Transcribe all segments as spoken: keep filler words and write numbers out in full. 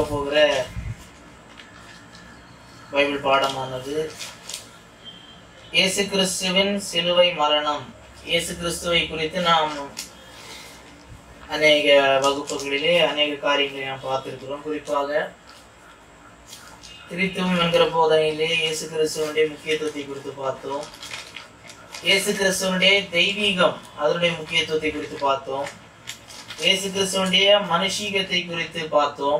பார்க்க போகிற பைபிள் பாடமானது இயேசு கிறிஸ்துவின் சிலுவை மரணம். இயேசு கிறிஸ்துவை குறித்து நாம் அநேக வகுப்புகளிலே அநேக காரியங்களை நாம் பார்த்திருக்கிறோம். குறிப்பாக திரித்துவம் என்கிற போதனையிலே இயேசு கிறிஸ்துவனுடைய முக்கியத்துவத்தை குறித்து பார்த்தோம். இயேசு கிறிஸ்துவனுடைய தெய்வீகம் அதனுடைய முக்கியத்துவத்தை குறித்து பார்த்தோம். இயேசு கிறிஸ்துவனுடைய மனுஷீகத்தை குறித்து பார்த்தோம்.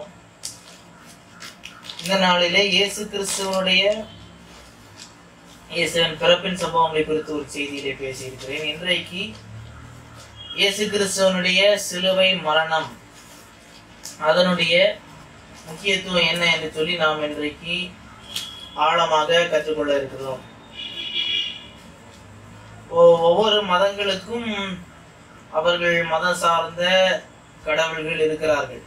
இந்த நாளிலே இயேசு கிறிஸ்துவனுடைய இயேசுவின் பிறப்பின் சம்பவங்களை குறித்து ஒரு செய்தியிலே பேசியிருக்கிறேன். இன்றைக்கு இயேசு கிறிஸ்துவனுடைய சிலுவை மரணம் அதனுடைய முக்கியத்துவம் என்ன என்று சொல்லி நாம் இன்றைக்கு ஆழமாக கற்றுக்கொள்ள இருக்கிறோம். ஒவ்வொரு மதங்களுக்கும் அவர்கள் மதம் சார்ந்த கடவுள்கள் இருக்கிறார்கள்.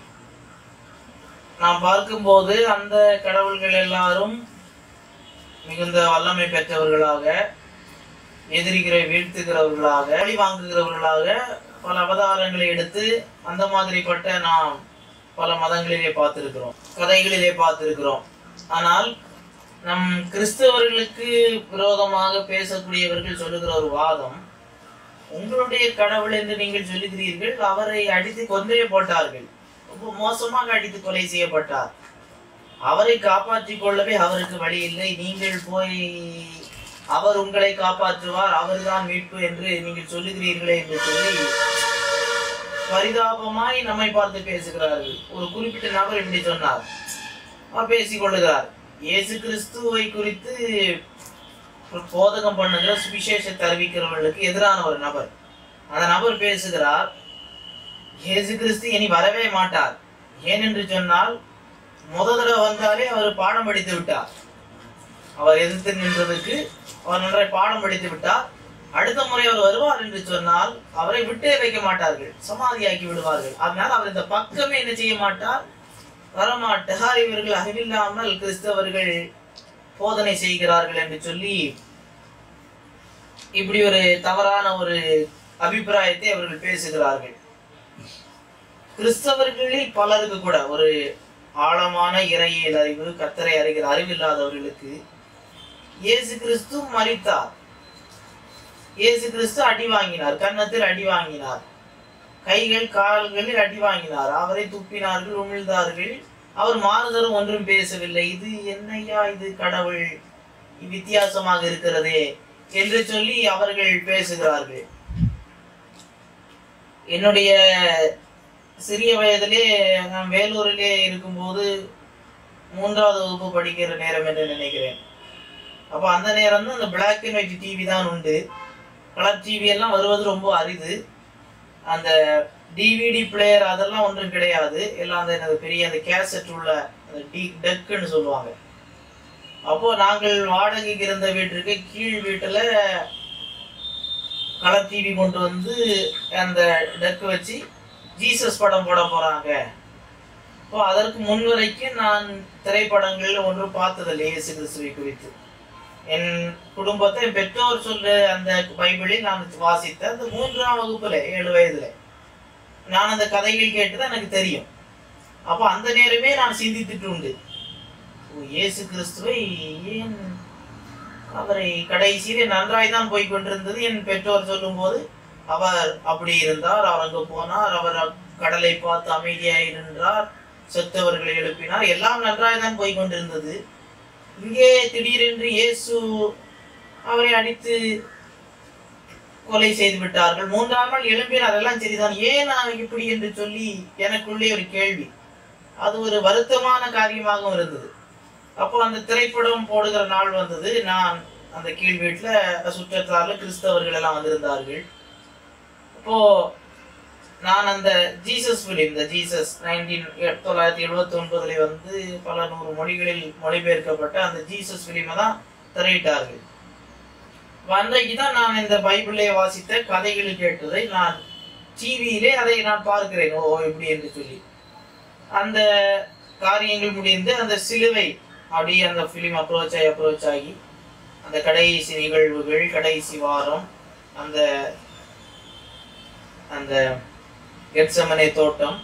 நாம் பார்க்கும்போது அந்த கடவுள்கள் எல்லாரும் மிகுந்த வல்லமை பெற்றவர்களாக, எதிரிகளை வீழ்த்துகிறவர்களாக, வழி வாங்குகிறவர்களாக பல அவதாரங்களை எடுத்து அந்த மாதிரிப்பட்ட நாம் பல மதங்களிலே பார்த்திருக்கிறோம், கதைகளிலே பார்த்திருக்கிறோம். ஆனால் நம் கிறிஸ்தவர்களுக்கு விரோதமாக பேசக்கூடியவர்கள் சொல்லுகிற ஒரு வாதம், உங்களுடைய கடவுள் என்று நீங்கள் சொல்லுகிறீர்கள், அவரை அடித்து கொன்றே போட்டார்கள், ரொம்ப மோசமாக அடித்து கொலை செய்யப்பட்டார், அவரை காப்பாற்றிக் கொள்ளவே அவருக்கு வழி இல்லை, நீங்கள் போய் அவர் உங்களை காப்பாற்றுவார், அவர்தான் மீட்பு என்று நீங்கள் சொல்லுகிறீர்களே என்று சொல்லி பரிதாபமாய் நம்மை பார்த்து பேசுகிறார்கள். ஒரு குறிப்பிட்ட நபர் இப்படி சொன்னார், அவர் பேசிக் கொள்ளுகிறார். இயேசு கிறிஸ்துவை குறித்து போதகம் பண்ணுகிற சுவிசேஷத்தை அறிவிக்கிறவர்களுக்கு எதிரான ஒரு நபர். அந்த நபர் பேசுகிறார், இயேசு கிறிஸ்து இனி வரவே மாட்டார். ஏனென்று சொன்னால் முதல் தடவை வந்தாலே அவர் பாடம் படித்து விட்டார். அவர் எதிர்த்து நின்றதுக்கு அவர் நன்றாய் பாடம் படித்து விட்டார். அடுத்த முறை அவர் வருவார் என்று சொன்னால் அவரை விட்டே வைக்க மாட்டார்கள், சமாதியாக்கி விடுவார்கள். அதனால் அவர் இந்த பக்கமே என்ன செய்ய மாட்டார், வரமாட்டார். இவர்கள் அறிவில்லாமல் கிறிஸ்தவர்கள் போதனை செய்கிறார்கள் என்று சொல்லி இப்படி ஒரு தவறான ஒரு அபிப்பிராயத்தை அவர்கள் பேசுகிறார்கள். கிறிஸ்தவர்களில் பலருக்கு கூட ஒரு ஆழமான இறையியல் அறிவு, கர்த்தரை அறிகிற அறிவு இல்லாதவர்களுக்கு இயேசு கிறிஸ்து மரித்தார், இயேசு கிறிஸ்து அடி வாங்கினார், கன்னத்தில் அடி வாங்கினார், கைகள் கால்களில் அடி வாங்கினார், அவரை துப்பினார்கள், உமிழ்ந்தார்கள், அவர் மாறுதலும் ஒன்றும் பேசவில்லை. இது என்னையா இது கடவுள் வித்தியாசமாக இருக்கிறதே என்று சொல்லி அவர்கள் பேசுகிறார்கள். என்னுடைய சிறிய வயதிலே நான் வேலூரிலே இருக்கும்போது மூன்றாவது வகுப்பு படிக்கிற நேரம் என்று நினைக்கிறேன். அப்போ அந்த நேரம் தான் அந்த பிளாக் அண்ட் ஒயிட் டிவி தான் உண்டு. கலர் டிவி எல்லாம் வருவது ரொம்ப அரிது. அந்த டிவிடி பிளேயர் அதெல்லாம் ஒன்றும் கிடையாது. எல்லாம் அந்த பெரிய அந்த கேசட் உள்ள அந்த டி டெக்குன்னு சொல்லுவாங்க. அப்போ நாங்கள் வாடகைக்கு இருந்த வீட்டிற்கு கீழ் வீட்டில் கலர் டிவி கொண்டு வந்து அந்த டெக்கு வச்சு ஜீசஸ் படம் போட போறாங்க. இப்போ அதற்கு முன் வரைக்கும் நான் திரைப்படங்கள் ஒன்றும் பார்த்ததில்லை இயேசு கிறிஸ்துவை குறித்து. என் குடும்பத்தை என் பெற்றோர் சொல்ல அந்த பைபிளில் நான் வாசித்த அந்த மூன்றாம் வகுப்புல ஏழு வயதுல நான் அந்த கதைகள் கேட்டுதான் எனக்கு தெரியும். அப்போ அந்த நேரமே நான் சிந்தித்துட்டு உண்டு, இயேசு கிறிஸ்துவை ஏன் அவரை கடைசியிலே நன்றாய் தான் போய் கொண்டிருந்தது. என் பெற்றோர் சொல்லும் போது அவர் அப்படி இருந்தார், அவர் அங்கு போனார், அவர் கடலை பார்த்து அமைதியாய் நின்றார், செத்தவர்களை எழுப்பினார், எல்லாம் நன்றாய் தான் போய் கொண்டிருந்தது. இங்கே திடீரென்று இயேசு அவரை அடித்து கொலை செய்து விட்டார்கள், மூன்றாம் நாள் எழுப்பினார், அதெல்லாம் சரிதான், ஏன் நான் இப்படி என்று சொல்லி எனக்குள்ளே ஒரு கேள்வி. அது ஒரு வருத்தமான காரியமாகவும் இருந்தது. அப்போ அந்த திரைப்படம் போடுகிற நாள் வந்தது. நான் அந்த கீழ் வீட்டுல சுற்றத்தாரில் கிறிஸ்தவர்கள் எல்லாம் வந்திருந்தார்கள். இப்போ நான் அந்த ஜீசஸ் ஃபிலிம், இந்த ஜீசஸ் நைன்டீன் தொள்ளாயிரத்தி எழுபத்தி ஒன்பதுல வந்து பல நூறு மொழிகளில் மொழிபெயர்க்கப்பட்ட அந்த ஜீசஸ் ஃபிலிமை தான் திரையிட்டார்கள். அன்றைக்கு தான் நான் இந்த பைபிளை வாசித்த கதைகளை கேட்டதை நான் டிவியிலே அதை நான் பார்க்கிறேன், ஓ எப்படி என்று சொல்லி. அந்த காரியங்கள் முடிந்து அந்த சிலுவை அப்படியே அந்த ஃபிலிம் அப்ரோச் ஆகி அப்ரோச் ஆகி அந்த கடைசி நிகழ்வுகள், கடைசி வாரம், அந்த அந்த கெத்செமனே தோட்டம்,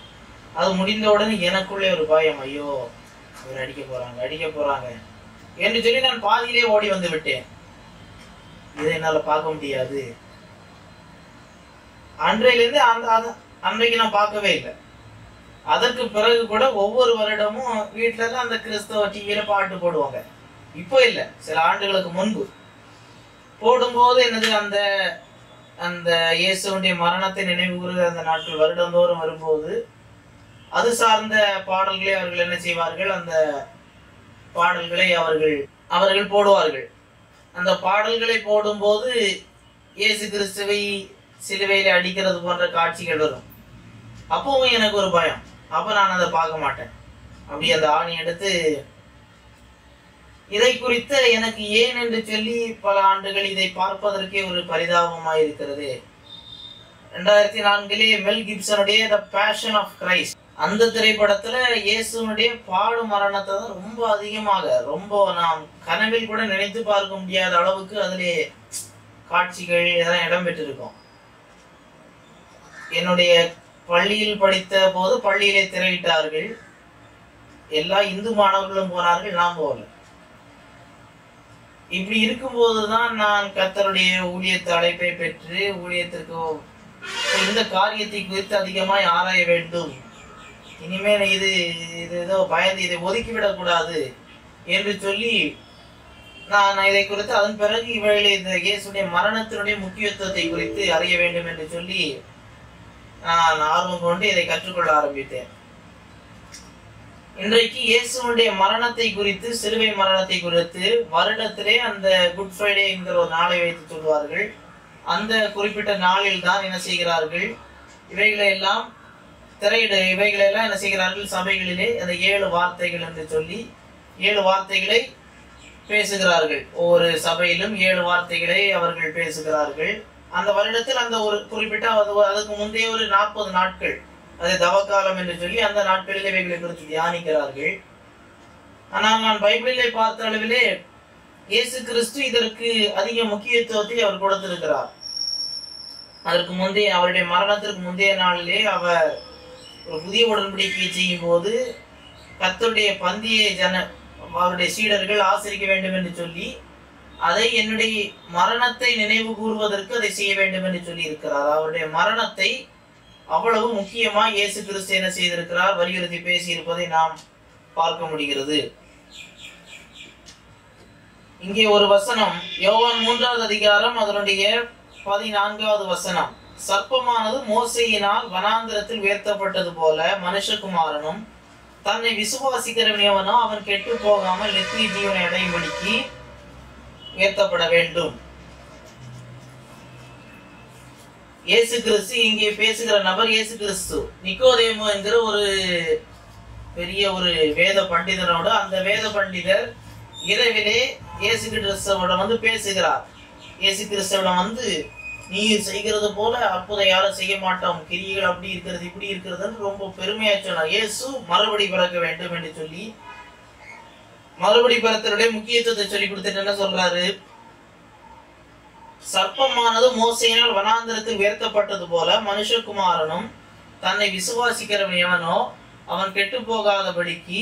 அது முடிந்த உடனே எனக்குள்ளே ஒரு பயம், ஐயோ அவர் அடிக்க போறாங்க அடிக்க போறாங்க என்று சொல்லி நான் பாதியிலே ஓடி வந்து விட்டேன். இதை என்னால பார்க்க முடியாது. அன்றையிலிருந்து அந்த அன்றைக்கு நான் பார்க்கவே இல்லை. அதற்கு பிறகு கூட ஒவ்வொரு வருடமும் வீட்டுல எல்லாம் அந்த கிறிஸ்தவ டிவியில பாட்டு போடுவாங்க. இப்போ இல்லை, சில ஆண்டுகளுக்கு முன்பு போடும்போது என்னது அந்த அந்த இயேசுடைய மரணத்தை நினைவு கூறுகிற அந்த நாட்கள் வருடந்தோறும் வரும்போது அது சார்ந்த பாடல்களை அவர்கள் என்ன செய்வார்கள், அந்த பாடல்களை அவர்கள் அவர்கள் போடுவார்கள். அந்த பாடல்களை போடும்போது இயேசு கிறிஸ்துவை சிலுவையில அடிக்கிறது போன்ற காட்சிகள் வரும். அப்பவும் எனக்கு ஒரு பயம். அப்ப நான் அதை பார்க்க மாட்டேன். அப்படி அந்த ஆணி எடுத்து இதை குறித்த எனக்கு ஏன் என்று சொல்லி பல ஆண்டுகள் இதை பார்ப்பதற்கே ஒரு பரிதாபமாய் இருக்கிறது. ரெண்டாயிரத்தி நான்கிலே மெல் கிப்சனுடைய த பேஷன் ஆஃப் கிரைஸ்ட் அந்த திரைப்படத்துல இயேசுனுடைய பாடு மரணத்தை தான் ரொம்ப அதிகமாக, ரொம்ப நாம் கனவில் கூட நினைத்து பார்க்க முடியாத அளவுக்கு அதிலே காட்சிகள் இதெல்லாம் இடம்பெற்றிருக்கும். என்னுடைய பள்ளியில் படித்த போது பள்ளியிலே திரையிட்டார்கள். எல்லா இந்து மாணவர்களும் போனார்கள், நான் போகல. இப்படி இருக்கும்போதுதான் நான் கர்த்தருடைய ஊழியத்து அழைப்பை பெற்று ஊழியத்திற்கு இந்த காரியத்தை குறித்து அதிகமாய் ஆராய வேண்டும். இனிமேல் இது இது ஏதோ பயந்து இதை ஒதுக்கிவிடக் கூடாது என்று சொல்லி நான் இதை குறித்து அதன் பிறகு இவளை இந்த இயேசுடைய மரணத்தினுடைய முக்கியத்துவத்தை குறித்து அறிய வேண்டும் என்று சொல்லி நான் ஆர்வம் கொண்டு இதை கற்றுக்கொள்ள ஆரம்பித்தேன். இன்றைக்கு இயேசுடைய மரணத்தை குறித்து, சிலுவை மரணத்தை குறித்து வருடத்திலே அந்த குட் ஃப்ரைடே என்கிற ஒரு நாளை வைத்து சொல்வார்கள். அந்த குறிப்பிட்ட நாளில் தான் என்ன செய்கிறார்கள், இவைகளை எல்லாம் திரையிட இவைகளை எல்லாம் என்ன செய்கிறார்கள், சபைகளிலே அந்த ஏழு வார்த்தைகள் என்று சொல்லி ஏழு வார்த்தைகளை பேசுகிறார்கள். ஒவ்வொரு சபையிலும் ஏழு வார்த்தைகளை அவர்கள் பேசுகிறார்கள். அந்த வருடத்தில் அந்த ஒரு குறிப்பிட்ட அதுக்கு முந்தைய ஒரு நாற்பது நாட்கள், அது தவக்காலம் என்று சொல்லி அந்த நாட்களில் இவைகளை குறித்து தியானிக்கிறார்கள். ஆனால் நான் பைபிளிலே பார்த்த அளவிலே இயேசு கிறிஸ்து இதற்கு அதிக முக்கியத்துவத்தை அவர் கொடுத்திருக்கிறார். அதற்கு முந்தைய அவருடைய மரணத்திற்கு முந்தைய நாளிலே அவர் ஒரு புதிய உடன்படிக்கை செய்யும் போது கர்த்தருடைய பந்தியை ஜன அவருடைய சீடர்கள் ஆசரிக்க வேண்டும் என்று சொல்லி அதை என்னுடைய மரணத்தை நினைவு கூறுவதற்கு அதை செய்ய வேண்டும் என்று சொல்லி இருக்கிறார். அவருடைய மரணத்தை அவ்வளவு முக்கியமா இயேசு கிறிஸ்து என்ன செய்திருக்கிறார், வலியுறுத்தி பேசி இருப்பதை நாம் பார்க்க முடிகிறது. இங்கே ஒரு வசனம், யோவான் மூன்றாவது அதிகாரம் அதனுடைய பதினான்காவது வசனம், சர்ப்பமானது மோசையினால் வனாந்திரத்தில் உயர்த்தப்பட்டது போல மனுஷகுமாரனும் தன்னை விசுவாசிக்கிறவன் எவனோ அவன் கெட்டு போகாமல் நித்திய ஜீவனை அடையும்படிக்கு உயர்த்தப்பட வேண்டும். இயேசு கிறிஸ்து இங்கே பேசுகிற நபர் இயேசு கிறிஸ்து. நிக்கோதேமு என்கிற ஒரு பெரிய ஒரு வேத பண்டிதனோடு அந்த வேத பண்டிதர் இரவிலே இயேசு கிறிஸ்துவிடம் வந்து பேசுகிறார். இயேசு கிறிஸ்துவிடம் வந்து, நீ செய்கிறது போல அற்புதம் யாரும் செய்ய மாட்டோம், கிரிகள் அப்படி இருக்கிறது இப்படி இருக்கிறதுன்னு ரொம்ப பெருமையா சொன்னார். இயேசு மறுபடி பிறக்க வேண்டும் என்று சொல்லி மறுபடி பிறத்தருடைய முக்கியத்துவத்தை சொல்லி கொடுத்துட்டு என்ன சொல்றாரு, சர்ப்பமானது மோசையினால் வனாந்திரத்தில் உயர்த்தப்பட்டது போல மனுஷகுமாரனும் தன்னை விசுவாசிக்கிறவன் எவனோ அவன் கெட்டு போகாதபடிக்கு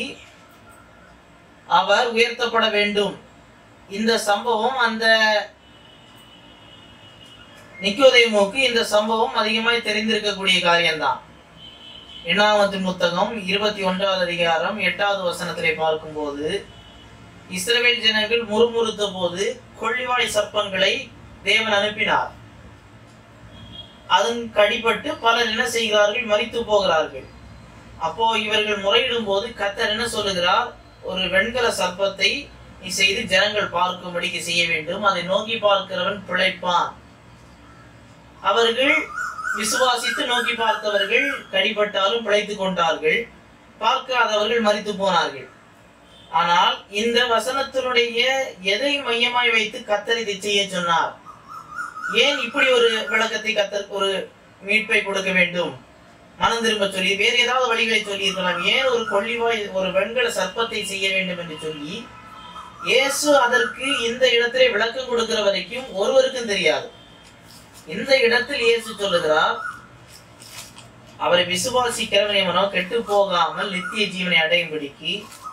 அவர் உயர்த்தப்பட வேண்டும். இந்த சம்பவம் அந்த நிக்கோதேமுக்கு இந்த சம்பவம் அதிகமாய் தெரிந்திருக்கக்கூடிய காரியம்தான். எண்ணாமத்தின் புத்தகம் இருபத்தி ஒன்றாவது அதிகாரம் எட்டாவது வசனத்திலே பார்க்கும்போது, இஸ்ரவேல் ஜனங்கள் முறுமுறுத்த போது கொள்ளிவாய் சர்ப்பங்களை தேவன் அனுப்பினார். அதன் கடிபட்டு பலர் என்ன செய்கிறார்கள், மரித்து போகிறார்கள். அப்போ இவர்கள் முறையிடும் போது கர்த்தர் என்ன சொல்லுகிறார், ஒரு வெண்கல சர்ப்பத்தை நீ செய்து ஜனங்கள் பார்க்கும்படிக்கு செய்ய வேண்டும், அதை நோக்கி பார்க்கிறவன் பிழைப்பான். அவர்கள் விசுவாசித்து நோக்கி பார்த்தவர்கள் கடிபட்டாலும் பிழைத்துக் கொண்டார்கள், பார்க்காதவர்கள் மரித்து போனார்கள். ஆனால் இந்த வசனத்தினுடைய எதை மையமாய் வைத்து கர்த்தர் இதை செய்ய சொன்னார்? ஏன் இப்படி ஒரு விளக்கத்தை கர்த்தர் ஒரு மீட்பை கொடுக்க வேண்டும், மனம் திரும்ப சொல்லி வேறு ஏதாவது வழிகளை சொல்லி இருக்கலாம். ஏன் ஒரு கொள்ளிவாய் ஒரு வெண்கல சர்ப்பத்தை செய்ய வேண்டும் என்று சொல்லி இயேசு அதற்கு இந்த இடத்திலே விளக்கம் கொடுக்கிற வரைக்கும் ஒருவருக்கும் தெரியாது. இந்த இடத்தில் இயேசு சொல்லுகிறார், அவரை விசுவாசிக்கிறவன் எவனோ கெட்டு போகாமல் நித்திய ஜீவனை அடையும்படிக்கு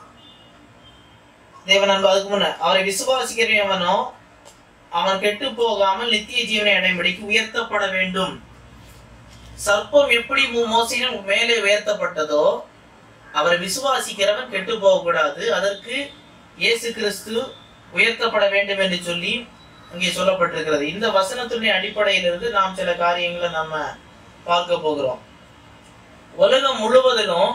தேவன் அன்பு அதுக்கு முன்ன அவரை விசுவாசிக்கிறவன் எவனோ அவன் கெட்டு போகாமல் நித்திய ஜீவனை அடையும்படிக்கு உயர்த்தப்பட வேண்டும். சர்ப்பம் எப்படி மோசையின் மேலே உயர்த்தப்பட்டதோ அவரை விசுவாசிக்கிறவன் கெட்டு போகக்கூடாது, அதற்கு இயேசு கிறிஸ்து உயர்த்தப்பட வேண்டும் என்று சொல்லி இங்கே சொல்லப்பட்டிருக்கிறது. இந்த வசனத்தினுடைய அடிப்படையிலிருந்து நாம் சில காரியங்களை நம்ம பார்க்க போகிறோம். உலகம் முழுவதிலும்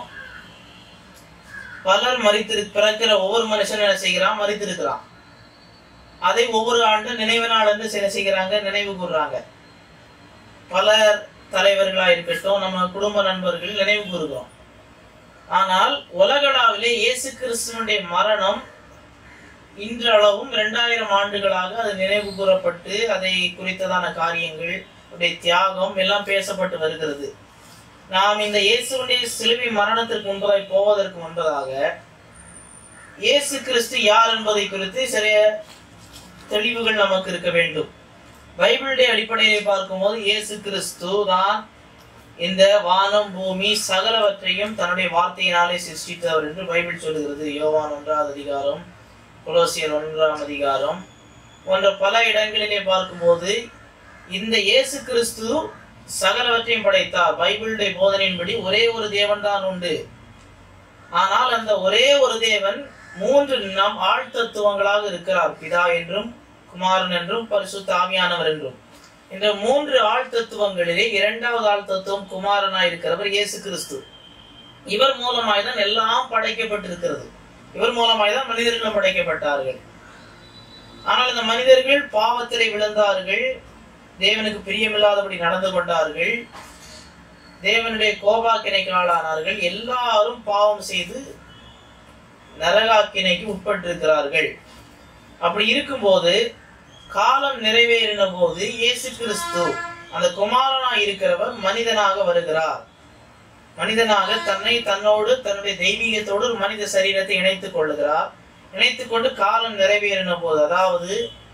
பலர் மரித்திரு பிறக்கிற ஒவ்வொரு மனுஷனும் என்ன செய்கிறான், மரித்திருக்கிறான். அதை ஒவ்வொரு ஆண்டு நினைவு நாள் என்று என்ன செய்கிறாங்க, நினைவு கூறுறாங்க. பலர் தலைவர்களா இருக்கட்டும், நம்ம குடும்ப நண்பர்கள் நினைவு கூறுகிறோம். ஆனால் உலகளாவிலே இயேசு கிறிஸ்துவனுடைய மரணம் இன்றளவும் இரண்டாயிரம் ஆண்டுகளாக அது நினைவு கூறப்பட்டு அதை குறித்ததான காரியங்கள், தியாகம் எல்லாம் பேசப்பட்டு வருகிறது. நாம் இந்த இயேசுடைய சிலுவை மரணத்திற்கு முன்பதாக போவதற்கு முன்பதாக இயேசு கிறிஸ்து யார் என்பதை குறித்து சில தெளிவுகள் நமக்கு இருக்க வேண்டும். பைபிளுடைய அடிப்படையை பார்க்கும்போது இயேசு கிறிஸ்து தான் இந்த வானம் பூமி சகலவற்றையும் தன்னுடைய வார்த்தையினாலே சிருஷ்டித்தவர் என்று பைபிள் சொல்லுகிறது. யோவான் ஒன்றாவது அதிகாரம், கொலோசியர் ஒன்றாம் அதிகாரம் போன்ற பல இடங்களிலே பார்க்கும்போது இந்த இயேசு கிறிஸ்து சகலவற்றையும் படைத்தார். பைபிளுடைய போதனையின்படி ஒரே ஒரு தேவன் தான் உண்டு. ஆனால் அந்த ஒரே ஒரு தேவன் மூன்று நாம் ஆழ் தத்துவங்களாக இருக்கிறார். பிதா என்றும், குமாரன் என்றும், பரிசுத்த ஆவியானவர் என்றும். இந்த மூன்று ஆழ் தத்துவங்களிலே இரண்டாவது ஆழ் தத்துவம் குமாரனாய் இருக்கிறவர் இயேசு கிறிஸ்து. இவர் மூலமாய் தான் எல்லாம் படைக்கப்பட்டிருக்கிறது. இவர் மூலமாய் தான் மனிதர்களும் படைக்கப்பட்டார்கள். ஆனால் இந்த மனிதர்கள் பாவத்திலே விழுந்தார்கள், தேவனுக்கு பிரியமில்லாதபடி நடந்து கொண்டார்கள், தேவனுடைய கோபாக்கினைக்கு ஆளானார்கள். எல்லாரும் பாவம் செய்து நரகாக்கினைக்கு உட்பட்டிருக்கிறார்கள். அப்படி இருக்கும்போது காலம் நிறைவேறின போது இயேசு கிறிஸ்து அந்த குமாரனாய் இருக்கிறவர் மனிதனாக வருகிறார். மனிதனாக தன்னை தன்னோடு தன்னுடைய தெய்வீகத்தோடு ஒரு மனித சரீரத்தை இணைத்துக் கொள்ளுகிறார். இணைத்துக் கொண்டு காலம் நிறைவேறின போது, அதாவது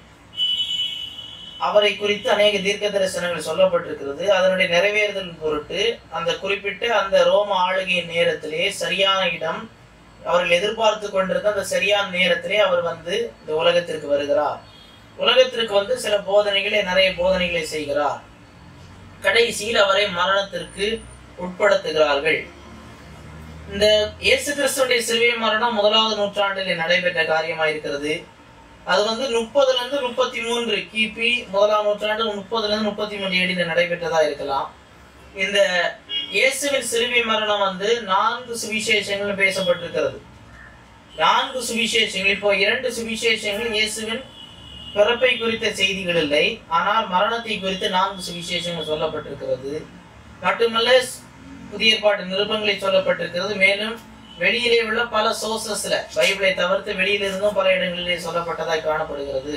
அவரை குறித்து அநேக தீர்க்க தரிசனங்கள் சொல்லப்பட்டிருக்கிறது. அதனுடைய நிறைவேறுதல் பொருட்டு அந்த குறிப்பிட்ட அந்த ரோம ஆளுகையின் நேரத்திலே சரியான இடம், அவர்கள் எதிர்பார்த்து கொண்டிருந்த அந்த சரியான நேரத்திலே அவர் வந்து இந்த உலகத்திற்கு வருகிறார். உலகத்திற்கு வந்து சில போதனைகளை, நிறைய போதனைகளை செய்கிறார். கடைசியில் அவரை மரணத்திற்கு உட்படுத்துகிறார்கள். இந்த இயேசு கிறிஸ்துடைய சிலுவை மரணம் முதலாவது நூற்றாண்டில் நடைபெற்ற காரியமாக இருக்கிறது. அது வந்து முப்பதுல இருந்து முப்பத்தி மூன்று கிபி முதலாம் நூற்றாண்டு முப்பதுல இருந்து முப்பத்தி மூன்று ஏடியில் நடைபெற்றதா இருக்கலாம். இந்த இயேசுவின் சிலுவை மரணம் வந்து நான்கு சுவிசேஷங்கள் பேசப்பட்டிருக்கிறது. நான்கு சுவிசேஷங்கள், இப்போ இரண்டு சுவிசேஷங்கள் இயேசுவின் பிறப்பை குறித்த செய்திகள் இல்லை, ஆனால் மரணத்தை குறித்து நான்கு சுவிசேஷங்கள் சொல்லப்பட்டிருக்கிறது. மட்டுமல்ல, புதிய ஏற்பாட்டு நிருபங்களை சொல்லப்பட்டிருக்கிறது. மேலும் வெளியிலே உள்ள பல சோர்சஸ்ல, பைபிளை தவிர்த்து வெளியிலிருந்தும் பல இடங்களிலே சொல்லப்பட்டதாய் காணப்படுகிறது.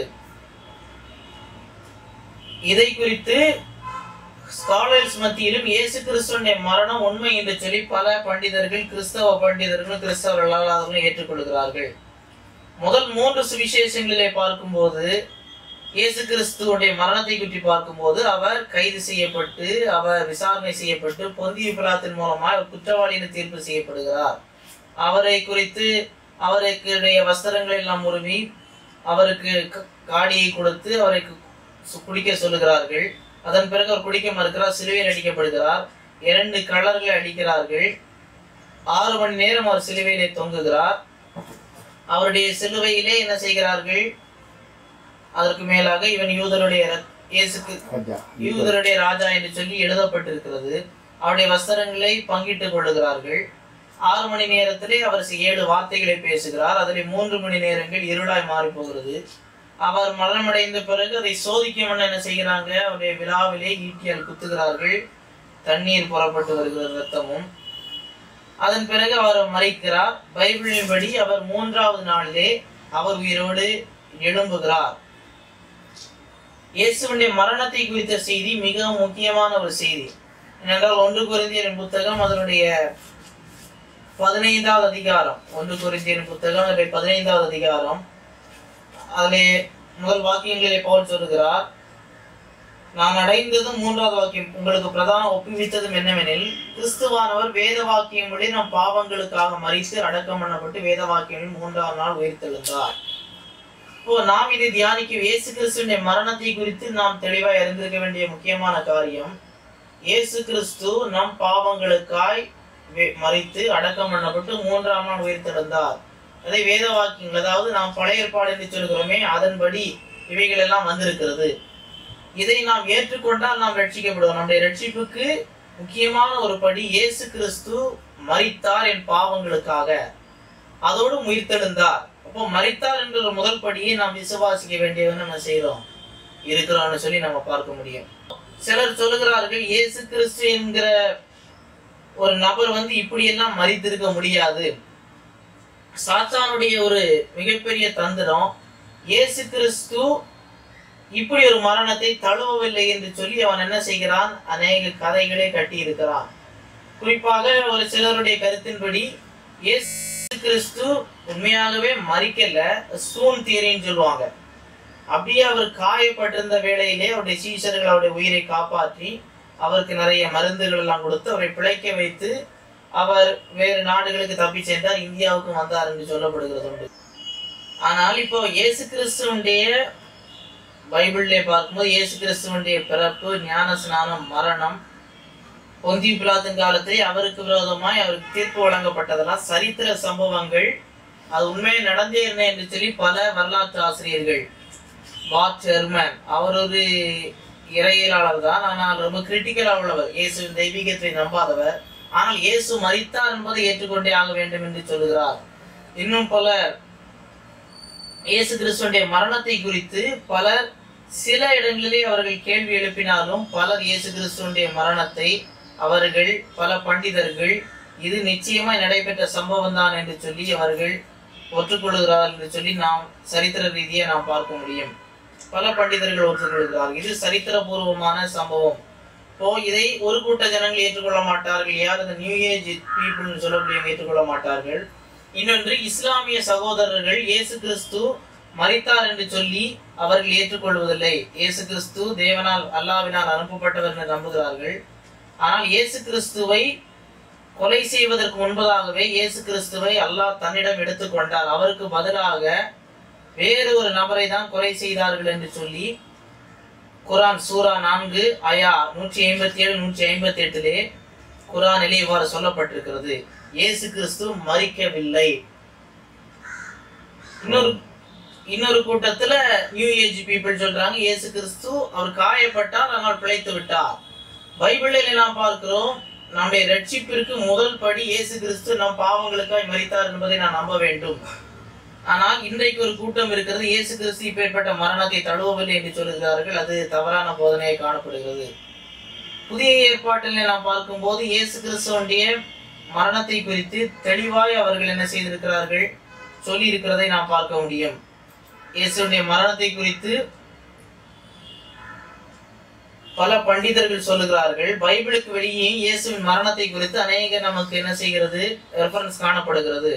இதை குறித்து ஸ்காலர்ஸ் மத்தியிலும் இயேசு கிறிஸ்துவினுடைய மரணம் உண்மை என்று சொல்லி பல பண்டிதர்கள், கிறிஸ்தவ பண்டிதர்களும் கிறிஸ்தவர்கள் அல்லாதவர்களும் ஏற்றுக்கொள்கிறார்கள். முதல் மூன்று சுவிசேஷங்களிலே பார்க்கும்போது இயேசு கிறிஸ்துவுடைய மரணத்தை பற்றி பார்க்கும்போது அவர் கைது செய்யப்பட்டு, அவர் விசாரணை செய்யப்பட்டு, பொந்திய பிலாத்தின் மூலமாக குற்றவாளி என்று தீர்ப்பு செய்யப்படுகிறார். அவரை குறித்து அவருடைய வஸ்திரங்களை எல்லாம் உருவி அவருக்கு காடியை கொடுத்து அவரை குடிக்க சொல்லுகிறார்கள். அதன் பிறகு அவர் குடிக்க மறுக்கிறார், சிலுவையில் அடிக்கப்படுகிறார். இரண்டு கலர்களை அடிக்கிறார்கள். ஆறு மணி நேரம் அவர் சிலுவையிலே தொங்குகிறார். அவருடைய சிலுவையிலே என்ன செய்கிறார்கள், அதற்கு மேலாக இவன் யூதருடைய இயேசுக்கு யூதருடைய ராஜா என்று சொல்லி எழுதப்பட்டிருக்கிறது. அவருடைய வஸ்திரங்களை பங்கிட்டுக் கொள்ளுகிறார்கள். ஆறு மணி நேரத்திலே அவர் ஏழு வார்த்தைகளை பேசுகிறார். அதில் மூன்று மணி நேரங்கள் இருளாய் மாறி போகிறது. அவர் மரணமடைந்த பிறகு அதை சோதிக்கும் என்ன செய்கிறாங்க, அவருடைய விழாவிலே ஈட்டியால் குத்துகிறார்கள். தண்ணீர் புறப்பட்டு வருகிறது, ரத்தமும். அதன் பிறகு அவர் மரிக்கிறார். பைபிளின் படி அவர் மூன்றாவது நாளிலே அவர் உயிரோடு எழும்புகிறார். இயேசுவினுடைய மரணத்தை குறித்த செய்தி மிகவும் முக்கியமான ஒரு செய்தி. ஏனென்றால் ஒன்று கொரிந்தியரின் புத்தகம் அதனுடைய பதினைந்தாவது அதிகாரம், ஒன்று கொரிந்தியரின் புத்தகம் அதனுடைய பதினைந்தாவது அதிகாரம், அதிலே முதல் வாக்கியங்களிலே பவுல் சொல்லுகிறார், நான் அடைந்ததும் மூன்றாவது வாக்கியம் உங்களுக்கு பிரதான ஒப்புவித்ததும் என்னவெனில் கிறிஸ்துவானவர் வேத வாக்கியங்களே நம் பாவங்களுக்காக மரித்து அடக்கம் பண்ணப்பட்டு வேத வாக்கியங்களில் மூன்றாம் நாள் உயிர்த்தெழுந்தார். இப்போ நாம் இதை தியானிக்க இயேசு கிறிஸ்துவின் மரணத்தை குறித்து நாம் தெளிவாய் அறிந்திருக்க வேண்டிய முக்கியமான காரியம், இயேசு கிறிஸ்து நம் பாவங்களுக்காய் மரித்து அடக்கம் பண்ணப்பட்டு மூன்றாம் நாள் உயிர்த்தெழுந்தார். அதை வேத வாக்கியங்கள், அதாவது நாம் பழைய ஏற்பாடு என்று சொல்கிறோமே, அதன்படி இவைகள் எல்லாம் வந்திருக்கிறது. இதை நாம் ஏற்றுக்கொண்டால் நாம் ரட்சிக்கப்படுவோம். நம்முடைய ரட்சிப்புக்கு முக்கியமான ஒரு படி இயேசு கிறிஸ்து மரித்தார் என் பாவங்களுக்காக, அதோடு உயிர்த்தெழுந்தார். அப்போ மரித்தார் என்ற ஒரு முதல் படியை நாம் விசுவாசிக்க வேண்டியவன்னு நம்ம செய்யறோம் இருக்கிறோம்னு சொல்லி நம்ம பார்க்க முடியும். சிலர் சொல்லுகிறார்கள் இயேசு கிறிஸ்து என்கிற ஒரு நபர் வந்து இப்படியெல்லாம் மரித்திருக்க முடியாது. சாத்தானுடைய ஒரு மிகப்பெரிய தந்திரம், இயேசு கிறிஸ்து இப்படி ஒரு மரணத்தை தழுவவில்லை என்று சொல்லி அவன் என்ன செய்கிறான், அநேக கதைகளை கட்டி இருக்கிறான். குறிப்பாக ஒரு சிலருடைய கருத்தின்படி இயேசு கிறிஸ்து உண்மையாகவே மரிக்கல, ஸ்டோன் தியரின்னு சொல்லுவாங்க. அப்படியே அவர் காயப்பட்டிருந்த வேளையிலே அவருடைய சீஷர்கள் அவருடைய உயிரை காப்பாற்றி அவருக்கு நிறைய மருந்துகள் எல்லாம் கொடுத்து அவரை பிழைக்க வைத்து அவர் வேறு நாடுகளுக்கு தப்பி சென்றார், இந்தியாவுக்கு வந்தார் என்று சொல்லப்படுகிறது உண்டு. ஆனால் இப்போ இயேசு கிறிஸ்துவனுடைய பைபிளிலே பார்க்கும்போது இயேசு கிறிஸ்துவனுடைய பிறப்பு, ஞான ஸ்நானம், மரணம், பொந்தி பிலாத்தின் காலத்திலே அவருக்கு விரோதமாய் அவருக்கு தீர்ப்பு வழங்கப்பட்டதெல்லாம் சரித்திர சம்பவங்கள். அது உண்மையை நடந்தே இருந்தேன் என்று சொல்லி பல வரலாற்று ஆசிரியர்கள், பாட் ஹெர்மன் அவர் ஒரு இறையியலாளர் தான், ஆனால் ரொம்ப கிரிட்டிக்கலாக உள்ளவர், இயேசுவின் தெய்வீகத்தை நம்பாதவர். ஆனால் இயேசு மரித்தார் என்பதை ஏற்றுக்கொண்டே ஆக வேண்டும் என்று சொல்லுகிறார். இன்னும் பலர் இயேசு கிறிஸ்துவனுடைய மரணத்தை குறித்து பலர் சில இடங்களிலே அவர்கள் கேள்வி எழுப்பினாலும் பலர் இயேசு கிறிஸ்துவனுடைய மரணத்தை அவர்கள் பல பண்டிதர்கள் இது நிச்சயமாய் நடைபெற்ற சம்பவம் தான் என்று சொல்லி அவர்கள் ஒற்றுக்கொள்கிறார்கள் என்று சொல்லி நாம் சரித்திர ரீதியாக நாம் பார்க்க முடியும். பல பண்டிதர்கள் ஒற்றுக்கொள்கிறார்கள், இது சரித்திரபூர்வமான சம்பவம். இப்போ இதை ஒரு கூட்ட ஜனங்கள் ஏற்றுக்கொள்ள மாட்டார்கள், யார் இந்த நியூ ஏஜ் பீப்புள்னு சொல்லக்கூடியவங்க ஏற்றுக்கொள்ள மாட்டார்கள். இன்னொன்று இஸ்லாமிய சகோதரர்கள் இயேசு கிறிஸ்து மரித்தார் என்று சொல்லி அவர்கள் ஏற்றுக்கொள்வதில்லை. இயேசு கிறிஸ்து தேவனால் அல்லாவினால் அனுப்பப்பட்டவர் என்று நம்புகிறார்கள். ஆனால் இயேசு கிறிஸ்துவை கொலை செய்வதற்கு முன்பதாகவே இயேசு கிறிஸ்துவை அல்லாஹ் தன்னிடம் எடுத்துக்கொண்டார், அவருக்கு பதிலாக வேறு ஒரு நபரை தான் கொலை செய்தார்கள் என்று சொல்லி குரான் சூரா நான்கு ஆயா நூற்றி ஐம்பத்தி ஏழு நூற்றி ஐம்பத்தி எட்டிலே குரானிலே இவ்வாறு சொல்லப்பட்டிருக்கிறது, இயேசு கிறிஸ்து மரிக்கவில்லை. இன்னொரு இன்னொரு கூட்டத்துல நியூ ஏஜ் பீப்புள் சொல்றாங்க இயேசு கிறிஸ்து அவர் காயப்பட்டார் ஆனால் பிழைத்து விட்டார். பைபிளில் நாம் பார்க்கிறோம், நம்முடைய ரட்சிப்பிற்கு முதல் படி இயேசு கிறிஸ்து நம் பாவங்களுக்காய் மரித்தார் என்பதை நான் நம்ப வேண்டும். ஆனால் இன்றைக்கு ஒரு கூட்டம் இருக்கிறது, இயேசு கிறிஸ்து இப்பேற்பட்ட மரணத்தை தழுவவில்லை என்று சொல்லுகிறார்கள். அது தவறான போதனையை காணப்படுகிறது. புதிய ஏற்பாட்டில் நாம் பார்க்கும்போது இயேசு கிறிஸ்துவனுடைய மரணத்தை குறித்து தெளிவாய் அவர்கள் என்ன செய்திருக்கிறார்கள், சொல்லி இருக்கிறதை நாம் பார்க்க முடியும். இயேசுடைய மரணத்தை குறித்து பல பண்டிதர்கள் சொல்லுகிறார்கள். பைபிளுக்கு வெளியே இயேசுவின் மரணத்தை குறித்து அநேக நமக்கு என்ன செய்கிறது, ரெஃபரன்ஸ் காணப்படுகிறது.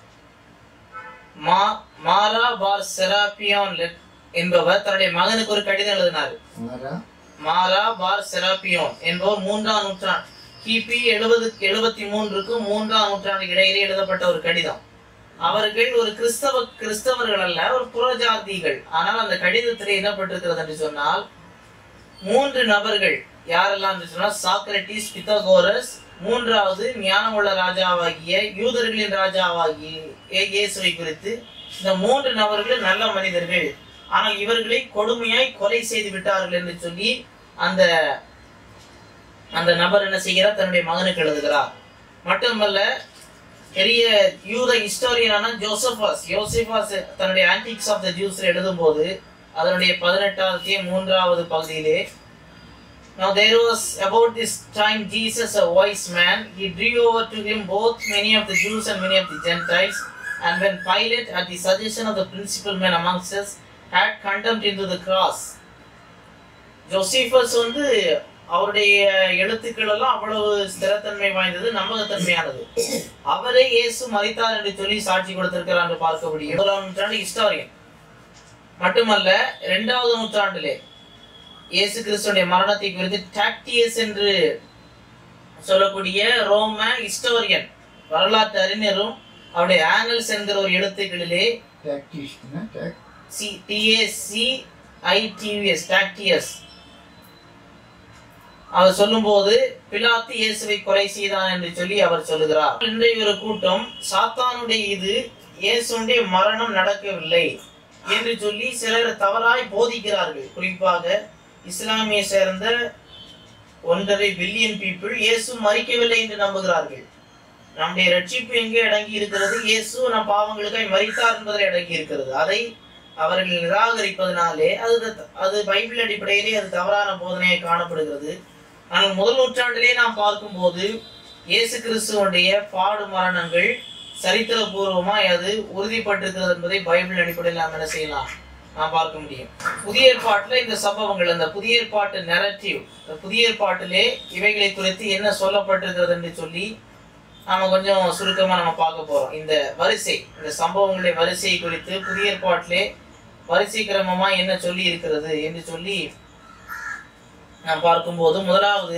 மா மாரா பார் செராபியான் என்பவர் தன்னுடைய மகனுக்கு ஒரு கடிதம் எழுதினார். மாரா பார் செராபியோன் என்பவர் மூன்றாம் நூற்றாண்டு கிபி எழுபது எழுபத்தி மூன்றுக்கும் மூன்றாம் நூற்றாண்டு இடையிலே எழுதப்பட்ட ஒரு கடிதம். அவர்கள் ஒரு கிறிஸ்தவ கிறிஸ்தவர்கள் அல்ல, ஒரு புறஜாதிகள். ஆனால் அந்த கடிதத்திலே என்னப்பட்டிருக்கிறது என்று சொன்னால் மூன்று நபர்கள் யாரெல்லாம் என்று சொன்னால் சாக்ரட்டிஸ், பித்தகோரஸ், மூன்றாவது ஞானமுள்ள ராஜாவாகிய யூதர்களின் ராஜாவாகிய இயேசுவை குறித்து இந்த மூன்று நபர்கள் நல்ல மனிதர்கள், ஆனால் இவர்களை கொடுமையாய் கொலை செய்து விட்டார்கள் என்று சொல்லி அந்த அந்த நபர் என்ன செய்கிறார், தன்னுடைய மகனுக்கு எழுதுகிறார். மட்டுமல்ல, பெரிய யூத ஹிஸ்டோரியனான ஜோசபாஸ் யோசிபாஸ் தன்னுடைய ஆன்டிக்ஸ் ஆஃப் த ஜூஸ் எழுதும் போது அதனுடைய பதினெட்டாவது மூன்றாவது பகுதியிலே, now there was about this time Jesus, a wise man, he drew over to him both many of the Jews and many of the Gentiles, and when Pilate at the suggestion of the principal men amongst us had condemned into the cross. Josephus வந்து அவருடைய எழுத்துக்கள் எல்லாம் அவ்வளவு ஸ்திரத்தன்மை வாய்ந்தது, நம்பகத்தன்மையானது. அவரே இயேசு மரித்தார் என்று சொல்லி சாட்சி கொடுத்திருக்கிறார் என்று பார்க்க முடியும். முதலாம் நூற்றாண்டு ஹிஸ்டாரியன். மட்டுமல்ல, இரண்டாவது நூற்றாண்டிலே இயேசு கிறிஸ்துடைய மரணத்தை குறித்து டாக்டியஸ் என்று சொல்லக்கூடிய ரோம ஹிஸ்டோரியன் வரலாற்று அறிஞரும் அவருடைய ஆனல்ஸ் என்கிற ஒரு எழுத்துக்களிலே அவர் சொல்லும் போது பிலாத்து இயேசுவை கொலை செய்தான் என்று சொல்லி அவர் சொல்லுகிறார். இன்றைய ஒரு கூட்டம் சாத்தானுடைய இது இயேசுடைய மரணம் நடக்கவில்லை என்று சொல்லி சிலர் தவறாய் போதிக்கிறார்கள். குறிப்பாக இஸ்லாமிய சேர்ந்த ஒன்றரை பில்லியன் பீப்புள் இயேசு மரிக்கவில்லை என்று நம்புகிறார்கள். நம்முடைய ரட்சிப்பு எங்கே அடங்கி இருக்கிறது? இயேசு நம் பாவங்களுக்காய் மரித்தார் என்பதை அடங்கி இருக்கிறது. அதை அவர்கள் நிராகரிப்பதனாலே அது அது பைபிள் அடிப்படையிலே அது தவறான போதனையை காணப்படுகிறது. ஆனால் முதல் நூற்றாண்டிலே நாம் பார்க்கும்போது இயேசு கிறிஸ்துவனுடைய பாடு மரணங்கள் சரித்திரபூர்வமாய் அது உறுதிப்பட்டிருக்கிறது என்பதை பைபிள் அடிப்படையில் நாம் என்ன செய்யலாம், நாம் பார்க்க முடியும். புதிய ஏற்பாட்டில் இந்த சம்பவங்கள், அந்த புதிய ஏற்பாட்டு நெரட்டிவ், புதிய ஏற்பாட்டிலே இவைகளை குறித்து என்ன சொல்லப்பட்டிருக்கிறது என்று சொல்லி நாம கொஞ்சம் சுருக்கமா நம்ம பார்க்க போறோம். இந்த வரிசை, இந்த சம்பவங்களுடைய வரிசை குறித்து புதிய ஏற்பாட்டிலே வரிசை கிரமமா என்ன சொல்லி இருக்கிறது என்று சொல்லி நாம் பார்க்கும்போது, முதலாவது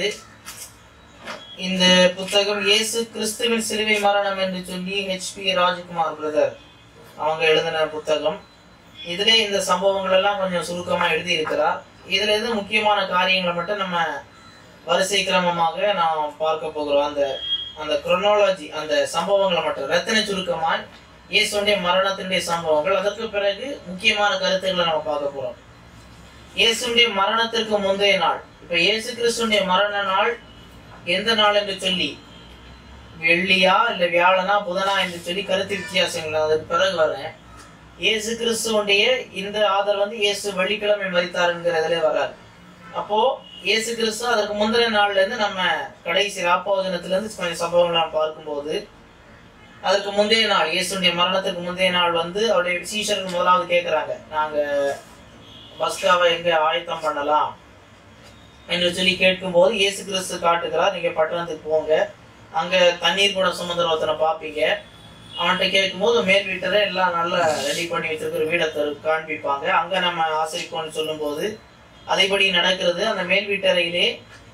இந்த புத்தகம் இயேசு கிறிஸ்துவின் சிலுவை மரணம் என்று சொல்லி ஹெச் பி ராஜ்குமார் பிரதர் அவங்க எழுதின புத்தகம். இதுல இந்த சம்பவங்கள் எல்லாம் கொஞ்சம் சுருக்கமா எழுதி இருக்கிறார். இதுல இருந்து முக்கியமான காரியங்களை மட்டும் நம்ம வரிசை கிரமமாக நாம் பார்க்க போகிறோம். அந்த அந்த குரோனாலஜி, அந்த சம்பவங்களை மட்டும் ரத்தின சுருக்கமாய் இயேசுடைய மரணத்தினுடைய சம்பவங்கள், அதற்கு பிறகு முக்கியமான கருத்துக்களை நம்ம பார்க்க போறோம். இயேசுடைய மரணத்திற்கு முந்தைய நாள், இப்ப இயேசு கிறிஸ்துடைய மரண நாள் எந்த நாள் என்று சொல்லி, வெள்ளியா இல்ல வியாழனா புதனா என்று சொல்லி கருத்து வித்தியாசங்கள் அதுக்கு பிறகு வரேன். இயேசு கிறிஸ்துவனுடைய இந்த ஆதரவு வந்து இயேசு வெள்ளிக்கிழமை மரித்தார் என்கிறதுல வராது. அப்போ இயேசு கிறிஸ்து அதற்கு முந்தின நாள்ல இருந்து நம்ம கடைசி ராப்போஜனத்துல இருந்து கொஞ்சம் சம்பவங்கள் நாம் பார்க்கும்போது, அதற்கு முந்தைய நாள் இயேசுடைய மரணத்துக்கு முந்தைய நாள் வந்து அவருடைய சீஷர்கள் முதலாவது கேட்கிறாங்க, நாங்க பஸ்காவை எங்க ஆயத்தம் பண்ணலாம் என்று சொல்லி கேட்கும் போது இயேசு கிறிஸ்து காட்டுகிறார், நீங்க பட்டணத்துக்கு போங்க, அங்க தண்ணீர் கூட சுமந்திர ஒருத்தனை பார்ப்பீங்க. அவன்கிட்ட கேட்கும் போது மேல் வீட்டரை எல்லாம் நல்லா ரெடி பண்ணி வச்சிருக்கிற வீடை காண்பிப்பாங்க. அங்க நம்ம ஆசரிப்போம்னு சொல்லும் போது அதைப்படி நடக்கிறது. அந்த மேல் வீட்டறையிலே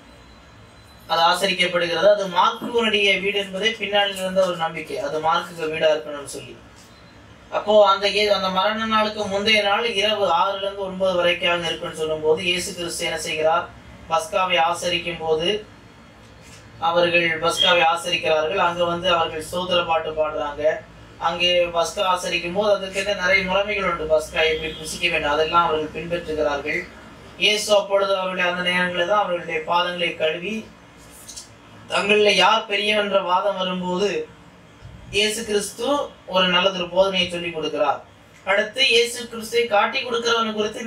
அது ஆசரிக்கப்படுகிறது. அது மார்க்குவனுடைய வீடு என்பதே பின்னாடி இருந்த ஒரு நம்பிக்கை, அது மார்க்குக்கு வீடா இருக்கணும்னு சொல்லி. அப்போ அந்த அந்த மரண நாளுக்கு முந்தைய நாள் இரவு ஆறுல இருந்து ஒன்பது வரைக்கும் இருக்குன்னு சொல்லும் போது இயேசு கிறிஸ்து என்ன செய்கிறார், பஸ்காவை ஆசரிக்கும் போது அவர்கள் பஸ்காவை ஆசரிக்கிறார்கள். அங்க வந்து அவர்கள் சோதர பாட்டு பாடுறாங்க. அங்கே பஸ்கா ஆசரிக்கும் போது அதுக்கிட்ட நிறைய முறைமைகள் உண்டு, பஸ்கா எப்படி புசிக்க வேண்டும் அதெல்லாம் அவர்கள் பின்பற்றுகிறார்கள். இயேசு அப்பொழுது அவருடைய அந்த நேரங்களில் தான் அவர்களுடைய பாதங்களை கழுவி, தங்களில் யார் பெரியவன் என்ற வாதம் வரும்போது இயேசு கிறிஸ்து ஒரு நல்லதொரு போதனையை சொல்லி கொடுக்கிறார். அடுத்து இயேசு கிறிஸ்துவை காட்டி கொடுக்கிறவனு குறித்து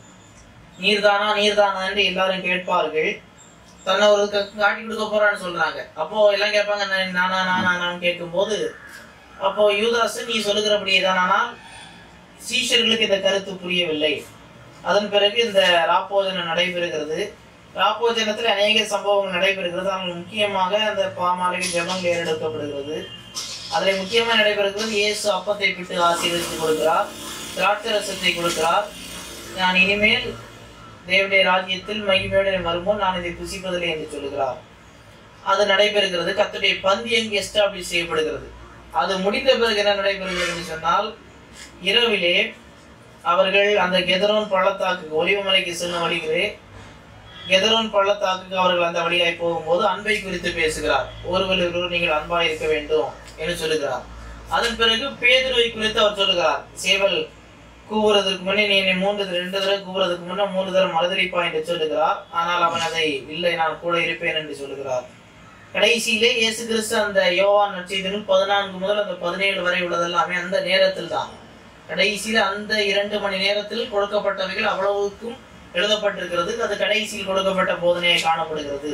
நீர்தானா நீர்தானா என்று எல்லாரும் கேட்பார்கள். தன்னை ஒரு காட்டி கொடுக்க போறான்னு சொல்றாங்க. அப்போ எல்லாம் கேட்பாங்க, நானா நானா நான் கேட்கும் போது, அப்போ யூதாசு நீ சொல்லுகிறபடியே தான். ஆனால் சீஷர்களுக்கு இந்த கருத்து புரியவில்லை. அதன் பிறகு இந்த ராப்போஜனம் நடைபெறுகிறது. ராப்போஜனத்தில் அநேக சம்பவங்கள் நடைபெறுகிறது. ஆனால் முக்கியமாக அந்த பாமாலைகள் ஜெபங்கள் ஏறெடுக்கப்படுகிறது. அதில் முக்கியமாக நடைபெறுகிறது, இயேசு அப்பத்தை விட்டு ஆசீர்வதித்து கொடுக்கிறார், திராட்சை ரசத்தை கொடுக்கிறார். நான் இனிமேல் தேவனுடைய ராஜ்யத்தில் மகிமையுடன் வரும்போது நான் இதை புசிப்பதில்லை என்று சொல்லுகிறார். அது நடைபெறுகிறது. கர்த்தருடைய பந்தியம் எஸ்டாப்ளிஷ் செய்யப்படுகிறது. அது முடிந்த பிறகு என்ன நடைபெறுகிறது என்று சொன்னால், இரவிலே அவர்கள் அந்த கெதரோன் பள்ளத்தாக்கு ஒலிவமலைக்கு செல்லும் வழிகளே கெதரோன் பள்ளத்தாக்கு அவர்கள் அந்த வழியாய் போகும்போது அன்பை குறித்து பேசுகிறார். ஒருவர் ஒருவர் நீங்கள் அன்பாய் இருக்க வேண்டும் என்று சொல்லுகிறார். அதன் பிறகு பேதுருவை குறித்து அவர் சொல்லுகிறார், சேவல் கூவுறதுக்கு முன்னே நீ என்னை மூன்று ரெண்டு தடவை கூவுறதுக்கு முன்னே மூன்று தடவை மறுதளிப்பா என்று சொல்லுகிறார். ஆனால் அவன் அதை இல்லை, நான் கூட இருப்பேன் என்று சொல்லுகிறார். கடைசியிலே இயேசு கிறிஸ்து அந்த யோவான் நற்செய்தியில் பதினான்கு முதல் அந்த பதினேழு வரை உள்ளதெல்லாமே அந்த நேரத்தில் தான், கடைசியில் அந்த இரண்டு மணி நேரத்தில் கொடுக்கப்பட்டவைகள் அவ்வளவுக்கும் எழுதப்பட்டிருக்கிறது. அது கடைசியில் கொடுக்கப்பட்ட போதனையை காணப்படுகிறது.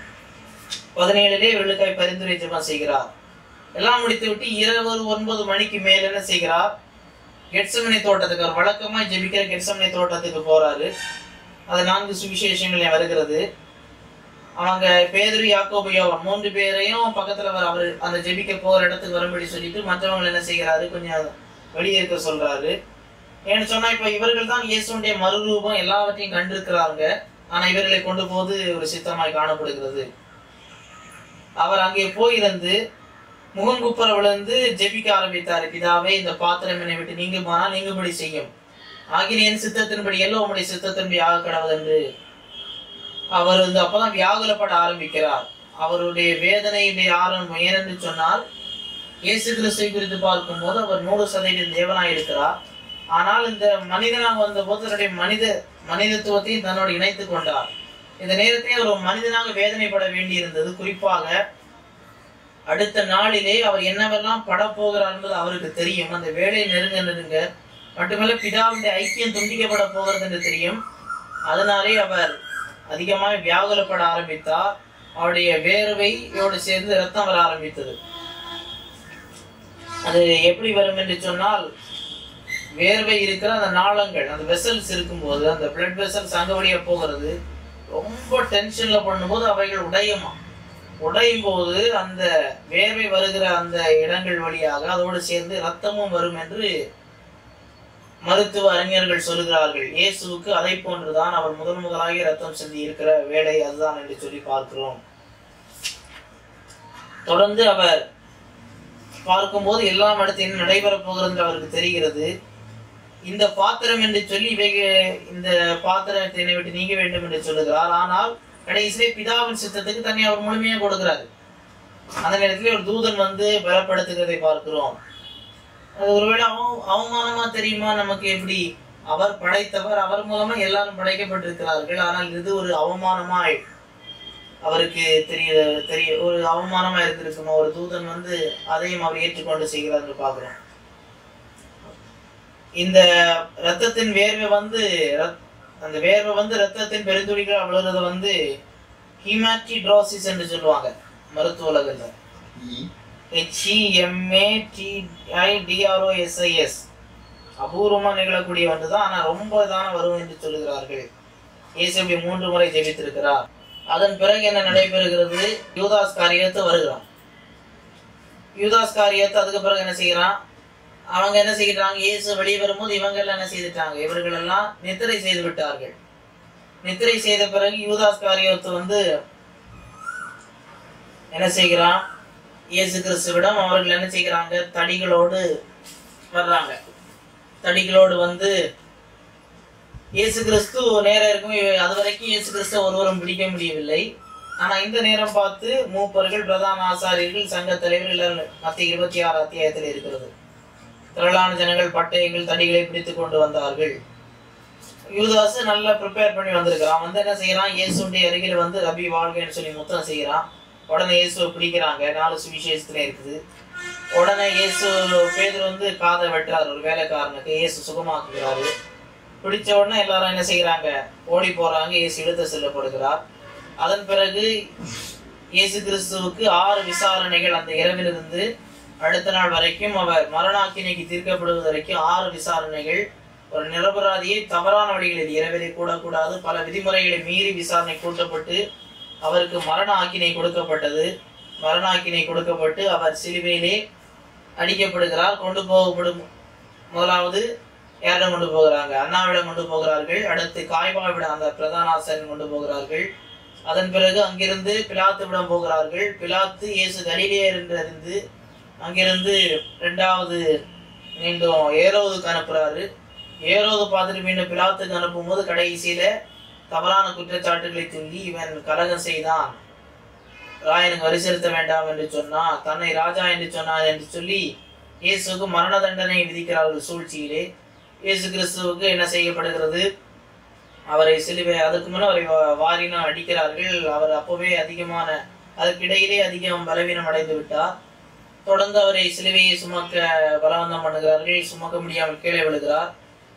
பதினேழுலே வெள்ளுக்காய் பரிந்துரை ஜெபம் செய்கிறார். எல்லாம் முடித்து விட்டு இரவு ஒன்பது மணிக்கு மேல் என்ன செய்கிறார், கெட்சமனே தோட்டத்துக்கு, அவர் வழக்கமாய் ஜெபிக்கிற கெட்சமனே தோட்டத்துக்கு போறாரு. அது நான்கு சுவிசேஷங்களே வருகிறது. அவங்க பேதுரு யாக்கோபு யோவான் மூன்று பேரையும் பக்கத்துல வர அவர் அந்த ஜெபிக்க போற இடத்துக்கு வரும்படி சொல்லிட்டு மற்றவங்க என்ன செய்கிறாரு, கொஞ்சம் வெளியே இருக்க சொல்றாரு. ஏன்னு சொன்னா இப்ப இவர்கள் தான் இயேசுடைய மறுரூபம் எல்லாவற்றையும் கண்டிருக்கிறாங்க. ஆனா இவர்களை கொண்டு போது ஒரு சித்தமாய் காணப்படுகிறது. அவர் அங்கே போயிருந்து முகங்குப்புற விழுந்து ஜெபிக்க ஆரம்பித்தார். பிதாவே, இந்த பாத்திரம் என்னை விட்டு நீங்குமானால் நீங்கும்படி செய்யும், ஆகிய என் சித்தத்தின்படி எல்லாம் உம்முடைய சித்தத்தின்படி ஆக கடவுள் என்று அவர் வந்து அப்பதான் வியாகுலப்பட ஆரம்பிக்கிறார். அவருடைய வேதனையுடைய ஆரம்பம் ஏனென்று சொன்னால், இயேசு கிறிஸ்துவை குறித்து பார்க்கும் போது அவர் நூறு சதவீதம் தேவனாய் இருக்கிறார். ஆனால் இந்த மனிதனாக வந்த போது தன்னுடைய மனித மனிதத்துவத்தையும் தன்னோடு இணைத்துக் கொண்டார். இந்த நேரத்தில் அவர் மனிதனாக வேதனைப்பட வேண்டியிருந்தது. குறிப்பாக அடுத்த நாளிலே அவர் என்னவெல்லாம் படப்போகிறார் என்பது அவருக்கு தெரியும். அந்த வேலை நெருங்க நெருங்க மட்டுமல்ல, பிதாவுடைய ஐக்கியம் துண்டிக்கப்பட போகிறது என்று தெரியும். அதனாலே அவர் அதிகமாக வியாகுலப்பட ஆரம்பித்தார். அவருடைய வேர்வையோடு சேர்ந்து ரத்தம் வர ஆரம்பித்தது. அது எப்படி வரும் என்று சொன்னால், வேர்வை இருக்கிற அந்த நாளங்கள், அந்த வெசல்ஸ் இருக்கும்போது, அந்த பிளட் வெசல்ஸ் அங்க வழியா போகிறது. ரொம்ப டென்ஷன்ல பண்ணும்போது அவைகள் உடையுமா, உடையும் போது அந்த வேர்வை வருகிற அந்த இடங்கள் வழியாக அதோடு சேர்ந்து ரத்தமும் வரும் என்று மருத்துவ அறிஞர்கள் சொல்லுகிறார்கள். இயேசுவுக்கு அதை போன்றுதான் அவர் முதல் முதலாக ரத்தம் சிந்தி இருக்கிற வேலை அதுதான் என்று சொல்லி பார்க்கிறோம். தொடர்ந்து அவர் பார்க்கும்போது எல்லாம் அடுத்து என்ன நடைபெறப் போகிறது என்று அவருக்கு தெரிகிறது. இந்த பாத்திரம் என்று சொல்லி இவை இந்த பாத்திரத்தை என்னை விட்டு நீங்க வேண்டும் என்று சொல்லுகிறார். ஆனால் கடைசியிலே பிதாவின் சித்தத்துக்கு தன்னை அவர் முழுமையாக கொடுக்கிறார். அந்த நேரத்திலே ஒரு தூதன் வந்து பலப்படுத்துகிறதை பார்க்கிறோம். அது ஒருவேளை அவ அவமானமா தெரியுமா நமக்கு? எப்படி அவர் படைத்தவர், அவர் மூலமா எல்லாரும் படைக்கப்பட்டிருக்கிறார்கள். ஆனால் இது ஒரு அவமானமாய் அவருக்கு தெரிய தெரிய ஒரு அவமானமா இருந்திருக்குமா? ஒரு தூதன் வந்து அதையும் அவர் ஏற்றுக்கொண்டு செய்கிறார் என்று பார்க்கிறோம். இந்த ரத்தத்தின் வேர்வை வந்து அந்த வேர்வை வந்து ரத்தத்தின் பெருந்துளிகள் விழுறது வந்து ஹீமாட்டிட்ரோசிஸ் என்று சொல்லுவாங்க மருத்துவ உலகத்துல. ஹெச்இஎம்ஏடிஐடிஆர்ஓஎஸ்ஐஎஸ் அபூர்வமா நிகழக்கூடிய ஒன்றுதான். ஆனா ரொம்ப தான வரும் என்று சொல்லுகிறார்கள். இயேசு மூன்று முறை ஜெபித்திருக்கிறார். அதன் பிறகு என்ன நடைபெறுகிறது? யூதாஸ் காரியத்தை வருகிறான். யூதாஸ் காரியத்தை அதுக்கு பிறகு என்ன செய்யறான்? அவங்க என்ன செய்கிறாங்க? இயேசு வெளியே வரும்போது இவங்க எல்லாம் என்ன செய்துட்டாங்க? இவர்கள் எல்லாம் நித்திரை செய்து விட்டார்கள். நித்திரை செய்த பிறகு யூதாஸ் காரியத்தை வந்து என்ன செய்கிறான்? இயேசு கிறிஸ்துவிடம் அவர்கள் என்ன செய்கிறாங்க? தடிகளோடு வர்றாங்க. தடிகளோடு வந்து இயேசு கிறிஸ்து நேரம் இருக்கும். அது வரைக்கும் இயேசு கிறிஸ்து ஒருவரும் பிடிக்க முடியவில்லை. ஆனா இந்த நேரம் பார்த்து மூப்பர்கள், பிரதான ஆசாரியர்கள், சங்க தலைவர்கள் மத்திய இருபத்தி ஆறு அத்தியாயத்தில் இருக்கிறது. திரளான ஜனங்கள் பட்டயங்கள் தடிகளை பிடித்துக் கொண்டு வந்தார்கள். யூதாசு நல்லா ப்ரிப்பேர் பண்ணி வந்திருக்கிறான். வந்து என்ன செய்யறான்? இயேசுடைய அருகில் வந்து ரபி வாழ்க்கைன்னு சொல்லி முத்தம் செய்யறான். உடனே இயேசுவை பிடிக்கிறாங்க. நாலு சுவிசேஷத்துல இருக்குது. உடனே இயேசு பேதுரு வந்து காதை வெட்டுறாரு ஒரு வேலைக்காரனுக்கு. இயேசு சுகமாக்குகிறாரு. பிடிச்ச உடனே எல்லாரும் என்ன செய்யறாங்க? ஓடி போறாங்க. இயேசு இழுத்து செல்லப்படுகிறார். அதன் பிறகு இயேசு கிறிஸ்துவுக்கு ஆறு விசாரணைகள் அந்த இரவிலிருந்து அடுத்த நாள் வரைக்கும் அவர் மரணாக்கினைக்கு தீர்க்கப்படுவது வரைக்கும் ஆறு விசாரணைகள். ஒரு நிரபராதியை தவறான வழிகளில் இரவிலே கூடக்கூடாது, பல விதிமுறைகளை மீறி விசாரணை கூட்டப்பட்டு அவருக்கு மரண ஆக்கினை கொடுக்கப்பட்டது. மரண ஆக்கினை கொடுக்கப்பட்டு அவர் சிலுவையிலே அடிக்கப்படுகிறார். கொண்டு போகப்படும் முதலாவது யாரிடம் கொண்டு போகிறாங்க? அண்ணாவிடம் கொண்டு போகிறார்கள். அடுத்து காய்பாவிடம் அந்த பிரதான ஆசாரியன் கொண்டு போகிறார்கள். அதன் பிறகு அங்கிருந்து பிலாத்துவிடம் போகிறார்கள். பிலாத்து இயேசு கலிலேயர் என்று அறிந்து அங்கிருந்து ரெண்டாவது மீண்டும் ஏரோதுக்கு அனுப்புறாரு. ஏரோது பார்த்துட்டு மீண்டும் பிலாத்துக்கு அனுப்பும் போது கடைசியில தவறான குற்றச்சாட்டுகளை சொல்லி இவன் கலகம் செய்தான், ராயனுக்கு வரி செலுத்த வேண்டாம் என்று சொன்னா, தன்னை ராஜா என்று சொன்னார் என்று சொல்லி இயேசுக்கு மரண தண்டனை விதிக்கிறார்கள் சூழ்ச்சியிலே. இயேசு கிறிஸ்துவுக்கு என்ன செய்யப்படுகிறது? அவரை சிலுவை அதுக்கு முன்ன அவரை வாரினா அடிக்கிறார்கள். அவர் அப்பவே அதிகமான அதற்கிடையிலே அதிகம் பலவீனம் அடைந்து விட்டார். தொடர்ந்து அவரை சிலுவையை சுமக்க பலவந்தம் பண்ணுகிறார்கள். சுமக்க முடியாமல் கீழே விழுகிறார்.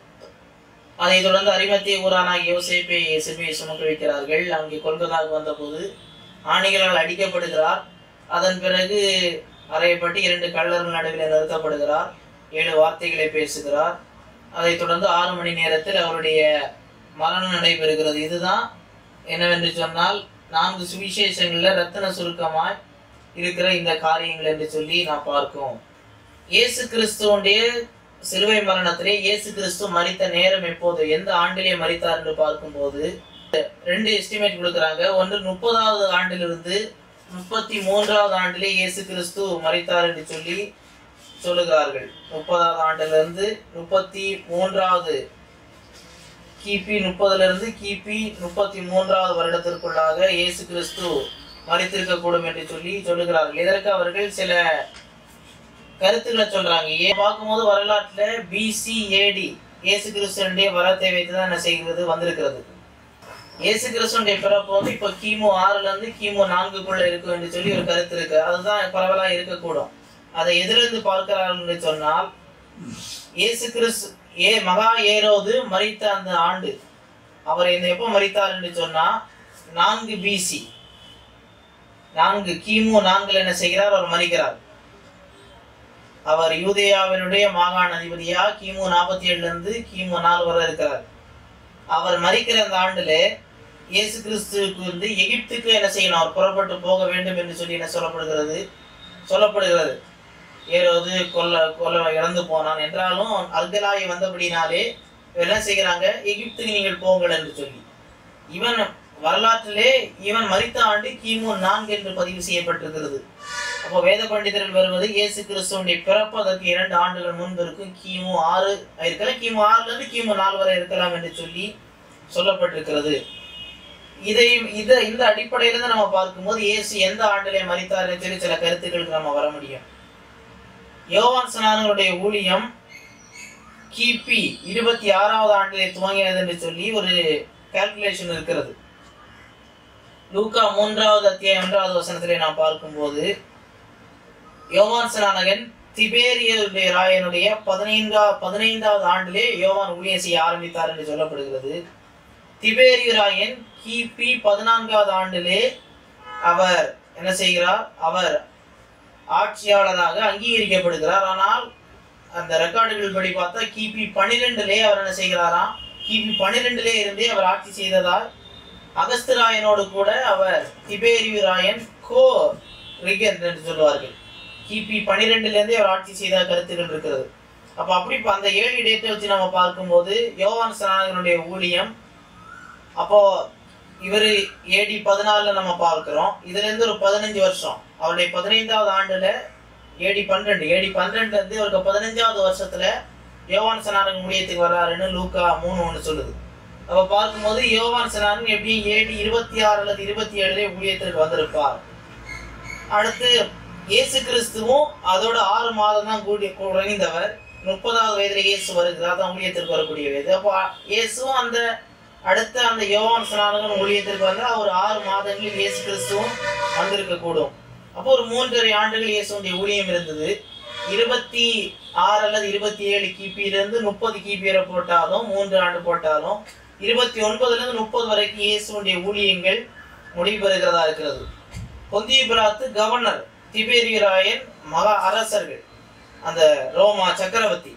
அதை தொடர்ந்து அரிமத்திய ஊரானாகிய யோசேப்பை சிலுவையை சுமக்க வைக்கிறார்கள். அங்கே கொல்கத்தாவுக்கு வந்த போது ஆணிகளால் அடிக்கப்படுகிறார். அதன் பிறகு அறையப்பட்டு இரண்டு கள்ளர்கள் நடுவில் நிறுத்தப்படுகிறார். ஏழு வார்த்தைகளை பேசுகிறார். அதை தொடர்ந்து ஆறு மணி நேரத்தில் அவருடைய மரணம் நடைபெறுகிறது. இதுதான் என்னவென்று சொன்னால் நான்கு சுவிசேஷங்கள்ல ரத்தின சுருக்கமாய் இருக்கிற இந்த காரியங்கள் என்று சொல்லி நான் பார்க்கிறோம். இயேசு கிறிஸ்துவுடைய சிலுவை மரணத்திலே இயேசு கிறிஸ்து மரித்த நேரம் எப்போது, எந்த ஆண்டிலே மரித்தார் என்று பார்க்கும்போது ரெண்டு எஸ்டிமேட் கொடுக்குறாங்க. ஒன்று முப்பதாவது ஆண்டிலிருந்து முப்பத்தி மூன்றாவது ஆண்டிலே இயேசு கிறிஸ்து மரித்தார் என்று சொல்லி சொல்லுகிறார்கள். முப்பதாவது ஆண்டிலிருந்து முப்பத்தி மூன்றாவது கிபி முப்பதுல இருந்து கிபி முப்பத்தி மூன்றாவது வருடத்திற்குள்ளாக இயேசு கிறிஸ்து மரித்திருக்க கூடும் என்று சொல்லி சொல்லுகிறார்கள். இதற்கு அவர்கள் சில கருத்துக்களை சொல்றாங்க. ஏன் பார்க்கும்போது வரலாற்றுல பிசி ஏடி இயேசு கிறிஸ்துடைய வரத்தை வைத்துதான் என்ன செய்கிறது வந்திருக்கிறது. இயேசு கிறிஸ்துடைய பிறப்பு வந்து இப்ப கிமு ஆறுல இருந்து கிமு நான்குக்குள்ள இருக்கும் என்று சொல்லி ஒரு கருத்து இருக்கு. அதுதான் பரவலா இருக்கக்கூடும். அதை எதிலிருந்து பார்க்கிறார்கள் என்று சொன்னால், இயேசு கிறிஸ்து ஏ மகா ஏரோது மரித்த அந்த ஆண்டு, அவர் இந்த எப்போ மரித்தார் என்று சொன்னா நான்கு பிசி, நான்கு கிமு நான்குல என்ன செய்கிறார், அவர் மரிக்கிறார். அவர் யூதேயாவினுடைய மாகாண அதிபதியா கிமு நாற்பத்தி ஏழுல இருந்து கிமு நாலு வரை இருக்கிறார். அவர் மரிக்கிற அந்த ஆண்டுல இயேசு கிறிஸ்துவுக்கு வந்து எகிப்துக்கு என்ன செய்யணும், அவர் புறப்பட்டு போக வேண்டும் என்று சொல்லி என்ன சொல்லப்படுகிறது சொல்லப்படுகிறது ஏரோது கொல்ல கொல்ல இறந்து போனான் என்றாலும் அர்கலாய் வந்தபடினாலே என்ன செய்கிறாங்க, எகிப்துக்கு நீங்கள் போங்கள் என்று சொல்லி. இவன் வரலாற்றிலே இவன் மரித்த ஆண்டு கிமு நான்கு என்று பதிவு செய்யப்பட்டிருக்கிறது. அப்போ வேத பண்டிதர்கள் வருவது இயேசு கிறிஸ்துவனுடைய பிறப்பு அதற்கு இரண்டு ஆண்டுகள் முன்பு இருக்கும், கிமு ஆறு இருக்கலாம், கிமு ஆறுல இருந்து கிமு நாலு வரை இருக்கலாம் என்று சொல்லி சொல்லப்பட்டிருக்கிறது. இதை இதை இந்த அடிப்படையில தான் நம்ம பார்க்கும்போது இயேசு எந்த ஆண்டிலே மரித்தார் சொல்லி சில கருத்துக்களுக்கு நம்ம வர முடியும். யோவான் ஸ்நானனுடைய ஊழியம் கிபி இருபத்தி ஆறாவது ஆண்டிலே துவங்கினது என்று சொல்லி ஒரு கால்குலேஷன் இருக்கிறது. லூக்கா மூன்றாவது அத்தியாயம் ஒன்றாவது வசனத்திலே நாம் பார்க்கும்போது, யோவான் ஸ்நானகன் திபேரியருடைய ராயனுடைய பதினைந்தா பதினைந்தாவது ஆண்டிலே யோவான் ஊழியம் செய்ய ஆரம்பித்தார் என்று சொல்லப்படுகிறது. திபேரியு ராயன் கிபி பதினான்காவது ஆண்டிலே அவர் என்ன செய்கிறார், அவர் ஆட்சியாளராக அங்கீகரிக்கப்படுகிறார். ஆனால் அந்த ரெக்கார்டுகள் படி பார்த்தா கிபி பனிரெண்டுலே அவர் என்ன செய்கிறாராம், கிபி பனிரெண்டுலே இருந்தே அவர் ஆட்சி செய்ததால் அகஸ்திராயனோடு கூட அவர் திபேரியு ராயன் கோ ரிகன் என்று சொல்லுவார்கள். கிபி பனிரெண்டுல இருந்தே அவர் ஆட்சி செய்த கருத்துக்கள் இருக்கிறது. அப்ப அப்படி அந்த ஏழு டேட்டை வச்சு நம்ம பார்க்கும்போது யோவான் ஸ்நானகனுடைய ஊழியம் அப்போ இவரு ஏடி பதினாலுல நம்ம பார்க்கிறோம். இதுல இருந்து ஒரு பதினஞ்சு வருஷம் அவருடைய பதினைந்தாவது ஆண்டுல ஏடி பன்னிரெண்டு ஏடி பன்னிரெண்டுல இருந்து அவருக்கு பதினஞ்சாவது வருஷத்துல யோவான் ஸ்நானகன் ஊழியத்துக்கு வர்றாருன்னு லூக்கா மூணு ஒண்ணு சொல்லுது. அப்ப பார்க்கும்போது யோவான் ஸ்நானகன் எப்படி ஏடி இருபத்தி ஆறு அல்லது இருபத்தி ஏழுல ஊழியத்திற்கு வந்திருப்பார். அடுத்து இயேசு கிறிஸ்துவும் அதோட ஆறு மாதம் தான் கூடி குறைந்தவர். முப்பதாவது வயதுல இயேசு வருகிறார், தான் ஊழியத்திற்கு வரக்கூடிய வயது. அப்போ இயேசுவும் அந்த அடுத்த அந்த யோவான் ஸ்நானகன் ஊழியத்திற்கு வந்து ஒரு ஆறு மாதங்களில் இயேசு கிறிஸ்துவும் வந்திருக்க கூடும். அப்போ ஒரு மூன்றரை ஆண்டுகள் இயேசுடைய ஊழியம் இருந்தது. இருபத்தி ஆறு அல்லது இருபத்தி ஏழு கிபியில இருந்து முப்பது கிபி வரை போட்டாலும் மூன்று ஆண்டு போட்டாலும் இருபத்தி ஒன்பதுல இருந்து முப்பது வரைக்கும் இயேசுடைய ஊழியங்கள் முடிவுபெறுகிறதா இருக்கிறது. பொந்திய பிலாத்து கவர்னர், திபேரியு ராயன் மகா அரசர்கள், அந்த ரோமா சக்கரவர்த்தி.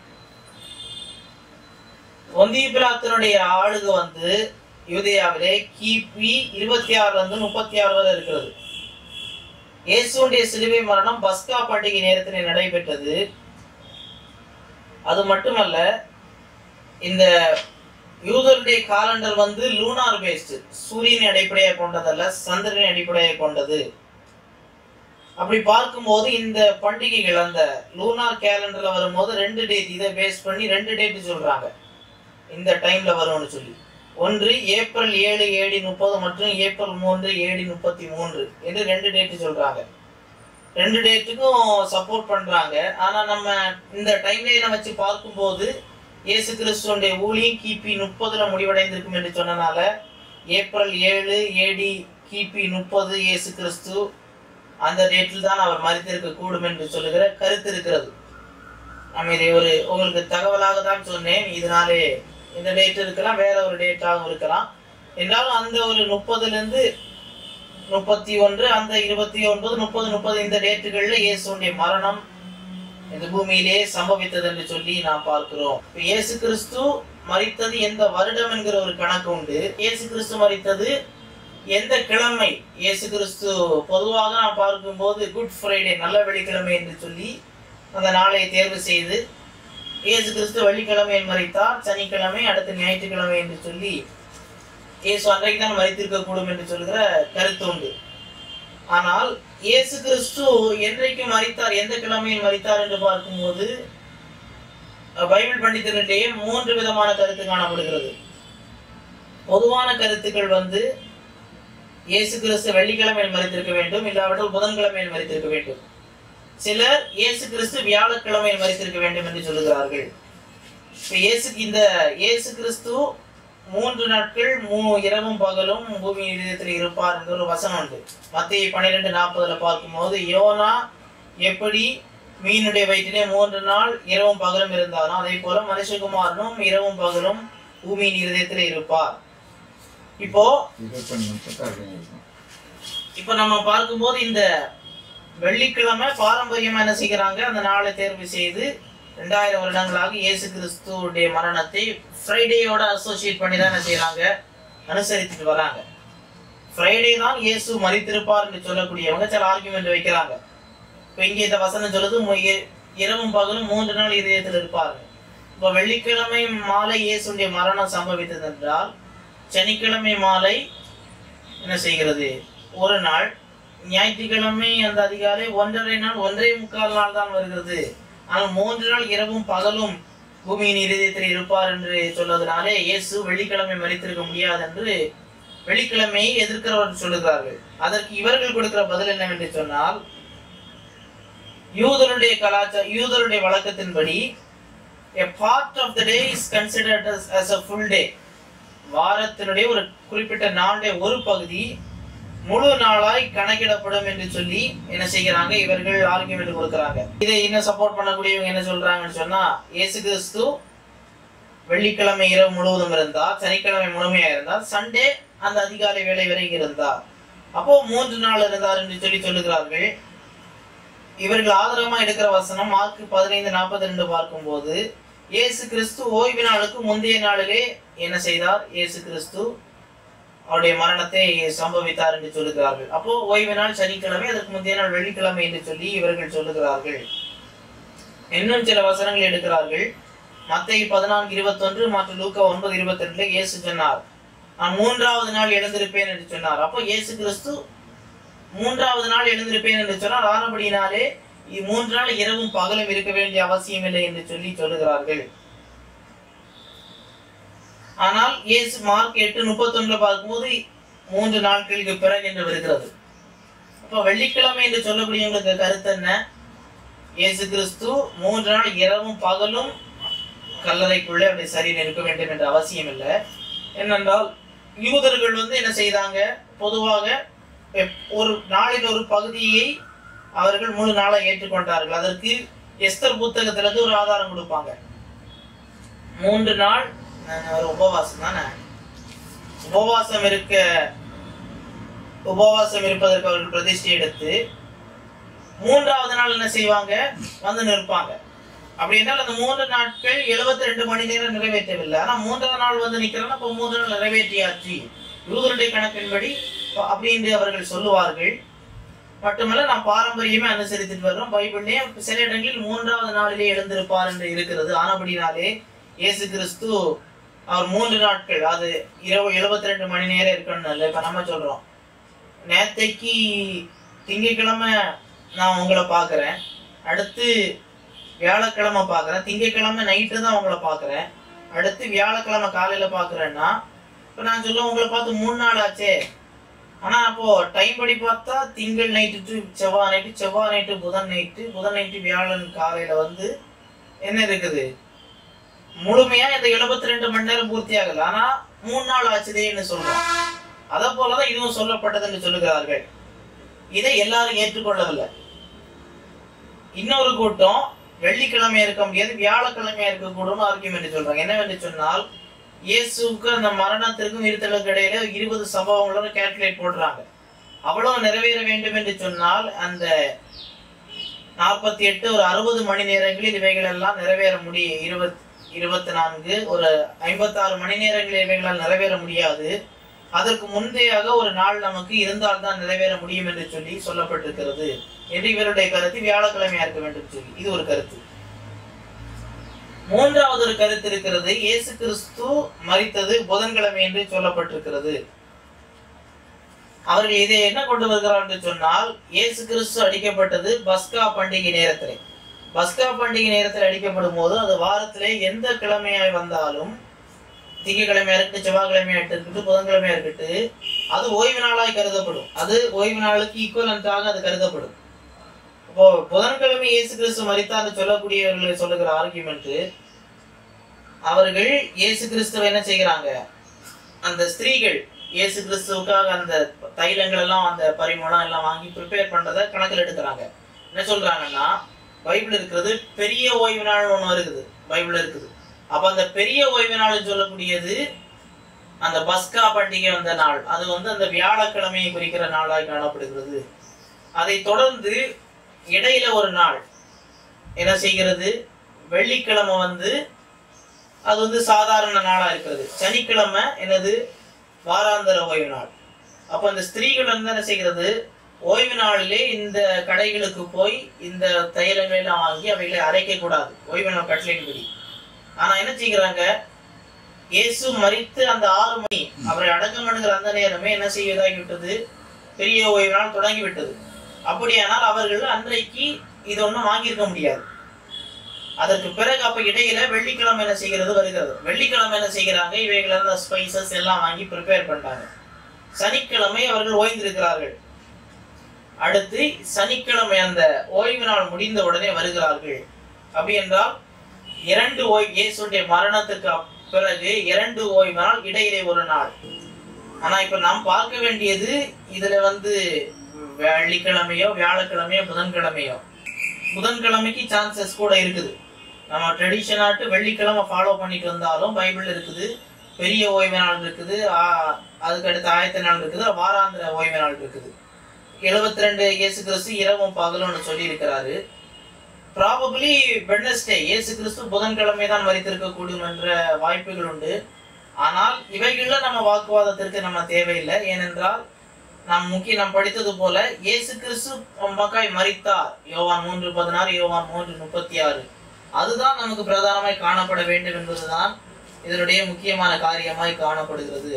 பொந்திய பிலாத்தினுடைய ஆளுகை வந்து யூதேயாவிலே கிபி இருபத்தி ஆறுல இருந்து முப்பத்தி ஆறு வரை இருக்கிறது. இயேசுடைய சிலுவை மரணம் பஸ்கா பண்டிகை நேரத்தில் நடைபெற்றது. அது மட்டுமல்ல, இந்த யூதருடைய காலண்டர் வந்து லூனார் பேஸ்ட், சூரியனை அடிப்படையாக கொண்டதல்ல, சந்திரனை அடிப்படையாக கொண்டது. அப்படி பார்க்கும்போது இந்த பண்டிகைகள் அந்த லூனார் கேலண்டர்ல வரும்போது ரெண்டு டேட் இதை பேஸ் பண்ணி ரெண்டு டேட் சொல்றாங்க இந்த டைம்ல வரும்னு சொல்லி. ஒன்று ஏப்ரல் ஏழு ஏடி முப்பது மற்றும் ஏப்ரல் மூன்று ஏடி முப்பத்தி மூன்று என்று ரெண்டு டேட்டு சொல்றாங்க. ரெண்டு டேட்டுக்கும் சப்போர்ட் பண்றாங்க. ஆனா நம்ம இந்த டைம்லைனை வச்சு பார்க்கும்போது இயேசு கிறிஸ்துவனுடைய ஊழியம் கிபி முப்பதுல முடிவடைந்திருக்கும் என்று சொன்னனால ஏப்ரல் ஏழு ஏடி கிபி முப்பது இயேசு கிறிஸ்து அந்த டேட்டில் தான் அவர் மரித்திருக்க கூடும் என்று சொல்லுகிற கருத்து இருக்கிறது. நம்ம இதை ஒரு உங்களுக்கு தகவலாக தான் சொன்னேன். இதனாலே இந்த டேட் இருக்கலாம், வேற ஒரு டேட்டாகவும் இருக்கலாம். என்றாலும் அந்த ஒரு முப்பதுல இருந்து முப்பத்தி ஒன்று அந்த இருபத்தி ஒன்பது முப்பது முப்பது இந்த டேட்டுகள்ல இயேசுடைய மரணம் இந்த பூமியிலே சம்பவித்தது என்று சொல்லி நாம் பார்க்கிறோம். இயேசு கிறிஸ்து மரித்தது எந்த வருடம் என்கிற ஒரு கணக்கு உண்டு. இயேசு கிறிஸ்து மரித்தது எந்த கிழமை? இயேசு கிறிஸ்து பொதுவாக நாம் பார்க்கும்போது குட் ஃப்ரைடே, நல்ல வெள்ளிக்கிழமை என்று சொல்லி அந்த நாளை தேர்வு செய்து இயேசு கிறிஸ்து வெள்ளிக்கிழமை மரித்தார், சனிக்கிழமை, அடுத்த ஞாயிற்றுக்கிழமை என்று சொல்லி இயேசு அன்றைக்கு தான் மரித்திருக்க கூடும் என்று சொல்கிற கருத்து உண்டு. ஆனால் இயேசு கிறிஸ்து என்றைக்கு மரித்தார், எந்த கிழமையில் மரித்தார் என்று பார்க்கும்போது பைபிள் பண்டிதர்களிடையே மூன்று விதமான கருத்து காணப்படுகிறது. பொதுவான கருத்துக்கள் வந்து இயேசு கிறிஸ்து வெள்ளிக்கிழமையில் மரித்திருக்க வேண்டும், இல்லாவிட்டால் புதன்கிழமையில் மரித்திருக்க வேண்டும். சிலர் இயேசு கிறிஸ்து வியாழக்கிழமையில் மரித்திருக்க வேண்டும் என்று சொல்லுகிறார்கள். இயேசு இந்த இயேசு கிறிஸ்து மூன்று நாட்கள் மூ இரவும் பகலும் பூமியின் இதயத்தில் இருப்பார் என்ற ஒரு வசனம் உண்டு. மத்திய பன்னிரெண்டு நாற்பதுல பார்க்கும்போது, யோனா எப்படி மீனுடைய வயிற்றிலே மூன்று நாள் இரவும் பகலும் இருந்தானோ அதே போல மனுஷகுமாரனும் இரவும் பகலும் பூமியின் இருதயத்தில் இருப்பார். இப்போ இப்ப நம்ம பார்க்கும்போது இந்த வெள்ளிக்கிழமை பாரம்பரியமா என்ன செய்கிறாங்க, அந்த நாளை தேர்வு செய்து ரெண்டாயிரம் வருடங்களாக இயேசு கிறிஸ்துடைய மரணத்தை ஃப்ரைடேயோட அசோசியேட் பண்ணி தான் என்ன செய்யறாங்க, அனுசரித்துட்டு வராங்க. ஃப்ரைடே தான் இயேசு மரித்திருப்பார் என்று சொல்லக்கூடியவங்க சில ஆர்குமெண்ட் வைக்கிறாங்க. இப்போ இங்கே இந்த வசனம் சொல்லுது இரவும் பகலும் மூன்று நாள் இதயத்தில் இருப்பார்கள். இப்போ வெள்ளிக்கிழமை மாலை இயேசுடைய மரணம் சம்பவித்தது என்றால் சனிக்கிழமை மாலை என்ன செய்கிறது, ஒரு நாள், ஞாயிற்றுக்கிழமை அந்த அதிகாலை ஒன்றரை நாள் ஒன்றரை முக்கால் நாள் தான் வருகிறது. ஆனால் மூன்று நாள் இரவும் பகலும் பூமியின் இருதயத்தில் இருப்பார் என்று சொல்வதனாலே இயேசு வெள்ளிக்கிழமை மரித்திருக்க முடியாது என்று வெள்ளிக்கிழமையை எதிர்க்கிறவர்கள் சொல்லுகிறார்கள். அதற்கு இவர்கள் கொடுக்கிற பதில் என்னவென்று சொன்னால், யூதருடைய கலாச்சார யூதருடைய வழக்கத்தின்படி a part of the day is considered as, as a full day. வாரத்தினுடைய ஒரு குறிப்பிட்ட நாளுடைய ஒரு பகுதி முழு நாளாய் கணக்கிடப்படும் என்று சொல்லி என்ன செய்கிறாங்க, இவர்கள் ஆர்குமெண்ட் கொடுக்கிறாங்க. இதை இன்னும் சப்போர்ட் பண்ணக்கூடியவங்க என்ன சொல்றாங்கன்னு சொன்னா, இயேசு கிறிஸ்து வெள்ளிக்கிழமை இரவு முழுவதும் இருந்தார், சனிக்கிழமை முழுமையா இருந்தார், சண்டே அந்த அதிகாலை வேலை வரைக்கும் இருந்தார், அப்போ மூன்று நாள் இருந்தார் என்று சொல்லி சொல்லுகிறார்கள். இவர்கள் ஆதரவமா எடுக்கிற வசனம் மார்க் பதினைந்து நாற்பத்தி ரெண்டு பார்க்கும் போது, இயேசு கிறிஸ்து ஓய்வு நாளுக்கு முந்தைய நாளிலே என்ன செய்தார், இயேசு கிறிஸ்து அவருடைய மரணத்தை சம்பவித்தார் என்று சொல்லுகிறார்கள். அப்போ ஓய்வு நாள் சனிக்கிழமை, அதற்கு முந்தைய நாள் வெள்ளிக்கிழமை என்று சொல்லி இவர்கள் சொல்லுகிறார்கள். இன்னும் சில வசனங்கள் எடுக்கிறார்கள். மத்தேயு பதினான்கு இருபத்தி ஒன்று மற்றும் லூக்கா ஒன்பது இருபத்தி ரெண்டுல இயேசு சொன்னார், நான் மூன்றாவது நாள் எழுந்திருப்பேன் என்று சொன்னார். அப்போ இயேசு கிறிஸ்து மூன்றாவது நாள் எழுந்திருப்பேன் என்று சொன்னால் ஆனபடினாலே மூன்று நாள் இரவும் பகலும் இருக்க வேண்டிய அவசியம் இல்லை என்று சொல்லி சொல்லுகிறார்கள். ஆனால் இயேசு மார்க் எட்டு முப்பத்தி ஒன்றுல பார்க்கும்போது மூன்று நாட்களுக்கு பிறகு என்று வருகிறது. அப்ப வெள்ளிக்கிழமை என்று சொல்லக்கூடியவங்களுக்கு கருத்து என்ன, இயேசு கிறிஸ்து மூன்று நாள் இரவும் பகலும் கல்லறைக்குள்ளே அப்படி சரீரம் இருக்க வேண்டும் என்ற அவசியம் இல்லை. என்னென்றால் யூதர்கள் வந்து என்ன செய்தாங்க, பொதுவாக ஒரு நாளின் ஒரு பகுதியை அவர்கள் முழு நாளை ஏற்றுக்கொண்டார்கள். அதற்கு எஸ்தர் புத்தகத்திலிருந்து ஒரு ஆதாரம் கொடுப்பாங்க. மூன்று நாள் ஒரு உபவாசம் தானே, உபவாசம் இருக்க உபவாசம் இருப்பதற்கு அவர்கள் பிரதிஷ்டை எடுத்து மூன்றாவது நாள் என்ன செய்வாங்க, வந்து நிற்பாங்க. அப்படி என்றால் அந்த மூன்று நாட்கள் எழுபத்தி ரெண்டு மணி நேரம் நிறைவேற்றவில்லை. ஆனா மூன்றாவது நாள் வந்து நிற்கிறாங்க, அப்போ மூன்று நாள் நிறைவேற்றியாச்சு யூதருடைய கணக்கின்படி அப்படி என்று அவர்கள் சொல்லுவார்கள். மட்டுமல்ல, நாம் பாரம்பரியமே அனுசரித்துட்டு வர்றோம். பைபிள்லயே சில இடங்களில் மூன்றாவது நாளிலே எழுந்திருப்பார் என்று இருக்கிறது. ஆனபடினாலே இயேசு கிறிஸ்து அவர் மூன்று நாட்கள், அது இரவு எழுபத்தி ரெண்டு மணி நேரம் இருக்கணும்ல. இப்ப நம்ம சொல்றோம், நேத்தைக்கு திங்கட்கிழமை நான் உங்களை பாக்குறேன், அடுத்து வியாழக்கிழமை பாக்குறேன், திங்கட்கிழமை நைட்டு தான் உங்களை பாக்குறேன், அடுத்து வியாழக்கிழமை காலையில பாக்குறேன்னா இப்ப நான் சொல்லுவேன் உங்களை பார்த்து மூணு நாள் ஆச்சே. ஆனா அப்போ டைம் படி பார்த்தா திங்கள் நைட்டு டு செவ்வாய் நைட்டு, செவ்வாய் நைட்டு புதன் நைட்டு, புதன் நைட்டு வியாழன் காலையில வந்து என்ன இருக்குது, முழுமையா இந்த எழுபத்தி ரெண்டு மணி நேரம் பூர்த்தி ஆகல. ஆனா மூணு நாள் ஆச்சுதேன்னு சொல்றோம். அத போலதான் இதுவும் சொல்லப்பட்டது என்று சொல்லுகிறார்கள். இதை எல்லாரும் ஏற்றுக்கொள்ளவில்லை. இன்னொரு கூட்டம் வெள்ளிக்கிழமை இருக்க முடியாது, வியாழக்கிழமையா இருக்கக்கூடும் ஆர்கியூமெண்ட் சொல்றாங்க. என்னவென்று சொன்னால், இயேசுக்கு அந்த மரணத்திற்கும் இருத்தலுக்கு இடையில இருபது சம்பவங்களோட கேல்குலேட் போடுறாங்க. அவ்வளவு நிறைவேற வேண்டும் என்று சொன்னால் அந்த நாற்பத்தி எட்டு ஒரு அறுபது மணி நேரங்களில் இவைகள் எல்லாம் நிறைவேற முடியும். இருபத்தி இருபத்தி நான்கு ஒரு ஐம்பத்தி ஆறு மணி நேரங்களில் இவைகளால் நிறைவேற முடியாது. அதற்கு முந்தையாக ஒரு நாள் நமக்கு இருந்தால்தான் நிறைவேற முடியும் என்று சொல்லி சொல்லப்பட்டிருக்கிறது என்று இவருடைய கருத்து. வியாழக்கிழமையா இருக்க வேண்டும் சொல்லி இது ஒரு கருத்து. மூன்றாவது ஒரு கருத்து இருக்கிறது. இயேசு கிறிஸ்து மரித்தது புதன்கிழமை என்று சொல்லப்பட்டிருக்கிறது. அவர்கள் இதை என்ன கொண்டு வருகிறார் என்று சொன்னால், இயேசு கிறிஸ்து அடிக்கப்பட்டது பஸ்கா பண்டிகை நேரத்திலே. பஸ்கா பண்டிகை நேரத்தில் அடிக்கப்படும் போது அது வாரத்திலே எந்த கிழமையாய் வந்தாலும், திங்கக்கிழமையா இருக்கட்டும், செவ்வாய்க்கிழமையா இருக்கட்டும், புதன்கிழமையா இருக்கட்டும், அது ஓய்வு நாளாய் கருதப்படும். அது ஓய்வு நாளுக்கு ஈக்குவலண்டாக அது கருதப்படும். இப்போ புதன்கிழமை இயேசு கிறிஸ்து மரித்தார் சொல்லக்கூடியவர்களை சொல்லுகிற ஆர்கியூமெண்ட், அவர்கள் இயேசு கிறிஸ்துவை என்ன செய்கிறாங்க, அந்த ஸ்திரீகள் இயேசு கிறிஸ்துவுக்காக அந்த தைலங்கள் எல்லாம் அந்த பரிமளம் எல்லாம் வாங்கி ப்ரிப்பேர் பண்றதை கணக்கில் எடுக்கிறாங்க. என்ன சொல்றாங்கன்னா, பைபிள் இருக்கிறது பெரிய ஓய்வு நாள் ஒண்ணு இருக்குது, பைபிள் இருக்குது. அப்ப அந்த பெரிய ஓய்வு நாள் சொல்லக்கூடியது அந்த பஸ்கா பண்டிகை வந்த நாள், அது வந்து அந்த வியாழக்கிழமையை குறிக்கிற நாளாய் காணப்படுகிறது. அதை தொடர்ந்து இடையில ஒரு நாள் என்ன செய்கிறது, வெள்ளிக்கிழமை வந்து அது வந்து சாதாரண நாளா இருக்கிறது. சனிக்கிழமை என்னது, வாராந்திர ஓய்வு நாள். அப்ப அந்த ஸ்திரீகள் வந்து என்ன செய்கிறது, ஓய்வு நாளிலே இந்த கடைகளுக்கு போய் இந்த தைலங்களை எல்லாம் வாங்கி அவைகளை அரைக்க கூடாது, ஓய்வு நாள் கட்டளையின்படி. ஆனா என்ன செய்கிறாங்க, இயேசு மரித்து அந்த ஆறு மணி அவரை அடக்கம் பண்ணுகிற அந்த நேரமே என்ன செய்வதாகிவிட்டது, பெரிய ஓய்வு நாள் தொடங்கி விட்டது. அப்படியானால் அவர்கள் அன்றைக்கு இது ஒன்றும் வாங்கியிருக்க முடியாது. அதற்கு பிறகு அப்ப இடையில வெள்ளிக்கிழமை என்ன செய்கிறது வருகிறது. வெள்ளிக்கிழமை என்ன செய்கிறாங்க, இவைகள் ஸ்பைசஸ் எல்லாம் வாங்கி ப்ரிப்பேர் பண்றாங்க. சனிக்கிழமை அவர்கள் ஓய்ந்திருக்கிறார்கள். அடுத்து சனிக்கிழமை அந்த ஓய்வு நாள் முடிந்த உடனே வருகிறார்கள். அப்படி என்றால் இரண்டு ஓய்வு, இயேசுடைய மரணத்துக்கு பிறகு இரண்டு ஓய்வு நாள், இடையிலே ஒரு நாள். ஆனா இப்ப நாம் பார்க்க வேண்டியது இதுல வந்து வெள்ளிக்கிழமையோ வியாழக்கிழமையோ புதன்கிழமையோ, புதன்கிழமைக்கு சான்சஸ் கூட இருக்குது. நம்ம ட்ரெடிஷனாட்டு வெள்ளிக்கிழமை ஃபாலோ பண்ணிட்டு வந்தாலும் பைபிள் இருக்குது, பெரிய ஓய்வு நாள் இருக்குது, அதுக்கு அடுத்த ஆயத்த நாள் இருக்குது, வாராந்திர ஓய்வு நாள் இருக்குது. எழுபத்தி ரெண்டு இயேசு கிறிஸ்து இரவும் பகலும்னு சொல்லி இருக்கிறாரு. ப்ராபபிளி வெட்னஸ்டே இயேசு கிறிஸ்து புதன்கிழமை தான் மரித்திருக்க கூடும் என்ற வாய்ப்புகள் உண்டு. ஆனால் இவைகள்ல நம்ம வாக்குவாதத்திற்கு நம்ம தேவையில்லை. ஏனென்றால் நாம் முக்கிய நாம் படித்தது போல இயேசு கிறிஸ்து மக்காய் மரித்தார், யோவான் மூன்று பதினாறு, யோவான் மூன்று முப்பத்தி ஆறு, அதுதான் நமக்கு பிரதானமாய் காணப்பட வேண்டும் என்பதுதான் இதனுடைய முக்கியமான காரியமாய் காணப்படுகிறது.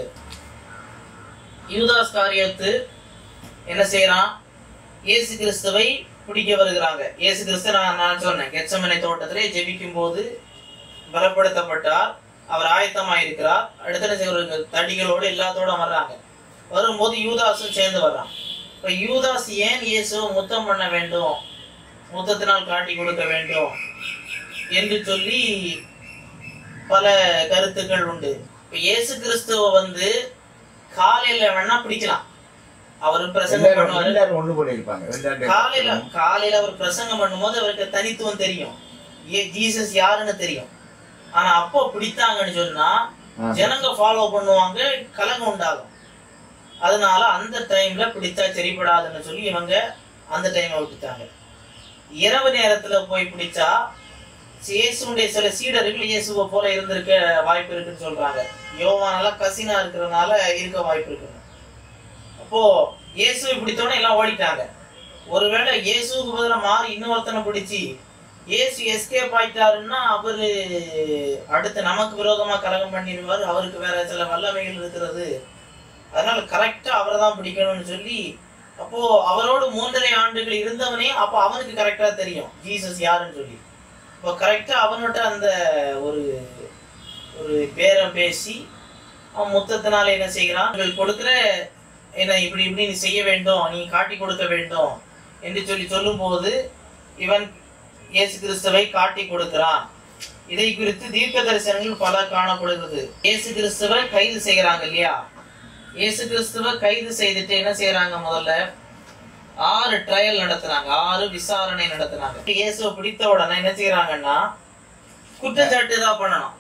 யூதாஸ் காரியத்து என்ன செய்யறான், இயேசு கிறிஸ்துவை பிடிக்க வருகிறாங்க. இயேசு கிறிஸ்து நான் நான் சொன்னேன், கெத்செமனே தோட்டத்திலே ஜெபிக்கும் போது பலப்படுத்தப்பட்டார், அவர் ஆயத்தமாயிருக்கிறார். அடுத்த தடிகளோடு எல்லாத்தோட வர்றாங்க. வரும்போது யூதாஸும் சேர்ந்து வர்றான். இப்ப யூதாஸ் ஏன் இயேசுவை முத்தம் பண்ண வேண்டும், முத்தத்தினால் காட்டி கொடுக்க வேண்டும் என்று சொல்லி பல கருத்துக்கள் உண்டு. இப்ப இயேசு கிறிஸ்துவ வந்து காலையில வேணா பிடிக்கலாம், அவர் பிரசங்கம் பண்ணுவாரு. காலையில காலையில அவர் பிரசங்கம் பண்ணும்போது அவருக்கு தனித்துவம் தெரியும், ஜீசஸ் யாருன்னு தெரியும். ஆனா அப்போ பிடித்தாங்கன்னு சொன்னா ஜனங்க ஃபாலோ பண்ணுவாங்க, கலகம் உண்டாகும். அதனால அந்த டைம்ல பிடித்தா சரிப்படாதுன்னு சொல்லி இவங்க அந்த டைமை விட்டுட்டாங்க. இரவு நேரத்துல போய் பிடிச்சா இயேசுடைய சில சீடர்கள் இயேசுவை போல இருந்திருக்க வாய்ப்பு இருக்குன்னு சொல்றாங்க. யோவானால கசினா இருக்கிறதுனால இருக்க வாய்ப்பு இருக்கு. அப்போ இயேசுவை பிடித்தோன்னே எல்லாம் ஓடிட்டாங்க. ஒருவேளை இயேசுக்கு பதிலாக மாறி இன்னொருத்தனை பிடிச்சி இயேசு எஸ்கேப் ஆயிட்டாருன்னா அவரு அடுத்து நமக்கு விரோதமா கலகம் பண்ணிடுவாரு, அவருக்கு வேற சில வல்லமைகள் இருக்கிறது, அதனால கரெக்டா அவரை தான் பிடிக்கணும்னு சொல்லி, அப்போ அவரோடு மூன்றரை ஆண்டுகள் இருந்தவனே அப்போ அவனுக்கு கரெக்டா தெரியும் ஜீசஸ் யாருன்னு சொல்லி. இப்போ கரெக்டா அவனோட அந்த ஒரு ஒரு பேரம் பேசி அவன் முத்தத்தினால என்ன செய்கிறான், கொடுக்குற என்ன இப்படி இப்படி நீ செய்ய வேண்டும், நீ காட்டி கொடுக்க வேண்டும் என்று சொல்லி சொல்லும் போது இவன் இயேசு கிறிஸ்துவை காட்டி கொடுக்கிறான். இதை குறித்து தீர்க்க தரிசனங்கள் பல காணப்படுகிறது. இயேசு கிறிஸ்துவை கைது செய்யறாங்க இல்லையா, இயேசு கிறிஸ்துவை கைது செய்துட்டு என்ன செய்யறாங்க, முதல்ல ஆறு ட்ரையல் நடத்துறாங்க, ஆறு விசாரணை நடத்துறாங்க. இயேசுவை பிடித்த உடனே என்ன செய்யறாங்கன்னா குற்றச்சாட்டு தான் பண்ணணும்,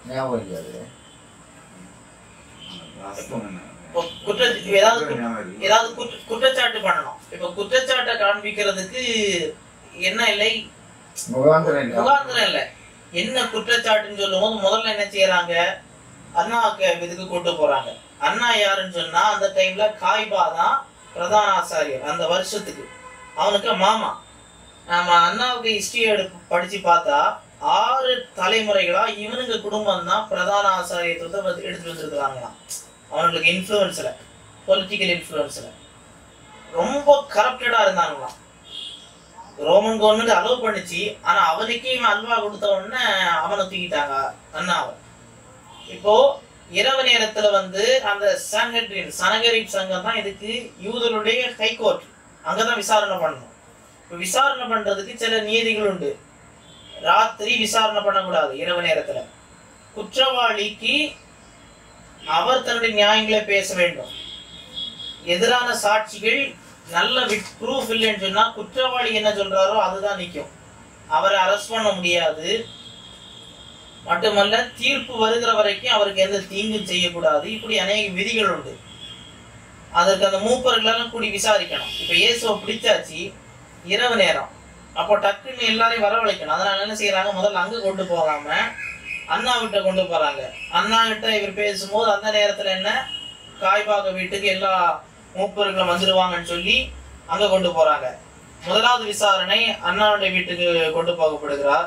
குற்ற ஏதாவது ஏதாவது குற்றச்சாட்டு பண்ணணும். இப்ப குற்றச்சாட்டை காண்பிக்கிறதுக்கு என்ன இல்லை, முகாந்திரம் இல்லை. என்ன குற்றச்சாட்டுன்னு சொல்லும் போது முதல்ல என்ன செய்யறாங்க, அண்ணாவுக்கு இதுக்கு கூட்டு போறாங்க. அண்ணா யாருன்னு சொன்னா அந்த டைம்ல காய்பா தான் பிரதான ஆசாரியர் அந்த வருஷத்துக்கு, அவனுக்கு மாமா. நம்ம அண்ணாவுக்கு ஹிஸ்டரி எடுத்து படிச்சு பார்த்தா ஆறு தலைமுறைகளா இவனுங்க குடும்பம் தான் பிரதான ஆசாரியத்துவத்தை எடுத்துட்டு வந்திருக்கிறாங்களாம். அவங்களுக்கு இன்ஃப்ளூயன்ஸ்ல, பொலிட்டிக்கல் இன்ஃப்ளூயன்ஸ்ல ரொம்ப கரப்டடா இருந்தாங்களாம். ரோமன் கவர்மெண்ட் அலோவ் பண்ணிச்சு. ஆனா அவனுக்கே இவன் அல்வா கொடுத்த உடனே அவனை தூக்கிட்டாங்க அண்ணாவை. இப்போ இரவு நேரத்துல வந்து அந்த சங்கட்ரின் சனகரிப் சங்கம் தான் இதுக்கு யூதருடைய ஹைகோர்ட், அங்கதான் விசாரணை பண்ணணும். இப்போ விசாரணை பண்றதுக்கு சில நியதிகள் உண்டு. ராத்திரி விசாரணை பண்ணக்கூடாது. இரவு நேரத்துல குற்றவாளிக்கு அவர் தன்னுடைய நியாயங்களை பேச வேண்டும். எதிரான சாட்சிகள் நல்ல ப்ரூஃப் இல்லைன்னு சொன்னா குற்றவாளி என்ன சொல்றாரோ அதுதான் நிற்கும். அவரை அரெஸ்ட் பண்ண முடியாது. மட்டுமல்ல, தீர்ப்பு வருகிற வரைக்கும் அவருக்கு எந்த தீங்கும் செய்யக்கூடாது. இப்படி அநேக விதிகள் உண்டு. அதற்கு அந்த மூப்பர்களெல்லாம் கூடி விசாரிக்கணும். இப்ப இயேசுவை பிடிச்சாச்சு இரவு நேரம், அப்போ டக்குன்னு எல்லாரையும் வரவழைக்கணும். அதனால என்ன செய்யறாங்க, முதல்ல அங்க கொண்டு போகாம அண்ணா கிட்ட கொண்டு போறாங்க. அண்ணா கிட்ட இவர் பேசும்போது அந்த நேரத்துல என்ன, காய்பாக வீட்டுக்கு எல்லா மூப்பர்களும் வந்துடுவாங்கன்னு சொல்லி அங்க கொண்டு போறாங்க. முதலாவது விசாரணை அண்ணாவுடைய வீட்டுக்கு கொண்டு போகப்படுகிறார்.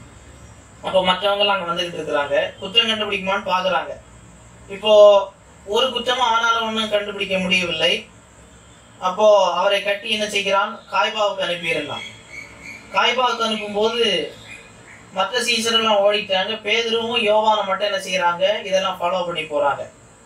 அப்போ மற்றவங்க எல்லாம் அங்க வந்துகிட்டு இருக்கிறாங்க. குற்றம் கண்டுபிடிக்குமான்னு பாக்குறாங்க. இப்போ ஒரு குற்றமும் அவனால ஒன்றும் கண்டுபிடிக்க முடியவில்லை. அப்போ அவரை கட்டி என்ன செய்கிறான், காய்பாவுக்கு அனுப்பியிருந்தான். காய்பாவுக்கு அனுப்பும் போது மற்ற சீசரெல்லாம் ஓடிட்டாங்க. பேதுருவும் யோவானை மட்டும் என்ன செய்யறாங்க, இதெல்லாம் ஃபாலோ பண்ணி போறாங்க.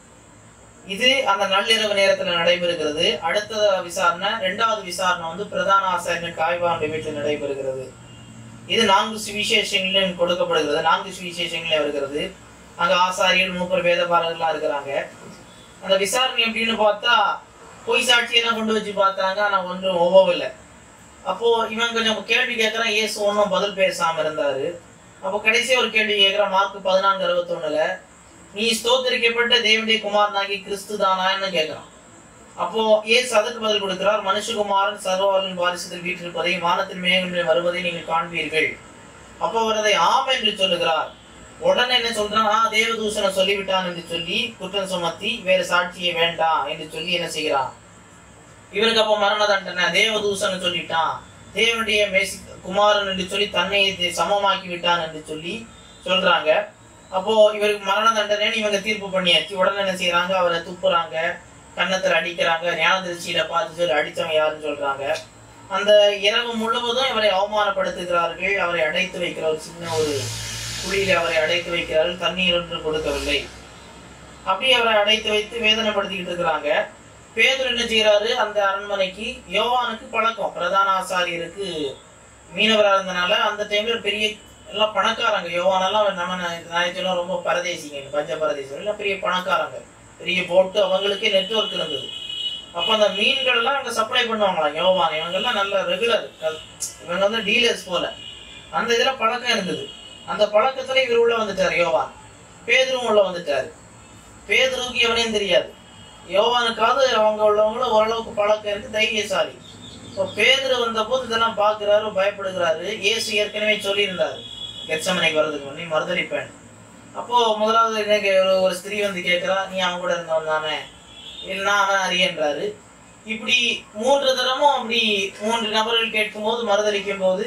இது அந்த நள்ளிரவு நேரத்துல நடைபெறுகிறது. அடுத்த விசாரணை, ரெண்டாவது விசாரணை வந்து பிரதான ஆசாரியன் காய்பாவுடைய வீட்டில் நடைபெறுகிறது. இது நான்கு சுவிசேஷங்களிலும் கொடுக்கப்படுகிறது. நான்கு சுவிசேஷங்களே வருகிறது. அங்க ஆசாரியர், மூப்பர், வேதபாரகர்கள்லாம் இருக்கிறாங்க. அந்த விசாரணை எப்படின்னு பார்த்தா பொய் சாட்சியெல்லாம் கொண்டு வச்சு பார்த்தாங்க. ஆனா ஒன்றும் ஒவ்வொரு. அப்போ இவன் கொஞ்சம் கேள்வி கேட்கறான். இயேசு ஒன்றும் பதில் பேசாம இருந்தாரு. அப்போ கடைசியா ஒரு கேள்வி கேட்கிறான். மார்க் பதினான்கு அறுபத்தி ஒண்ணுல நீ ஸ்தோத்திரிக்கப்பட்ட தேவனுடைய குமாரனாகி கிறிஸ்து தானான்னு கேட்கிறான். அப்போ இயேசு அதற்கு பதில் கொடுக்கிறார். மனுஷகுமாரன் சர்வவல்லவரின் வாரிசுகள் வீற்றிருப்பதை வானத்தின் மேகங்களில் வருவதை நீங்கள் காண்பீர்கள். அப்போ அவர் அதை ஆம் என்று சொல்லுகிறார். உடனே என்ன சொல்றான், தேவதூஷனை சொல்லிவிட்டான் என்று சொல்லி குற்றம் சுமத்தி வேற சாட்சியை வேண்டாம் என்று சொல்லி என்ன செய்கிறான், இவருக்கு அப்போ மரண தண்டனை. தேவதூஷனை சொல்லிட்டான், தேவனுடைய மேசி குமாரன் என்று சொல்லி தன்னை சமமாக்கி விட்டான் என்று சொல்லி சொல்றாங்க. அப்போ இவருக்கு மரண தண்டனை இவங்க தீர்ப்பு பண்ணியாச்சு. உடனே என்ன செய்யறாங்க, அவரை துப்புறாங்க, கன்னத்துல அடிக்கிறாங்க. ஞான திருச்சியில பார்த்து சொல்லி அடித்தவங்க யாருன்னு சொல்றாங்க. அந்த இரவு முழுவதும் இவரை அவமானப்படுத்துகிறார்கள். அவரை அடைத்து வைக்கிற ஒரு சின்ன ஒரு குழியில அவரை அடைத்து வைக்கிறார்கள். தண்ணீர் ஒன்று கொடுக்கவில்லை. அப்படியே அவரை அடைத்து வைத்து வேதனைப்படுத்திக்கிட்டு இருக்கிறாங்க. பேதுரு என்ன செய்யறாரு, அந்த அரண்மனைக்கு யோவானுக்கு பழக்கம். பிரதான ஆசாரியருக்கு மீனவராக இருந்தனால அந்த டைம்ல பெரிய எல்லாம் பணக்காரங்க. யோவானெல்லாம் நம்ம நினைச்சோம் ரொம்ப பரதேசிங்க, பஞ்ச பரதேசி எல்லாம் பெரிய பணக்காரங்க. பெரிய போட்டு அவங்களுக்கே நெட்வொர்க் இருந்தது. அப்போ அந்த மீன்கள் எல்லாம் அங்கே சப்ளை பண்ணுவாங்களாம் யோவான். இவங்கெல்லாம் நல்ல ரெகுலர், இவங்க வந்து டீலர்ஸ் போல. அந்த இதில் பழக்கம் இருந்தது. அந்த பழக்கத்துல இவர் உள்ள வந்துட்டார் யோவான். பேதுருவும் உள்ள வந்துட்டாரு. பேதுருவுக்கு எவனையும் தெரியாது. யோவானுக்காவது அவங்க உள்ளவங்களும் ஓரளவுக்கு பழக்கம் இருக்கு, தைரியசாலி. இப்போ பேதுரு வந்த போது இதெல்லாம் பார்க்கிறாரு, பயப்படுகிறாரு. இயேசு ஏற்கனவே சொல்லியிருந்தாரு கெத்சமனைக்கு வர்றதுக்கு முன்னே மறுதளிப்பேன். அப்போ முதலாவது இன்னைக்கு ஒரு ஸ்திரீ வந்து கேட்கிறா, நீ அவன் கூட இருந்தவன் தானே, இல்லைன்னா அவன் அறியன்றாரு. இப்படி மூன்று தரமும் அப்படி மூன்று நபர்கள் கேட்கும் போது மறுதளிக்கும் போது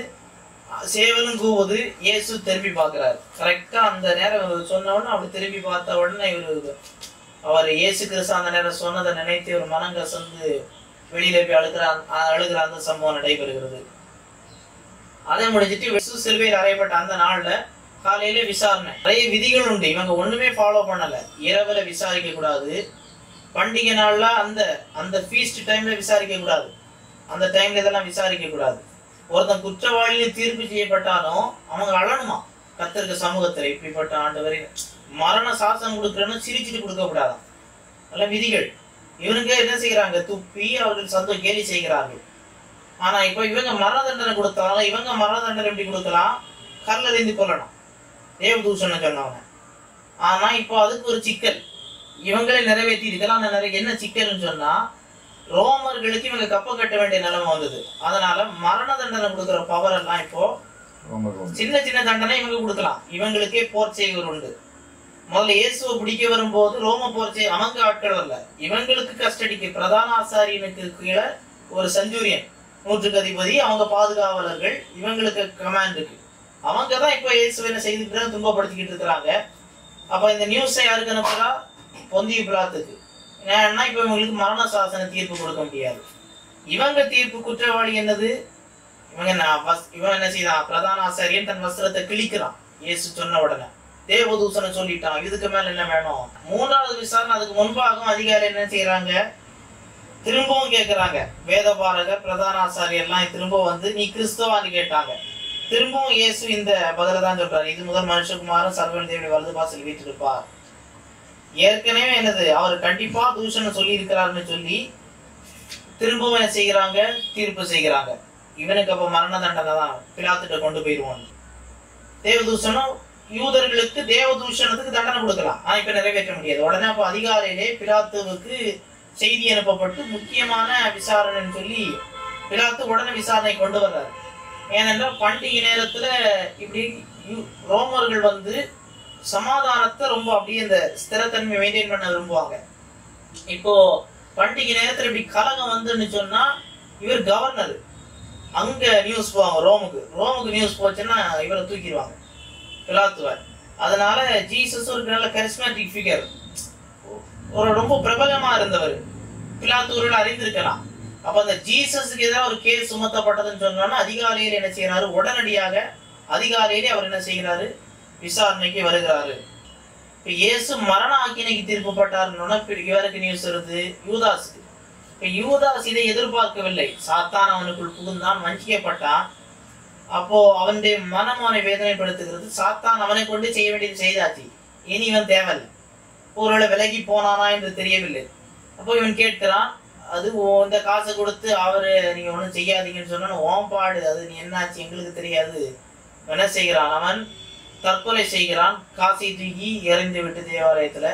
சேவலும் கூவுது. இயேசு திரும்பி பார்க்கிறாரு. கரெக்டா அந்த நேரம் சொன்ன உடனே அப்படி திரும்பி பார்த்த உடனே இவரு அவர் இயேசு கிறிஸ்து அந்த நேரம் சொன்னதை நினைத்து ஒரு மனம் கசந்து வெளியில போய் அழுகிற அழுகிற அந்த சம்பவம் நடைபெறுகிறது. அதை முடிஞ்சிட்டு இயேசு சிலுவையில் அறையப்பட்ட அந்த நாள்ல காலையில விசாரணை. நிறைய விதிகள் உண்டு. இவங்க ஒண்ணுமே ஃபாலோ பண்ணல. இரவுல விசாரிக்க கூடாது. பண்டிகை நாள்ல அந்த அந்த ஃபீஸ்ட் டைம்ல விசாரிக்க கூடாது. அந்த டைம்ல இதெல்லாம் விசாரிக்க கூடாது. ஒருத்தன் குற்றவாளியில தீர்ப்பு செய்யப்பட்டாலும் அவங்க அழணுமா கர்த்தருக்கு சமூகத்துல. இப்படிப்பட்ட ஆண்டவரை மரண சாசனம் கொடுக்குறேன்னு சிரிச்சுட்டு கொடுக்க கூடாதான். நல்ல விதிகள். இவனுக்கு என்ன செய்யறாங்க, துப்பி அவர்கள் சந்தோஷம் கேலி செய்கிறார்கள். ஆனா இப்ப இவங்க மரண தண்டனை கொடுத்தாலும் இவங்க மரண தண்டனை எப்படி கொடுக்கலாம், கல்லறிந்து கொள்ளணும், தேவதூஷனை சொன்னவங்க. ஆனா இப்போ அதுக்கு ஒரு சிக்கல். இவங்களே நிறைவேற்றி இருக்கலாம். நிறைய என்ன சிக்கல்னு சொன்னா, ரோமர்களுக்கு இவங்க கப்ப கட்ட வேண்டிய நிலைமை வந்தது. அதனால மரண தண்டனை கொடுக்குற பவர் எல்லாம் இப்போ சின்ன சின்ன தண்டனை இவங்க கொடுக்கலாம். இவங்களுக்கே போர் செய்வர் உண்டு. முதல்ல இயேசுவை பிடிக்க வரும்போது ரோம போர் செய் அவங்க ஆட்கள் வரல, இவங்களுக்கு கஸ்டடிக்கு பிரதான ஆசாரியனுக்கு கீழே ஒரு செஞ்சூரியன், நூற்றுக்கு அதிபதி, அவங்க பாதுகாவலர்கள், இவங்களுக்கு கமாண்ட் இருக்கு. அவங்க தான் இப்போ இயேசுவை என்ன செய்துட்டு துன்பப்படுத்திக்கிட்டு இருக்கிறாங்க. அப்ப இந்த நியூஸை யாருக்கு அனுப்புறா? பொந்திய பிலாத்துக்கு. ஏன்னா இப்ப இவங்களுக்கு மரண சாசன தீர்ப்பு கொடுக்க முடியாது. இவங்க தீர்ப்பு குற்றவாளி என்னது? இவங்க இவன் என்ன செய்தான்? பிரதான ஆசாரியன் தன் வஸ்திரத்தை கிழிக்கிறான் இயேசு சொன்ன உடனே. தேவதூஷனை சொல்லிட்டான், இதுக்கு மேல என்ன வேணும்? மூன்றாவது விசாரணை அதுக்கு முன்பாகவும் அதிகாரி என்ன செய்யறாங்க? திரும்பவும் கேட்கிறாங்க. வேதபாரகர் பிரதான ஆசாரியர் எல்லாம் திரும்ப வந்து நீ கிறிஸ்தவான்னு கேட்டாங்க. திரும்பவும் இயேசு இந்த பதில தான் சொல்றாரு, இது முதல் மனுஷகுமாரன் சர்வன் தேவனுடைய வலது வாசல் வீற்றிருப்பார். ஏற்கனவே என்னது அவர் கண்டிப்பா தூஷணம் சொல்லி இருக்கிறாருன்னு சொல்லி திரும்பவும் என்ன செய்கிறாங்க? தீர்ப்பு செய்கிறாங்க. இவனுக்கு அப்ப மரண தண்டனை தான், பிலாத்துட்ட கொண்டு போயிடுவான். தேவதூஷணம் யூதர்களுக்கு தேவதூஷணத்துக்கு தண்டனை கொடுக்கலாம், ஆனா இப்ப நிறைவேற்ற முடியாது. உடனே அப்ப அதிகாரியிலே பிலாத்துவுக்கு செய்தி அனுப்பப்பட்டு முக்கியமான விசாரணைன்னு சொல்லி பிலாத்து உடனே விசாரணை கொண்டு வர்றாரு. ஏனென்றால் பண்டிகை நேரத்துல இப்படி ரோமர்கள் வந்து சமாதானத்தை ரொம்ப அப்படியே இந்த ஸ்திரத்தன்மை மெயின்டைன் பண்ண விரும்புவாங்க. இப்போ பண்டிகை நேரத்துல இப்படி கலகம் வந்துன்னு சொன்னா இவர் கவர்னர், அங்க நியூஸ் போவாங்க ரோமுக்கு. ரோமுக்கு நியூஸ் போச்சுன்னா இவரை தூக்கிடுவாங்க, பிலாத்துவார். அதனால ஜீசஸ் ஒரு நல்ல கரிஸ்மேட்டிக் ஃபிகர், ஒரு ரொம்ப பிரபலமா இருந்தவர். பிலாத்துவர்கள் அறிந்திருக்கலாம். அப்ப அந்த ஜீசஸுக்கு ஏதாவது ஒரு கேஸ் சுமத்தப்பட்டதுன்னு சொன்னோம்னா அதிகாலையில் என்ன செய்யறாரு? உடனடியாக அதிகாலையிலே அவர் என்ன செய்கிறாரு? விசாரணைக்கு வருகிறாரு. இப்ப இயேசு மரண ஆக்கினைக்கு தீர்ப்புப்பட்டாருன்னா இவருக்கு நியூஸ் வருது யூதாஸுக்கு. இப்ப யூதாஸ் இதை எதிர்பார்க்கவில்லை. சாத்தான் அவனுக்குள் புகுந்தான், வஞ்சிக்கப்பட்டான். அப்போ அவனுடைய மனம் அவனை வேதனைப்படுத்துகிறது. சாத்தான் அவனை கொண்டு செய்ய வேண்டியது செய்தாச்சு, இனி இவன் தேவையில்லை. ஒருவேளை விலகி போனானா என்று தெரியவில்லை. அப்போ இவன் கேட்கிறான், அது இந்த காசை கொடுத்து அவரு நீங்க ஒன்றும் செய்யாதீங்கன்னு சொன்னா ஓம்பாடு, அது நீ என்னாச்சு எங்களுக்கு தெரியாது. என்ன செய்கிறான்? அவன் தற்கொலை செய்கிறான், காசை தூக்கி எறிந்து விட்டு தேவாலயத்துல.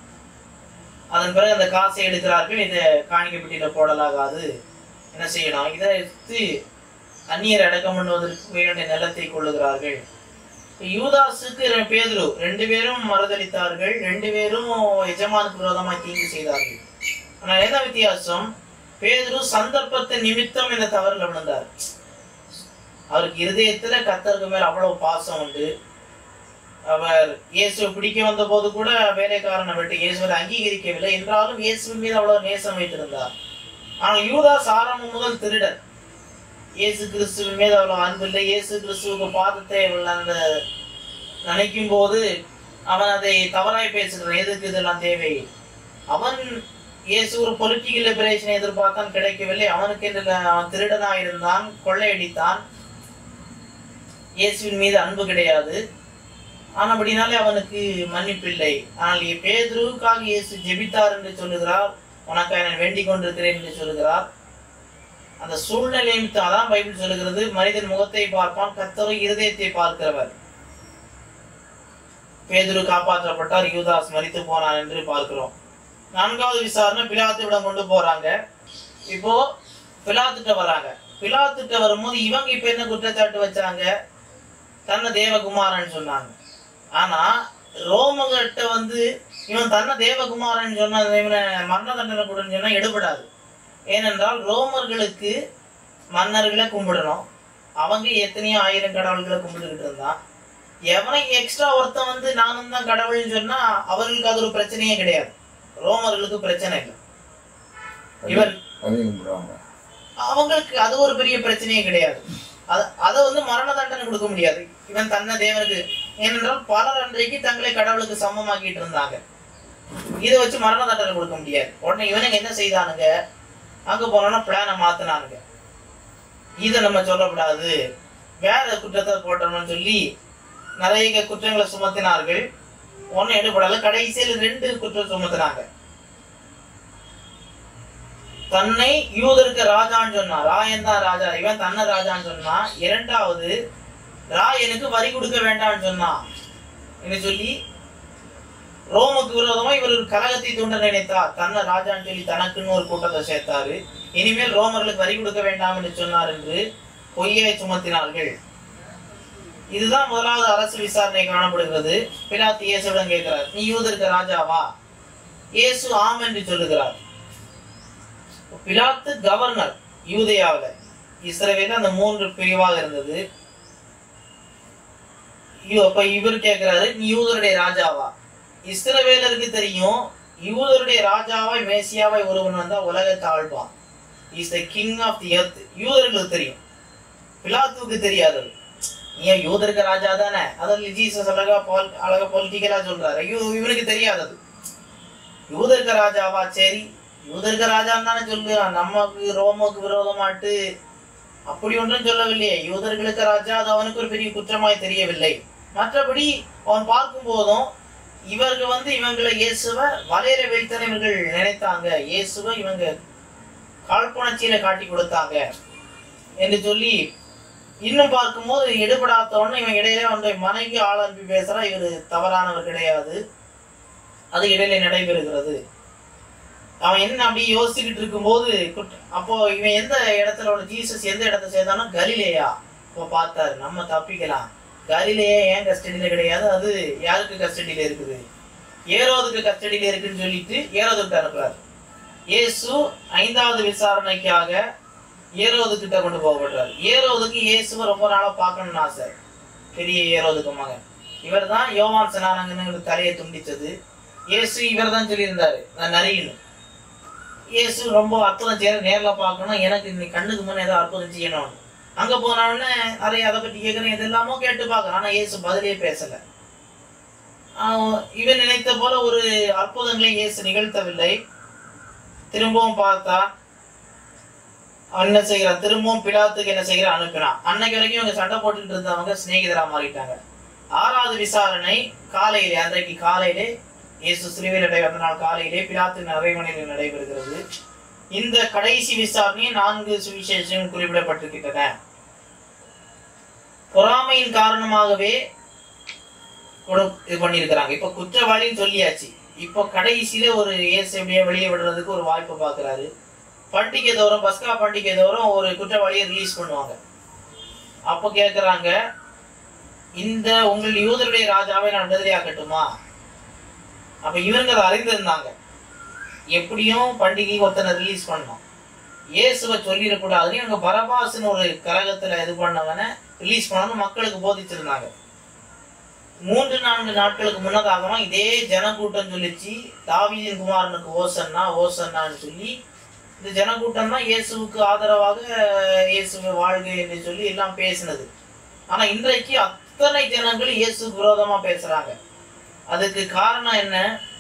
அதன் பிறகு அந்த காசை எடுக்கிறார்கள், இதை காணிக்கை பெட்டியில போடலாகாது, என்ன செய்யணும், இதை எடுத்து அந்நியர் அடக்கம் பண்ணுவதற்கு வேண்டிய நிலத்தை கொள்ளுகிறார்கள். யூதாசுக்கு பேதுரு ரெண்டு பேரும் மறுதளித்தார்கள், ரெண்டு பேரும் எஜமானுக்கு விரோதமாய் தீங்கு செய்தார்கள். ஆனா என்ன வித்தியாசம்? பேதுரு சந்தர்ப்பத்தை நிமித்தம் இந்த தவறுல விழுந்தார். அவருக்கு இருதயத்துல கர்த்தருக்கு மேல அவ்வளவு பாசம் உண்டு. அவர் இயேசுவை பிடிக்க வந்த போது கூட வேலைக்காரனை விட்டு இயேசுவை அங்கீகரிக்கவில்லை, என்றாலும் இயேசுவின் மீது அவ்வளவு நேசம் வைத்திருந்தார். ஆனால் யூதாஸ் ஆரம்பம் முதல் திருடன். இயேசு கிறிஸ்துவின் மீது அவ்வளவு அன்பு இல்லை. இயேசு கிறிஸ்துவுக்கு பாதத்தை அந்த நினைக்கும் போது அவன் அதை தவறாய் பேசுகிறான். எதுக்கு இதெல்லாம் தேவை? அவன் இயேசு ஒரு பொலிட்டிக்கல் லிபரேஷனை எதிர்பார்த்தான், கிடைக்கவில்லை. அவனுக்கு அவன் திருடனா இருந்தான், கொள்ளையடித்தான். இயேசுவின் மீது அன்பு கிடையாது. ஆனபடினாலே அவனுக்கு மன்னிப்பில்லை. ஆனால் பேதுருவுக்காக இயேசு ஜெபித்தார் என்று சொல்லுகிறார், உனக்கு நான் வேண்டிக் கொண்டிருக்கிறேன் என்று சொல்லுகிறார். அந்த சூழ்நிலை அதான் பைபிள் சொல்லுகிறது, மனிதன் முகத்தை பார்ப்பான், கர்த்தர் இருதயத்தை பார்க்கிறவர். பேதுரு காப்பாற்றப்பட்டார், யூதாஸ் மரித்து போனான் என்று பார்க்கிறோம். நான்காவது விசாரணை பிலாத்துவிடம் கொண்டு போறாங்க. இப்போ பிலாத்துட்ட வராங்க. பிலாத்துட்ட வரும்போது இவங்க இப்ப என்ன குற்றச்சாட்டு வச்சாங்க? தன்னை தேவகுமாரன் சொன்னாங்க. ஆனா ரோமகிட்ட வந்து இவன் தன்னை தேவகுமாரன் சொன்ன இவனை மரண தண்டனை கொடுன்னு சொன்னா எடுபடாது. ஏனென்றால் ரோமர்களுக்கு மன்னர்களை கும்பிடணும், அவங்க எத்தனையோ ஆயிரம் கடவுள்களை கும்பிட்டுக்கிட்டு இருந்தான். எவனை எக்ஸ்ட்ரா ஒருத்தன் வந்து நானும் தான் கடவுள்னு சொன்னா அவர்களுக்கு அது ஒரு பிரச்சனையே கிடையாது, ரோமர்களுக்கு பிரச்சனை இல்லை. இவன் அவங்களுக்கு அது ஒரு பெரிய பிரச்சனையே கிடையாது. அதை வந்து மரண தண்டனை கொடுக்க முடியாது. இவன் தன்னை தேவனுக்கு, ஏனென்றால் பலர் அன்றைக்கு தங்களை கடவுளுக்கு சமமாக்கிட்டு இருந்தாங்க. இதை வச்சு மரண தண்டனை கொடுக்க முடியாது. உடனே இவனுங்க என்ன செய்தானுங்க? அங்க போனோம்னா பிளானை மாத்தினானுங்க. இதை நம்ம சொல்லக்கூடாது, வேற குற்றத்தை போட்டோம்னு சொல்லி நிறைய குற்றங்களை சுமத்தினார்கள். ஒன்னும் எடுபடல. கடைசியில் ரெண்டு குற்றம் சுமத்தினாங்க. தன்னை யூதருக்கு ராஜான்னு சொன்னா, ராயன் தான் ராஜா, இவன் தன்னை ராஜான்னு சொன்னா. இரண்டாவது, ராயனுக்கு வரி கொடுக்க வேண்டாம்னு சொன்னான் என்று சொல்லி ரோமுக்கு விரோதமா இவர் ஒரு கலகத்தை தூண்ட நினைத்தார். தன்னை ராஜான்னு சொல்லி தனக்குன்னு ஒரு கூட்டத்தை சேர்த்தாரு. இனிமேல் ரோமர்களுக்கு வரி கொடுக்க வேண்டாம் என்று சொன்னார் என்று பொய்யை சுமத்தினார்கள். இதுதான் முதலாவது அரசு விசாரணை காணப்படுகிறது. பிலாத்து இயேசுடன் கேட்கிறார், நீ யூதருக்கு ராஜாவா? இயேசு ஆம் என்று சொல்லுகிறார். பிலாத்து கவர்னர் யூதேயாவில். இஸ்ரவேல் அந்த மூன்று பிரிவாக இருந்தது. அப்ப இவர் கேட்கிறாரு, நீ யூதருடைய ராஜாவா? இஸ்ரவேலருக்கு தெரியும் யூதருடைய ராஜாவாய் மேசியாவாய் ஒருவன் வந்தா உலகத்தை ஆள்வான். Is the king of the earth. யூதர்களுக்கு தெரியும், பிலாத்துவுக்கு தெரியாது. ஏன் யூதருக்கு ராஜா தானே, அதில் ஜீசஸ் அழகா பால் அழகா பொலிட்டிக்கலா சொல்றாரு. இவனுக்கு தெரியாதது. யூதருக்கு ராஜாவா? சரி, யூதருக்கு ராஜான்னு தானே சொல்லுறான். நமக்கு ரோமுக்கு விரோதமாட்டு அப்படி ஒன்றும் சொல்லவில்லையே. யூதர்களுக்கு ராஜா, அது அவனுக்கு ஒரு பெரிய குற்றமாய் தெரியவில்லை. மற்றபடி அவன் பார்க்கும் போதும் இவர்கள் வந்து இவங்களை இயேசுவை வலையில வைத்தன இவர்கள் நினைத்தாங்க. இயேசுவை இவங்க காழ்ப்புணர்ச்சியில காட்டி கொடுத்தாங்க என்று சொல்லி இன்னும் பார்க்கும்போது எடுபடாதவொன்னு இவன் இடையில வந்து மனைவி ஆள் அனுப்பி பேசுறா. இவர் தவறானவர் கிடையாது, அது இடையில நடைபெறுகிறது. அவன் என்ன அப்படி யோசிச்சுக்கிட்டு இருக்கும்போது அப்போ இவன் எந்த இடத்துல ஜீசஸ் எந்த இடத்த சேர்ந்தானோ கலிலேயா. இப்போ பார்த்தாரு, நம்ம தப்பிக்கலாம். கலிலேயா ஏன் கஸ்டடியில கிடையாது, அது யாருக்கு கஸ்டடியில இருக்குது? ஏரோதுக்கு கஸ்டடியில இருக்குன்னு சொல்லிட்டு ஏரோதுக்கு அனுப்புறாரு. இயேசு ஐந்தாவது விசாரணைக்காக ஏரோது கிட்ட கொண்டு போகப்படுறாரு. ஏரோதுக்கு இயேசுவை ரொம்ப நாளா பார்க்கணும்னு ஆசை. பெரிய ஏரோதுக்கு மகன் இவர் தான் யோவான் ஸ்நானகன்னு தலையை துண்டிச்சது. இயேசு இவர் தான் சொல்லியிருந்தாரு, நான் நரின்னு. இயேசு ரொம்ப அற்புதம் செய்ய நேர்ல பார்க்கணும், எனக்கு இன்னைக்கு கண்ணுக்கு முன்னே ஏதோ அற்புதம் செய்யணும்னு. அங்க போனோடனே நிறைய அதை பற்றி கேட்கறேன், எது எல்லாமோ கேட்டு பார்க்கறேன். ஆனா இயேசு பதிலே பேசல. இவன் நினைத்த போல ஒரு அற்புதங்களை இயேசு நிகழ்த்தவில்லை. திரும்பவும் பார்த்தா அவன் என்ன செய்கிறான், திரும்பவும் பிலாத்துக்கு என்ன செய்கிறான், அனுப்பினான். அன்னைக்கு வரைக்கும் இவங்க சண்டை போட்டுட்டு இருந்தவங்க சிநேகிதரா மாறிட்டாங்க. ஆறாவது விசாரணை காலையிலே, அன்றைக்கு காலையிலே இயேசு சிலுவையில் நடைபெற்ற நாள் காலையிலே பிலாத்தின் அறைமனையில் நடைபெறுகிறது. இந்த கடைசி விசாரணை நான்கு சுவிசேஷம் குறிப்பிடப்பட்டிருக்கின்றன. பொறாமையின் காரணமாகவே இது பண்ணியிருக்கிறாங்க. இப்ப குற்றவாளின்னு சொல்லியாச்சு. இப்போ கடைசியில ஒரு இயேசு எப்படியே வெளியே விடுறதுக்கு ஒரு வாய்ப்பு பார்க்கிறாரு. பண்டிகை தோறும், பஸ்கா பண்டிகை தோறும் ஒரு குற்றவாளியை ரிலீஸ் பண்ணுவாங்க. அப்போ கேட்கிறாங்க, இந்த உங்கள் யூதருடைய ராஜாவை நான் விடுதலையாக்கட்டுமா? அப்ப இவங்க அதை அறிந்திருந்தாங்க, எப்படியும் பண்டிகை ஒருத்தனை ரிலீஸ் பண்ணணும், இயேசுவை சொல்லிடக்கூடாதுன்னு இவங்க பரபாசுன்னு ஒரு கழகத்துல இது பண்ணவனை ரிலீஸ் பண்ணணும் மக்களுக்கு போதிச்சிருந்தாங்க. மூன்று நான்கு நாட்களுக்கு முன்னதாகமா இதே ஜனக்கூட்டம் சொல்லிச்சு, தாவீதின் குமாரனுக்கு ஓசன்னா ஓசன்னான்னு சொல்லி இந்த ஜனக்கூட்டம் தான் இயேசுவுக்கு ஆதரவாக இயேசுவை வாழ்க என்று சொல்லி எல்லாம் பேசினது. ஆனா இன்றைக்கு அத்தனை ஜனங்கள் இயேசுக்கு விரோதமா பேசுறாங்க. அதுக்கு காரணம் என்ன?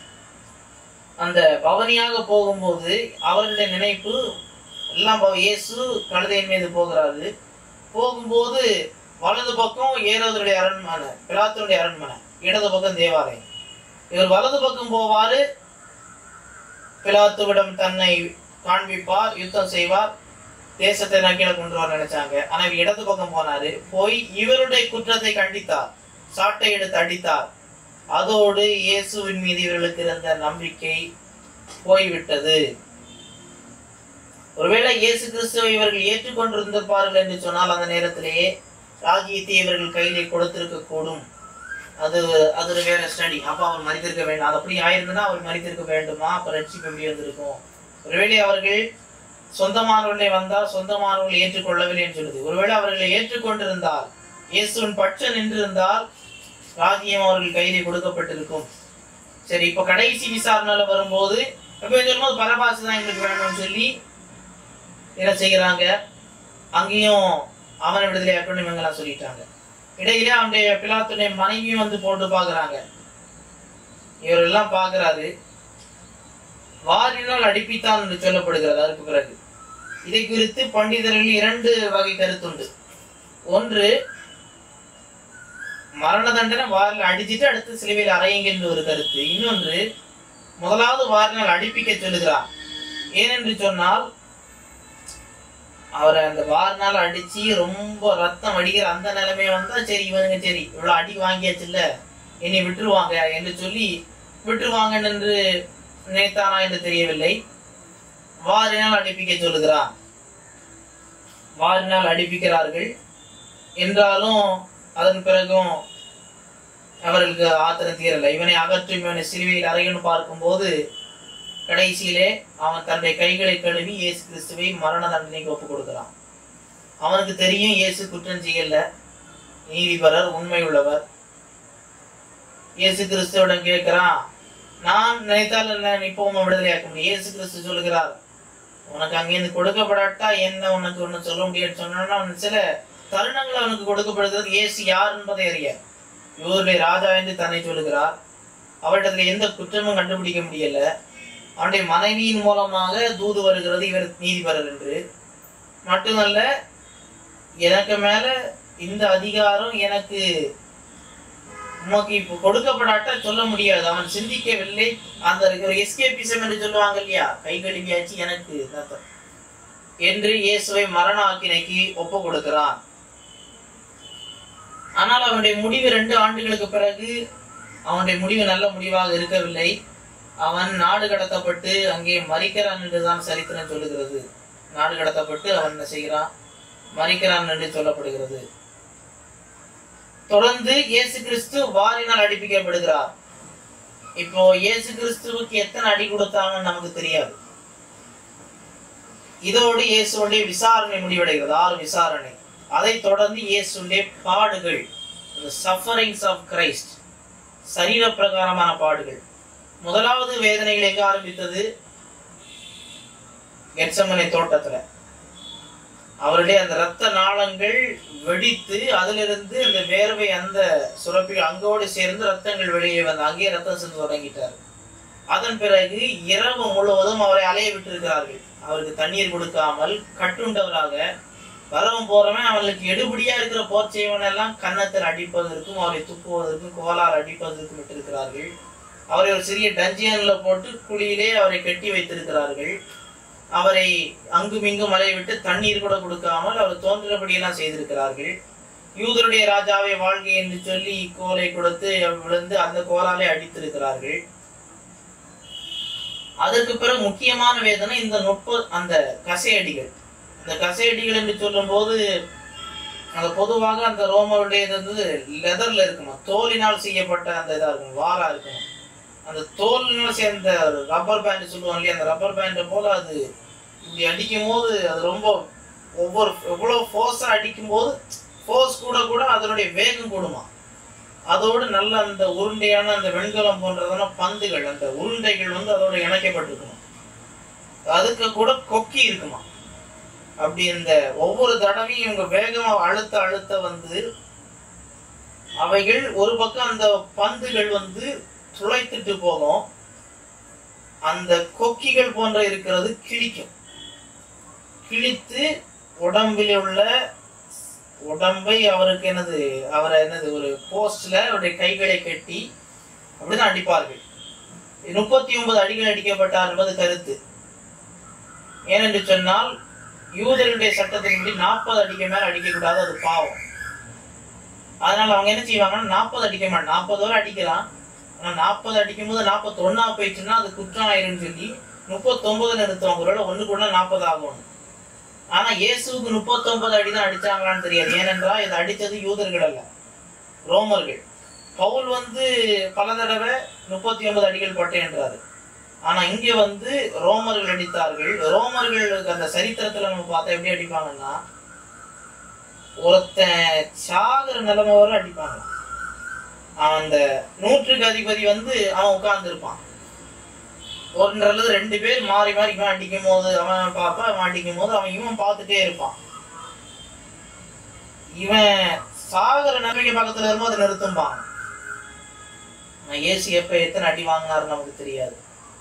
அந்த பவனியாக போகும்போது அவர்களுடைய நினைப்பு எல்லாம் இயேசு கழுதையின் மீது போகிறாரு. போகும்போது வலது பக்கம் ஏரோதுடைய அரண்மனை, பிலாத்துடைய அரண்மனை, இடது பக்கம் தேவாலயம். இவர் வலது பக்கம் போவாரு, பிலாத்துவிடம் தன்னை காண்பிப்பார், யுத்தம் செய்வார், தேசத்தை நக்கீழ கொண்டு வர நினைச்சாங்க. ஆனா இவர் இடது பக்கம் போனாரு, போய் இவருடைய குற்றத்தை கண்டித்தார், சாட்டை எடுத்து அடித்தார். அதோடு இயேசுவின் மீது இவர்களுக்கு இருந்த நம்பிக்கை போய்விட்டது. ஒருவேளை இயேசு கிறிஸ்துவை இவர்கள் ஏற்றுக்கொண்டிருந்திருப்பார்கள் என்று சொன்னால் அந்த நேரத்திலேயே ராஜ்யத்தை இவர்கள் கையிலே கொடுத்திருக்க கூடும். அது அது வேற ஸ்டடி. அப்ப அவர் மறித்திருக்க வேண்டும். அது அப்படி ஆயிருந்தா அவர் மறித்திருக்க வேண்டுமா? அப்ப ரட்சிப்பு எப்படி வந்திருக்கும்? ஒருவேளை அவர்கள் சொந்தமானவர்களை வந்தால் சொந்தமானவர்கள் ஏற்றுக்கொள்ளவில்லை என்று சொல்லுது. ஒருவேளை அவர்களை ஏற்றுக்கொண்டிருந்தால், இயேசுவின் பட்சம் நின்றிருந்தால் ராஜ்யம் அவர்கள் கையிலே கொடுக்கப்பட்டிருக்கும். சரி, இப்ப கடைசி விசாரணையில வரும்போது சொல்லும்போது பரபாசு தான் எங்களுக்கு வேணும்னு சொல்லி என்ன செய்கிறாங்க, அங்கேயும் அவனை விடுதலை ஆக்கணும் இவங்கெல்லாம் சொல்லிட்டாங்க. இடையிலே அவனுடைய பிலாத்துடைய மனைவியும் வந்து போட்டு பாக்குறாங்க. இவரெல்லாம் பாக்குறாரு. வாரினால் அடிப்பித்தான் என்று சொல்லப்படுகிறது. அதற்கு பிறகு இதை குறித்து பண்டிதர்கள் இரண்டு வகை கருத்துண்டு. ஒன்று, மரண தண்டனை வாரில் அடிச்சுட்டு அடுத்து சிலுவையில் அறையுங்க என்று ஒரு கருத்து. இன்னொன்று, முதலாவது வாரினால் அடிப்பிக்க சொல்லுகிறார். ஏனென்று சொன்னால் அவரை அந்த வாரினால் அடிச்சு ரொம்ப ரத்தம் அடிக்கிற அந்த நிலைமையை வந்தா சரி இவனுங்க சரி இவ்வளவு அடி வாங்கியாச்சு இல்ல, என்னை விட்டுருவாங்க என்று சொல்லி விட்டுருவாங்க என்று நினைத்தானா என்று தெரியவில்லை. வாரினால் அடிப்பிக்க சொல்லுகிறான். வாரினால் அடிப்பிக்கிறார்கள் என்றாலும் அதன் பிறகும் அவர்களுக்கு ஆத்திரம் தீரலை. இவனை அகற்றும், இவனை சிலுவையில் அறையணும் பார்க்கும்போது கடைசியிலே அவன் தன்னுடைய கைகளை கழுவி இயேசு கிறிஸ்துவை மரண தண்டனைக்கு ஒப்புக் கொடுக்கிறான். அவனுக்கு தெரியும் இயேசு குற்றம் செய்யல, நீதிபரர், உண்மை உள்ளவர். இயேசு கிறிஸ்துவிடம் கேட்கிறான், நான் நினைத்தால் நான் இப்போ உண்மை விடுதலையாக்க முடியும். இயேசு கிறிஸ்து சொல்லுகிறார், உனக்கு அங்கிருந்து கொடுக்கப்படாட்டா என்ன உனக்கு ஒண்ணு சொல்ல முடியாது சொன்னா சில தருணங்கள் அவனுக்கு கொடுக்கப்படுகிறது. இயேசு யார் என்பதை அறிய இவருடைய ராஜா என்று தன்னை சொல்லுகிறார். அவரிடத்துல எந்த குற்றமும் கண்டுபிடிக்க முடியல. அவனுடைய மனைவியின் மூலமாக தூது வருகிறது, இவர் நீதிபரர் என்று. மட்டுமல்ல, எனக்கு மேல இந்த அதிகாரம் எனக்கு உமக்கு இப்போ கொடுக்கப்படாட்ட சொல்ல முடியாது. அவன் சிந்திக்கவில்லை. அந்த ஒரு எஸ்கேபிசம் என்று சொல்லுவாங்க இல்லையா, கை கழுவியாச்சு எனக்கு என்று இயேசுவை மரண ஆக்கினைக்கு ஒப்பு கொடுக்கிறான். ஆனால் அவனுடைய முடிவு ரெண்டு ஆண்டுகளுக்கு பிறகு அவனுடைய முடிவு நல்ல முடிவாக இருக்கவில்லை. அவன் நாடு கடத்தப்பட்டு அங்கே மரிக்கிறான் என்றுதான் சரித்திரம் சொல்லுகிறது. நாடு கடத்தப்பட்டு அவன் என்ன செய்கிறான், மரிக்கிறான் என்று சொல்லப்படுகிறது. தொடர்ந்து இயேசு கிறிஸ்து வாரினால் அடிப்பிக்கப்படுகிறார். இப்போ இயேசு கிறிஸ்துவுக்கு எத்தனை அடி கொடுத்தாங்கன்னு நமக்கு தெரியாது. இதோடு இயேசுடைய விசாரணை முடிவடைகிறது, ஆறு விசாரணை. அதை தொடர்ந்து இயேசுடைய பாடுகள், சஃபரிங்ஸ் ஆஃப் கிரைஸ்ட், சரீர பிரகாரமான பாடுகள். முதலாவது வேதனைகள் எங்க ஆரம்பித்தது? கெத்செமனே தோட்டத்துல. அவருடைய அந்த இரத்த நாளங்கள் வெடித்து அதிலிருந்து அந்த வேர்வை அந்த சுரப்பி அங்கோடு சேர்ந்து ரத்தங்கள் வெளியே வந்து அங்கே ரத்தம் சென்று தொடங்கிட்டார். அதன் பிறகு இரவு முழுவதும் அவரை அலைய விட்டிருக்கிறார்கள். அவருக்கு தண்ணீர் கொடுக்காமல் கட்டுண்டவராக வரவும் போறவன் அவனுக்கு எடுபடியா இருக்கிற போர் செய்வன் எல்லாம் கன்னத்தில் அடிப்பதற்கும் அவரை துப்புவதற்கும் கோலால் அடிப்பதற்கும் விட்டிருக்கிறார்கள். அவரை ஒரு சிறிய டஞ்சியன்ல போட்டு குழியிலே அவரை கட்டி வைத்திருக்கிறார்கள். அவரை அங்கும் இங்கும் அலைய விட்டு தண்ணீர் கூட கொடுக்காமல் அவர் தோன்றினபடியெல்லாம் செய்திருக்கிறார்கள். யூதருடைய ராஜாவை வாழ்க என்று சொல்லி கோலை கொடுத்து விழுந்து அந்த கோலாலே அடித்திருக்கிறார்கள். அதற்கு பிறகு முக்கியமான வேதனை இந்த நுட்ப அந்த கசையடிகள். இந்த கசையடிகள் என்று சொல்லும் போது அந்த பொதுவாக அந்த ரோமருடைய வந்து லெதர்ல இருக்குமா, தோலினால் செய்யப்பட்ட அந்த இதா இருக்கும், வாரா இருக்கும். அந்த தோலினால் சேர்ந்த ரப்பர் பேண்ட் சொல்லுவாங்க இல்லையா, அந்த ரப்பர் பேண்டை போல அது இப்படி அடிக்கும் போது அது ரொம்ப ஒவ்வொரு எவ்வளவு ஃபோர்ஸா அடிக்கும் போது ஃபோர்ஸ் கூட கூட அதனுடைய வேகம் கூடுமா. அதோடு நல்ல அந்த உருண்டையான அந்த வெண்கலம் போன்றதான பந்துகள், அந்த உருண்டைகள் வந்து அதோட இணைக்கப்பட்டிருக்குமா, அதுக்கு கூட கொக்கி இருக்குமா. அப்படி இந்த ஒவ்வொரு தடவையும் இவங்க வேகமா அழுத்த அழுத்த வந்து அவைகள் ஒரு பக்கம் அந்த பந்துகள் வந்து துளைத்துட்டு போகும். அந்த கொக்கிகள் போன்ற இருக்கிறது கிழிக்கும். கிழித்து உடம்பில் உள்ள உடம்பை அவருக்கு என்னது அவரை என்னது ஒரு போஸ்ட்ல அவருடைய கைகளை கட்டி அப்படிதான் அடிப்பார்கள். முப்பத்தி ஒன்பது அடிகள் அடிக்கப்பட்டார் என்பது கருத்து. ஏனென்று சொன்னால் யூதர்களுடைய சட்டத்தின்படி நாற்பது அடிக்க மேல அடிக்க கூடாது, அது பாவம். அதனால அவங்க என்ன செய்வாங்கன்னா நாற்பது அடிக்க மாட்டாங்க, நாற்பது வரை அடிக்கலாம். ஆனா நாற்பது அடிக்கும் போது நாற்பத்தி ஒன்னா போயிடுச்சுன்னா அது குற்றம் ஆயிரும் சொல்லி முப்பத்தி ஒன்பது நிறுத்துவாங்க. ஒருவேளை ஒண்ணு கூட நாற்பது ஆகும். ஆனா இயேசுக்கு முப்பத்தி ஒன்பது அடிதான் அடிச்சாங்களான்னு தெரியாது. ஏனென்றால் இது அடித்தது யூதர்கள் அல்ல, ரோமர்கள். பவுல் வந்து பல தடவை முப்பத்தி ஒன்பது அடிகள் பட்டேன் என்றாரு. ஆனா இங்க வந்து ரோமர்கள் அடித்தார்கள். ரோமர்களுக்கு அந்த சரித்திரத்துல நம்ம பார்த்தா எப்படி அடிப்பாங்கன்னா, ஒருத்தன் சாகர நிலைமை வரை அடிப்பாங்க. அவன் அந்த நூற்றுக்கு அதிபதி வந்து அவன் உட்கார்ந்து இருப்பான். ஒன்று அல்லது ரெண்டு பேர் மாறி மாறி இவன் அடிக்கும் போது அவன் பார்ப்பா, அவன் அடிக்கும் போது அவன் இவன் பார்த்துட்டே இருப்பான். இவன் சாகர நிலைமைக்கு பக்கத்துல இருக்கும்போது அதை நிறுத்தும்பான். இயேசு எப்ப எத்தனை அடி வாங்கினாருன்னு நமக்கு தெரியாது.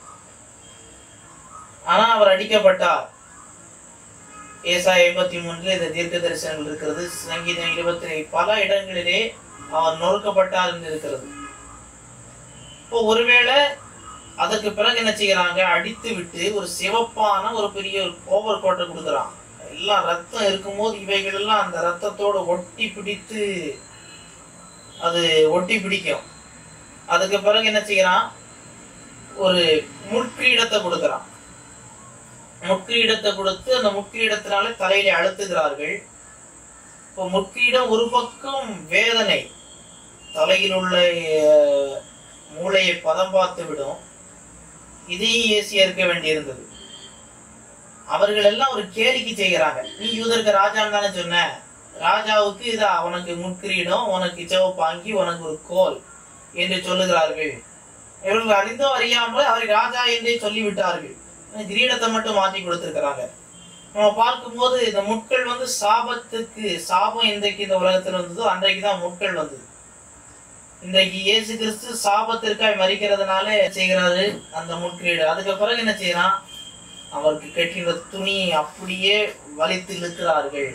ஆனா அவர் அடிக்கப்பட்டார். ஏசாயா எண்பத்தி மூன்றுல இந்த தீர்க்க தரிசனங்கள் இருக்கிறது. சங்கீதம் இருபத்தி பல இடங்களிலே அவர் நொறுக்கப்பட்டார் என்று இருக்கிறது. இப்போ ஒருவேளை அதற்கு பிறகு என்ன செய்யறாங்க, அடித்து விட்டு ஒரு சிவப்பான ஒரு பெரிய ஓவர் கோட்டை கொடுக்குறான். எல்லாம் ரத்தம் இருக்கும்போது இவைகள் எல்லாம் அந்த ரத்தத்தோட ஒட்டி பிடித்து அது ஒட்டி பிடிக்கும். அதுக்கு பிறகு என்ன செய்யறான், ஒரு முட்கிரீடத்தை கொடுக்குறான். முட்கிரீடத்தை கொடுத்து அந்த முட்கிரீடத்தினால தலையில அழுத்துகிறார்கள். இப்போ முட்கிரீடம் ஒரு பக்கம் வேதனை, தலையில் உள்ள மூளையை பதம் பார்த்து விடும். இதையும் ஏசியா இருக்க வேண்டியிருந்தது. அவர்கள் எல்லாம் ஒரு கேலிக்கு செய்கிறாங்க. நீ யூதருக்கு ராஜான்னு தானே சொன்ன, ராஜாவுக்கு இதா உனக்கு முட்கிரீடம், உனக்கு சிவப்பாங்கி, உனக்கு ஒரு கோல், என்று சொல்லுகிறார்கள். இவர்கள் அறிந்தோ அறியாமல் அவரை ராஜா என்றே சொல்லிவிட்டார்கள். கிரீடத்தை மட்டும் மாற்றி கொடுத்திருக்கிறாங்க. நம்ம பார்க்கும்போது இந்த முட்கள் வந்து சாபத்துக்கு சாபம் இன்றைக்கு இந்த உலகத்தில் வந்ததோ அன்றைக்கு தான் முட்கள் வந்தது. இன்றைக்கு இயேசு கிறிஸ்து சாபத்திற்காக மறிக்கிறதுனால செய்கிறாரு அந்த முட்கிரீடு. அதுக்கு பிறகு என்ன செய்யறான், அவருக்கு கட்டின துணியை அப்படியே வலித்து இழுக்கிறார்கள்.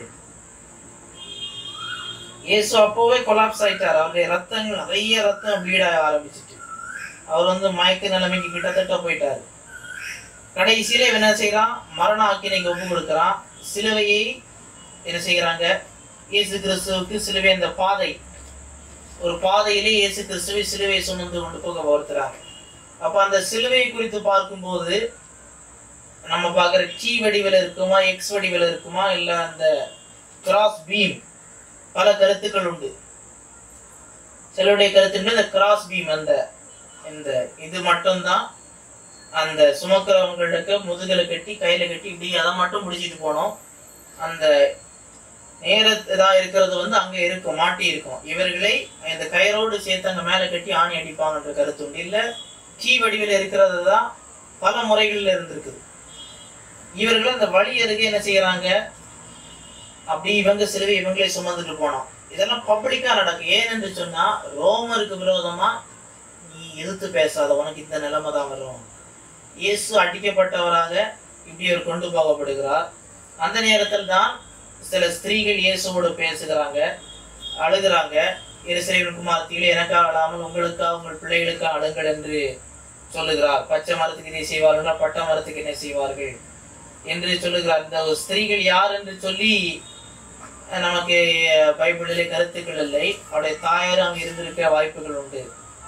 இயேசு அப்போவே கொலாப்ஸ் ஆயிட்டார். அவருடைய ரத்தங்கள் நிறைய ரத்தம் ப்ளீட் ஆக ஆரம்பிச்சிட்டு அவர் வந்து மயக்க நிலைமைக்கு கிட்டத்தட்ட போயிட்டாரு. கடைசியில என்ன செய்யறான், மரண ஆக்கினைக்கு ஒப்பு கொடுக்கிறான். சிலுவையை என்ன செய்யறாங்க, இயேசு கிறிஸ்துவுக்கு சிலுவை அந்த பாதை ஒரு பாதையிலே இயேசு கிறிஸ்துவை சிலுவை சுமந்து கொண்டு போக வருத்துறாங்க. அப்ப அந்த சிலுவையை குறித்து பார்க்கும்போது நம்ம பார்க்குற டி வடிவில் இருக்குமா, எக்ஸ் வடிவில் இருக்குமா, இல்ல அந்த கிராஸ் பீம், பல கருத்துக்கள் உண்டு. சிலருடைய கருத்துக்கள் இந்த கிராஸ் பீம் அந்த இந்த இது மட்டும்தான் அந்த சுமக்கிறவங்களுக்கு முதுகலை கட்டி கையில கட்டி இப்படி அதை மட்டும் முடிச்சிட்டு போனோம். அந்த நேர இதா இருக்கிறது வந்து அங்க இருக்கும், மாட்டி இருக்கும். இவர்களை இந்த கயிறோடு சேர்த்து அங்க மேல கட்டி ஆணி அடிப்பாங்கன்ற கருத்து உண்டு. இல்ல கீ வடிவில் இருக்கிறது தான் பல முறைகள்ல இருந்திருக்குது. இவர்கள் அந்த வழி அருகே என்ன செய்யறாங்க, அப்படி இவங்க சிலுவை இவங்களே சுமந்துட்டு போனோம். இதெல்லாம் பப்ளிக்கா நடக்கும். ஏனென்று சொன்னா ரோமருக்கு விரோதமா நீ எதிர்த்து பேசாத, உனக்கு இந்த நிலைமை தான் வரும். இயேசு அடிக்கப்பட்டவராக இப்படி அவர் கொண்டு போகப்படுகிறார். அந்த நேரத்தில் தான் சில ஸ்திரீகள் இயேசுவோடு பேசுகிறாங்க, அழுகிறாங்க. எருசலேமின் குமாரத்திலே எனக்காக அழாமல் உங்களுக்காக உங்கள் பிள்ளைகளுக்காக அழுங்கள் என்று சொல்லுகிறார். பச்சை மரத்துக்கு இதை செய்வார்கள், பட்ட மரத்துக்கு என்ன செய்வார்கள் என்று சொல்லுகிறார். இந்த ஸ்திரீகள் யார் என்று சொல்லி நமக்கு பைபிளிலே கருத்துக்கள் இல்லை. அவருடைய தாயாரும் அங்கு இருந்திருக்க வாய்ப்புகள் உண்டு.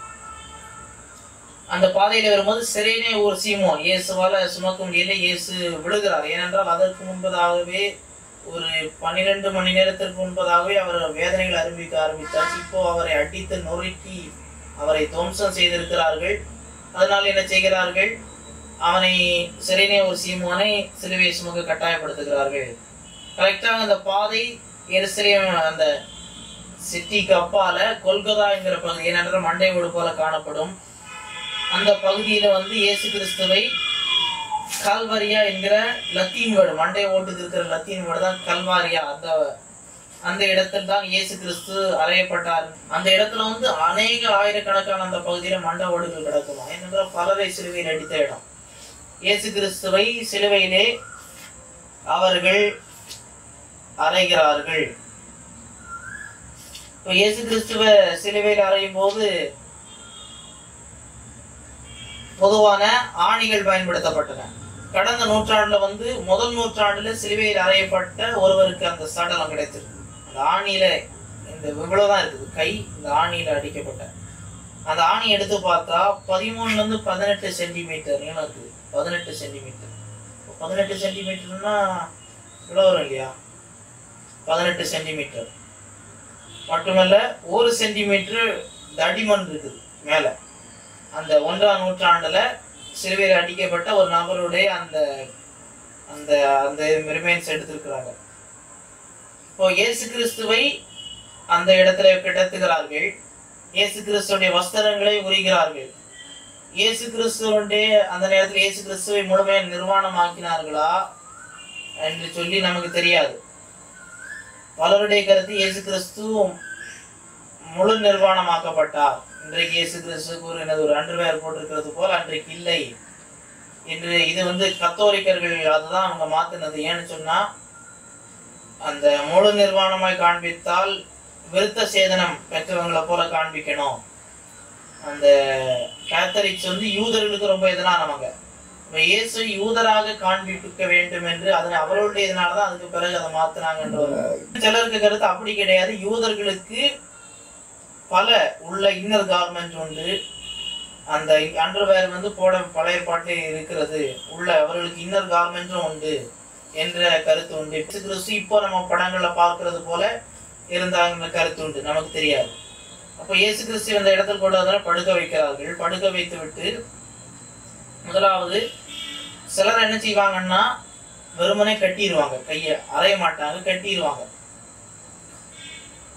அந்த பாதையில வரும்போது சிறைனே ஒரு சீமோன் இயேசுவால சுமக்க முடியல, இயேசு விழுகிறார். ஏனென்றால் அதற்கு முன்பதாகவே ஒரு பன்னிரண்டு மணி நேரத்திற்கு முன்பதாகவே அவர் வேதனைகள் அனுபவிக்க ஆரம்பித்தார். இப்போ அவரை அடித்து நொறுக்கி அவரை துவம்சம் செய்திருக்கிறார்கள். அதனால் என்ன செய்கிறார்கள், அவனை சிறைனே ஒரு சீமோனை சிலுவை சுமக்க கட்டாயப்படுத்துகிறார்கள். கரெக்டாக அந்த பாதை எருசலேம் அந்த சிட்டிக்கு அப்பால கொல்கதா என்கிற பகுதி, ஏனென்றால் மண்டை ஓடு போல காணப்படும் அந்த பகுதியில வந்து இயேசு கிறிஸ்துவை கல்வாரியா என்கிற லத்தீன் வேர்டு, மண்டை ஓட்டுக்கு இருக்கிற லத்தீன் வேர்டு தான் கல்வாரியா. அந்த அந்த இடத்தில் தான் இயேசு கிறிஸ்து அறையப்பட்டார். அந்த இடத்துல வந்து அநேக ஆயிரக்கணக்கான அந்த பகுதியில மண்டை ஓடுகள் கிடக்குமா, ஏனென்றால் பலரை சிலுவையில் அடித்த இடம். இயேசு கிறிஸ்துவை சிலுவையிலே அவர்கள் அறைகிறார்கள். இப்போ இயேசு கிறிஸ்துவ சிலுவையில் அறையும் போது பொதுவான ஆணிகள் பயன்படுத்தப்பட்டன. கடந்த நூற்றாண்டுல வந்து முதல் நூற்றாண்டுல சிலுவையில் அறையப்பட்ட ஒருவருக்கு அந்த சடலம் கிடைத்திருக்கு. அந்த ஆணியில இந்த இவ்வளவுதான் இருக்குது, கை இந்த ஆணியில அடிக்கப்பட்ட அந்த ஆணி எடுத்து பார்த்தா பதிமூணுல இருந்து பதினெட்டு சென்டிமீட்டர் நீளம் இருக்குது. பதினெட்டு சென்டிமீட்டர் பதினெட்டு சென்டிமீட்டர்னா இவ்வளவு வரும் இல்லையா, பதினெட்டு சென்டிமீட்டர் மட்டுமல்ல ஒரு சென்டிமீட்டர் தடிமண் இருக்குது மேல. அந்த ஒன்றாம் நூற்றாண்டுல சிலுவையில் அடிக்கப்பட்ட ஒரு நபருடைய அந்த அந்த அந்த ரிமைன்ஸ் எடுத்திருக்கிறாங்க. இப்போ இயேசு கிறிஸ்துவை அந்த இடத்துல கிடத்துகிறார்கள். இயேசு கிறிஸ்துடைய வஸ்திரங்களை உரிகிறார்கள். இயேசு கிறிஸ்துவனுடைய அந்த நேரத்தில் இயேசு கிறிஸ்துவை முழுமையாக நிர்வாணமாக்கினார்களா என்று சொல்லி நமக்கு தெரியாது. பலருடைய கருத்து இயேசு கிறிஸ்து முழு நிர்வாணமாக்கப்பட்டார். இன்றைக்கு இயேசு கிறிஸ்துக்கு ஒரு என்னது ஒரு அண்டர்வேர் போட்டிருக்கிறது போல அன்றைக்கு இல்லை என்று. இது வந்து கத்தோலிக்கர்கள் அதுதான் அவங்க மாத்தினது. ஏன்னு சொன்னா அந்த முழு நிர்வாணமாய் காண்பித்தால் விருத்த சேதனம் பெற்றவங்களை போல காண்பிக்கணும். அந்த கேத்தலிக்ஸ் வந்து யூதர்களுக்கு ரொம்ப எதிரானவங்க. இயேசு யூதராக காண்பிக்க வேண்டும் என்று அதனை அவர்களுடைய இதனாலதான் அதுக்கு பிறகு அதை மாத்தினாங்கன்ற சிலருக்கு கருத்து அப்படி கிடையாது. யூதர்களுக்கு பல உள்ள இன்னர் கார்மெண்ட் உண்டு. அந்த அண்டர்வேர் வந்து போட பழைய பாட்டு இருக்கிறது உள்ள அவர்களுக்கு இன்னர் கார்மெண்ட்டும் உண்டு என்ற கருத்து உண்டு. கிறிஸ்து இப்போ நம்ம படங்கள்ல பார்க்கறது போல இருந்தாங்க கருத்து உண்டு, நமக்கு தெரியாது. அப்போ இயேசு கிறிஸ்து அந்த இடத்துல கூட படுக்க வைக்கிறார்கள். படுக்க வைத்து விட்டு முதலாவது சிலர் என்ன செய்வாங்கன்னா வெறுமனே கட்டிடுவாங்க, கையை அறைய மாட்டாங்க, கட்டிடுவாங்க.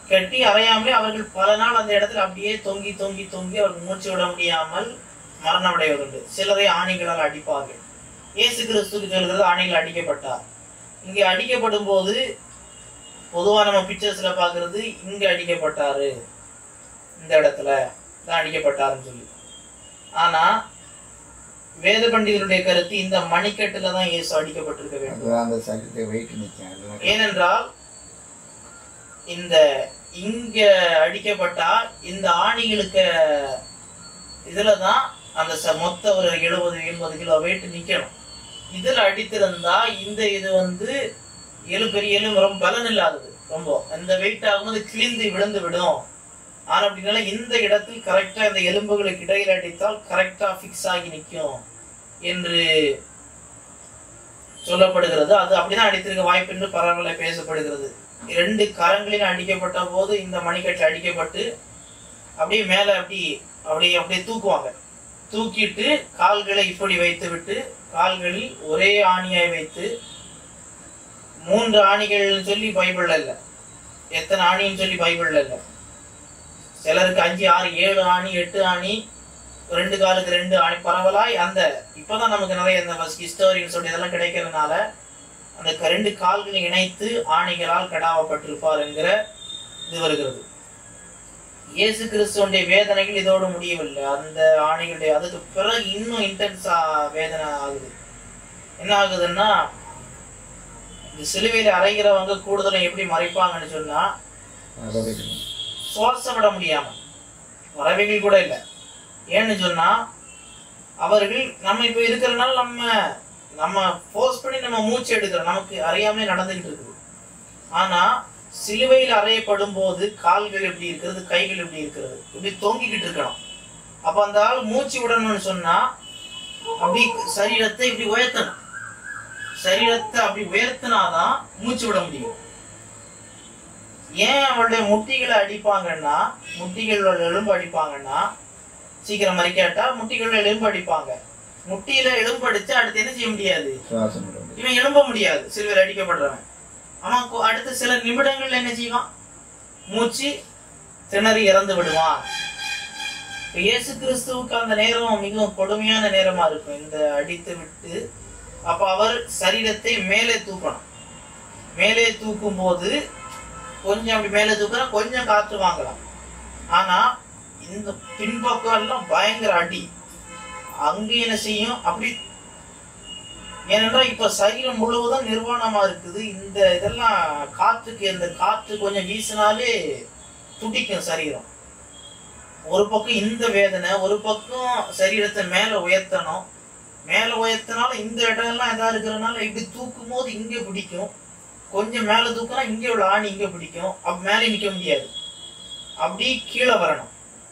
கட்டி அறையாமலே அவர்கள் பல நாள் அந்த இடத்துல அப்படியே தொங்கி தொங்கி தொங்கி அவர்கள் மூச்சு விட முடியாமல் மரணம் அடைவதுண்டு. சிலரை ஆணிகளால் அடிப்பார்கள். இயேசு கிறிஸ்துக்கு சொல்கிறது ஆணிகள் அடிக்கப்பட்டார். இங்கே அடிக்கப்படும் போது பொதுவா நம்ம பிக்சர்ஸ்ல பாக்குறது இங்க அடிக்கப்பட்டாரு, இந்த இடத்துல தான் அடிக்கப்பட்டாருன்னு சொல்லி. ஆனா வேத பண்டிதருடைய கருத்து இந்த மணிக்கட்டுல தான் இயேசு அடிக்கப்பட்டிருக்க வேண்டும். ஏனென்றால் இந்த இங்க அடிக்கப்பட்டா இந்த ஆணிகளுக்கு இதுலதான் அந்த மொத்த ஒரு எழுபது எண்பது கிலோ வெயிட் நிக்கணும். இதுல அடித்திருந்தா இந்த இது வந்து எலு பெரிய எலும்பு ரொம்ப பலன் இல்லாதது, ரொம்ப அந்த வெயிட் ஆகும்போது கிழிந்து விழுந்து விடும். ஆனா அப்படின்னால இந்த இடத்தில் கரெக்டா இந்த எலும்புகளுக்கு இடையில அடித்தால் கரெக்டா பிக்ஸ் ஆகி நிற்கும் என்று சொல்லப்படுகிறது. அது அப்படிதான் அடித்திருக்க வாய்ப்பு என்று பரவல பேசப்படுகிறது. இரண்டு கரங்களில் அடிக்கப்பட்ட போது இந்த மணிக்கட்டு அடிக்கப்பட்டு அப்படியே மேல அப்படி அப்படியே அப்படியே தூக்குவாங்க. தூக்கிட்டு கால்களை இப்படி வைத்து விட்டு கால்களில் ஒரே ஆணியாய் வைத்து, மூன்று ஆணிகள் சொல்லி பைபிள்ல இல்ல, எத்தனை ஆணின்னு சொல்லி பைபிள்ல இல்ல. சிலருக்கு அஞ்சு ஆறு ஏழு ஆணி எட்டு ஆணி, ரெண்டு காலுக்கு ரெண்டு ஆணி பரவலாய் அந்த இப்பதான் நமக்கு நிறைய இந்த ஹிஸ்டோரியன் சொல்லி இதெல்லாம் கிடைக்கிறதுனால அந்த ரெண்டு கால்களை இணைத்து ஆணிகளால் கடாவப்பட்டிருப்பார் என்கிற இது வருகிறது. இயேசு கிறிஸ்துவனுடைய வேதனைகள் இதோடு முடியவில்லை. அந்த ஆணைகளுடைய அதுக்கு பிறகு இன்னும் இன்டென்ஸா வேதனை ஆகுது. என்ன ஆகுதுன்னா, இந்த சிலுவையில அறைகிறவங்க கூடுதலும் எப்படி மறைப்பாங்கன்னு சொன்னா, சுவாசம் விட முடியாம வரவைகள் கூட இல்லை. ஏன்னு சொன்னா அவர்கள் நம்ம இப்ப இருக்கிறனால நம்ம நம்ம போர்ஸ் பண்ணி நம்ம மூச்சு எடுக்கிறோம், நமக்கு அறியாமலே நடந்துகிட்டு இருக்குது. ஆனா சிலுவையில் அறையப்படும் போது கால்கள் எப்படி இருக்கிறது, கைகள் எப்படி இருக்கிறது, இப்படி தொங்கிக்கிட்டு இருக்கணும். அப்ப அந்த ஆள் மூச்சு விடணும்னு சொன்னா அப்படி சரீரத்தை இப்படி உயர்த்தணும். சரீரத்தை அப்படி உயர்த்தினாதான் மூச்சு விட முடியும். ஏன் அவருடைய முட்டிகளை அடிப்பாங்கன்னா, முட்டிகளோட எலும்பு அடிப்பாங்கன்னா, சீக்கிரம் மறிக்காட்டா முட்டிகளோட எலும்பு அடிப்பாங்க. முட்டியில எலும்பு அடிச்சா அடுத்து என்ன செய்ய முடியாது, இவன் எழும்ப முடியாது. சிலுவையில் அடிக்கப்படுறவன் அவன் அடுத்த சில நிமிடங்கள்ல என்ன செய்வான், மூச்சு திணறி இறந்து விடுவான். இயேசு கிறிஸ்துவுக்கு அந்த நேரம் மிகவும் கொடுமையான நேரமா இருக்கும். இந்த அடித்து விட்டு அப்ப அவர் சரீரத்தை மேலே தூக்கணும். மேலே தூக்கும் போது கொஞ்சம் அப்படி மேலே தூக்கினா கொஞ்சம் காற்று வாங்கலாம். ஆனா இந்த பின்பக்கம் எல்லாம் பயங்கர அடி. அங்க என்ன செய்யும் அப்படி, ஏனென்றால் இப்ப சரீரம் முழுவதும் நிர்வாணமா இருக்குது. இந்த இதெல்லாம் காற்றுக்கு, இந்த காற்று கொஞ்சம் வீசினாலே துடிக்கும் சரீரம். ஒரு பக்கம் இந்த வேதனை, ஒரு பக்கம் சரீரத்தை மேல உயர்த்தணும். மேல உயர்த்தினாலும் இந்த இடம் எல்லாம் இதா இருக்கிறதுனால இப்படி தூக்கும் போது இங்க பிடிக்கும், கொஞ்சம் மேல தூக்கினா இங்கே உள்ள ஆணி இங்க பிடிக்கும். அப்ப மேலே நிக்க முடியாது, அப்படி கீழே வரணும்.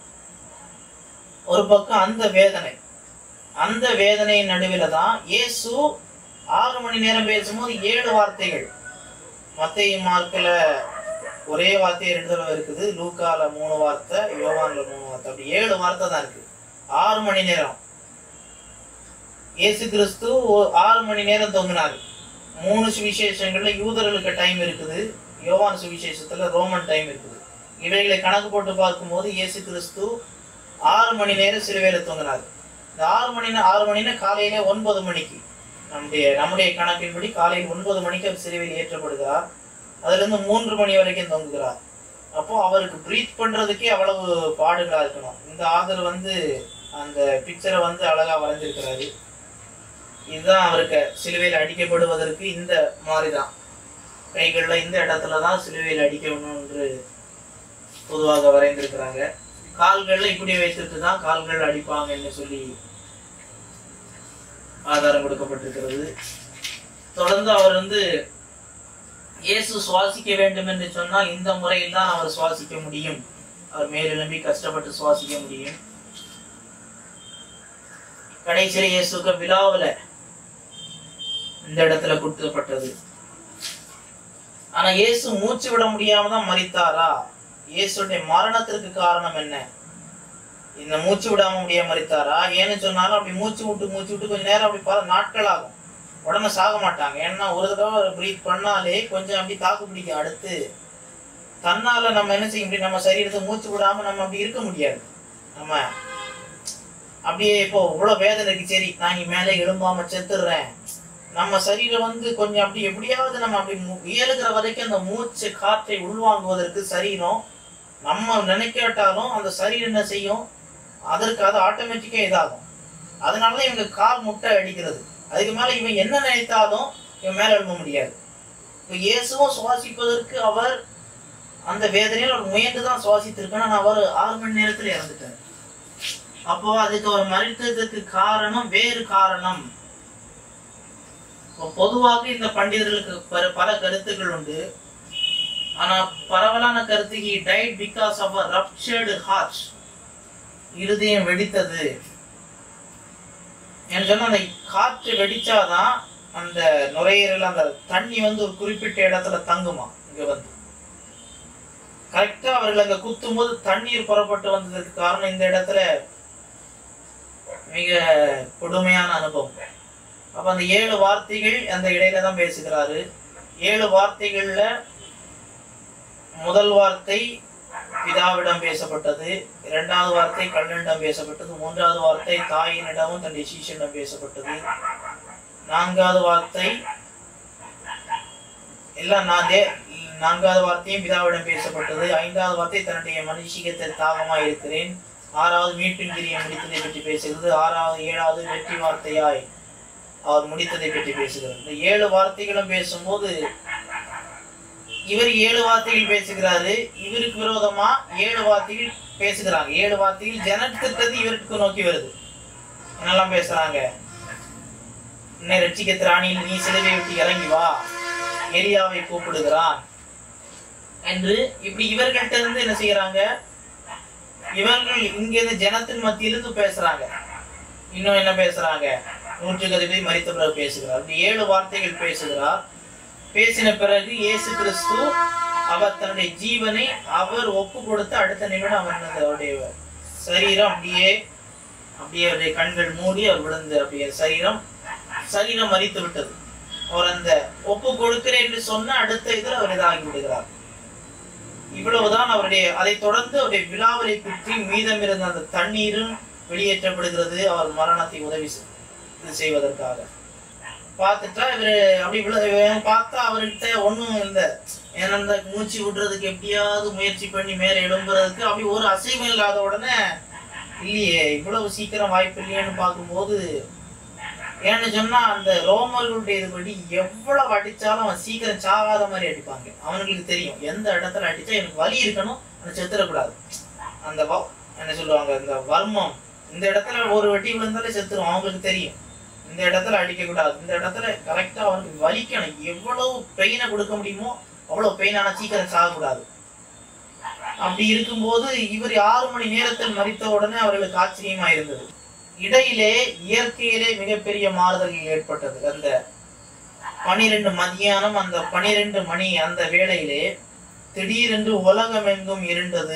ஒரு பக்கம் அந்த வேதனை, அந்த வேதனையின் நடுவில் தான் இயேசு ஆறு மணி நேரம் பேசும்போது ஏழு வார்த்தைகள். மத்தேயு மார்க்ல ஒரே வார்த்தை ரெண்டு தடவை இருக்குது, லூக்கால மூணு வார்த்தை, யோவான்ல மூணு வார்த்தை, அப்படி ஏழு வார்த்தை தான் இருக்கு. ஆறு மணி நேரம் இயேசு கிறிஸ்து ஆறு மணி நேரம் தொங்கினாரு. மூணு சுவிசேஷங்கள்ல யூதர்களுக்கு டைம் இருக்குது, யோவான் சுவிசேஷத்துல ரோமன் டைம் இருக்குது. இவைகளை கணக்கு போட்டு பார்க்கும்போது இயேசு கிறிஸ்து ஆறு மணி நேரம் சிலுவையில தொங்கினாரு. இந்த ஆறு மணி ஆறு மணினா காலையில ஒன்பது மணிக்கு நம்முடைய நம்முடைய கணக்கின்படி காலையில் ஒன்பது மணிக்கு சிலுவையில் ஏற்றப்படுகிறார். அதுல இருந்து மூன்று மணி வரைக்கும் தொங்குகிறார். அப்போ அவருக்கு பிரீத் பண்றதுக்கே அவ்வளவு பாடுகளா இருக்கணும். இந்த ஆதர் வந்து அந்த பிக்சரை வந்து அழகா வரைஞ்சிருக்கிறாரு. இதுதான் அவருக்கு சிலுவையில் அடிக்கப்படுவதற்கு இந்த மாதிரிதான் கைகள்ல இந்த இடத்துலதான் சிலுவையில் அடிக்கணும் என்று பொதுவாக வரைந்திருக்கிறாங்க. கால்கள்ல இப்படி வைத்துட்டு தான் கால்கள் அடிப்பாங்கன்னு சொல்லி ஆதாரம் கொடுக்கப்பட்டிருக்கிறது. தொடர்ந்து அவர் வந்து இயேசு சுவாசிக்க வேண்டும் என்று சொன்னால் இந்த முறையில் தான் அவர் சுவாசிக்க முடியும். அவர் மேலெழும்பி கஷ்டப்பட்டு சுவாசிக்க முடியும். கடைசியில இயேசுக்கு விழாவுல இந்த இடத்துல கொடுக்கப்பட்டது. ஆனா இயேசு மூச்சு விட முடியாம தான் மரித்தாரா? இயேசுடைய மரணத்திற்கு காரணம் என்ன? இந்த மூச்சு விடாம முடியாம மரித்தாரா? ஏன்னு சொன்னாலும் அப்படி மூச்சு விட்டு மூச்சு விட்டு கொஞ்ச நேரம் அப்படி பல நாட்கள் ஆகும், உடனே சாக மாட்டாங்க. ஏன்னா ஒரு தடவை பிரீத் பண்ணாலே கொஞ்சம் அப்படி தாக்கு பிடிக்கும், அடுத்து தன்னால நம்ம என்ன செய்ய முடியும், நம்ம சரீரத்தை மூச்சு விடாம நம்ம அப்படி இருக்க முடியாது. நம்ம அப்படியே இப்போ இவ்வளவு வேதனை இருக்கு, சரி நான் இங்க மேலே எழும்பாம செத்துடுறேன், நம்ம சரீரம் வந்து கொஞ்சம் அப்படி எப்படியாவது நம்ம அப்படி இயலுகிற வரைக்கும் அந்த மூச்சு காற்றை உள்வாங்குவதற்கு சரீரம் நம்ம நினைக்காட்டாலும் அந்த சரீரம் என்ன செய்யும், அதற்கு அது ஆட்டோமேட்டிக்கா இதாகும். அதனாலதான் இவங்க கால் முட்டை அடிக்கிறது. அதுக்கு மேல இவன் என்ன நினைத்தாலும் இவன் மேல எழும்ப முடியாது. இப்ப இயேசுவும் சுவாசிப்பதற்கு அவர் அந்த வேதனையில் அவர் முயன்றுதான் சுவாசித்திருக்கணும். அவர் ஆறு மணி நேரத்துல இறந்துட்டார். அப்போ அதுக்கு அவர் மறித்ததுக்கு காரணம் வேறு காரணம். பொதுவாக இந்த பண்டிதர்களுக்கு பல கருத்துக்கள் உண்டு. ஆனா பரவலான கருத்து he died because of a ruptured heart. இருதயம் வெடித்தது என்று சொன்னா, அந்த காற்று வெடிச்சாதான் அந்த நுரையீரல் அந்த தண்ணி வந்து ஒரு குறிப்பிட்ட இடத்துல தங்குமா. இங்க வந்து கரெக்டா அவர்கள் அங்க குத்தும் போது தண்ணீர் புறப்பட்டு வந்ததுக்கு காரணம் இந்த இடத்துல மிக கொடுமையான அனுபவம். அப்ப அந்த ஏழு வார்த்தைகள் அந்த இடையில தான் பேசுகிறாரு. ஏழு வார்த்தைகள்ல முதல் வார்த்தை பிதாவிடம் பேசப்பட்டது, இரண்டாவது வார்த்தை கண்ணனிடம் பேசப்பட்டது, மூன்றாவது வார்த்தை தாயினிடமும் தன்னுடைய சீஷனிடம் பேசப்பட்டது, நான்காவது வார்த்தை எல்லாம் நான் நான்காவது வார்த்தையும் பிதாவிடம் பேசப்பட்டது, ஐந்தாவது வார்த்தை தன்னுடைய மனுஷிகத்தில் தாகமாய் இருக்கிறேன், ஆறாவது மீட்பின் கிரியை முடித்ததை பற்றி பேசுகிறது, ஆறாவது ஏழாவது வெற்றி வார்த்தையாய் அவர் முடித்ததை பற்றி பேசுகிறார். இந்த ஏழு வார்த்தைகளும் பேசும்போது இவர் ஏழு வார்த்தைகள் பேசுகிறாரு, இவருக்கு விரோதமா ஏழு வார்த்தைகள் பேசுகிறாங்க. ஏழு வார்த்தைகள் ஜனத்திட்டது இவருக்கு நோக்கி வருது. என்னெல்லாம் பேசுறாங்க, என்னை ரட்சிக்க திராணியில் நீ சிலுவை விட்டு இறங்கி வா, எலியாவை கூப்பிடுகிறான் என்று இப்படி இவர்கள்ட்ட இருந்து என்ன செய்யறாங்க, இவர்கள் இங்கிருந்து ஜனத்தின் மத்தியிலிருந்து பேசுறாங்க. இன்னும் என்ன பேசுறாங்க, நூற்றுக்கு அதிபதி மரித்த பிறகு பேசுகிறார். அப்படி ஏழு வார்த்தைகள் பேசுகிறார். பேசின பிறகு இயேசு கிறிஸ்து அவர் தன்னுடைய ஜீவனை அவர் ஒப்பு கொடுத்து அடுத்த நிமிடம் அவர் அவருடைய சரீரம் அப்படியே அப்படியே அவருடைய கண்கள் மூடி அவர் விழுந்து அப்படியே சரீரம் சரீரம் மரித்து விட்டது. அவர் அந்த ஒப்பு கொடுக்கிறேன் என்று சொன்ன அடுத்த இதில் அவர் இதாகி விடுகிறார். இவ்வளவுதான் அவருடைய. அதை தொடர்ந்து அவருடைய விழாவலை பற்றி மீதம் இருந்த அந்த தண்ணீரும் வெளியேற்றப்படுகிறது. அவர் மரணத்தை உதவி செய்வதற்காக பார்த்துட்டா இவரு அப்படி பார்த்தா அவர்கிட்ட ஒன்றும் இல்லை. ஏன்னா அந்த மூச்சு விடுறதுக்கு எப்படியாவது முயற்சி பண்ணி மேலே எழும்புறதுக்கு அப்படி ஒரு அசைவம் இல்லாத உடனே இல்லையே, இவ்வளவு சீக்கிரம் வாய்ப்பு இல்லையேன்னு பார்க்கும்போது, ஏன்னு சொன்னா அந்த ரோமர்களுடைய இதுபடி எவ்வளவு அடிச்சாலும் அவன் சீக்கிரம் சாகாத மாதிரி அடிப்பாங்க. அவனுங்களுக்கு தெரியும் எந்த இடத்துல அடிச்சா எனக்கு வலி இருக்கணும், அந்த செத்துடக்கூடாது. அந்த என்ன சொல்லுவாங்க, இந்த வர்மம் இந்த இடத்துல ஒரு வெட்டி விழுந்தாலே செத்துரும். அவங்களுக்கு தெரியும் இந்த இடத்துல அடிக்க கூடாது, இந்த இடத்துல கரெக்டா அவனுக்கு வலிக்கணும். எவ்வளவு பெயினை கொடுக்க முடியுமோ அவ்வளவு பெயின், ஆனா சீக்கிரம் சாகக்கூடாது. அப்படி இருக்கும்போது இவர் ஆறு மணி நேரத்தில் மரித்த உடனே அவர்களுக்கு ஆச்சரியமா இருந்தது. இடையிலே இயற்கையிலே மிகப்பெரிய மாறுதல்கள் ஏற்பட்டது. அந்த பனிரெண்டு மதியானம் அந்த பனிரெண்டு மணி அந்த வேளையிலே திடீரென்று உலகம் எங்கும் இருண்டது.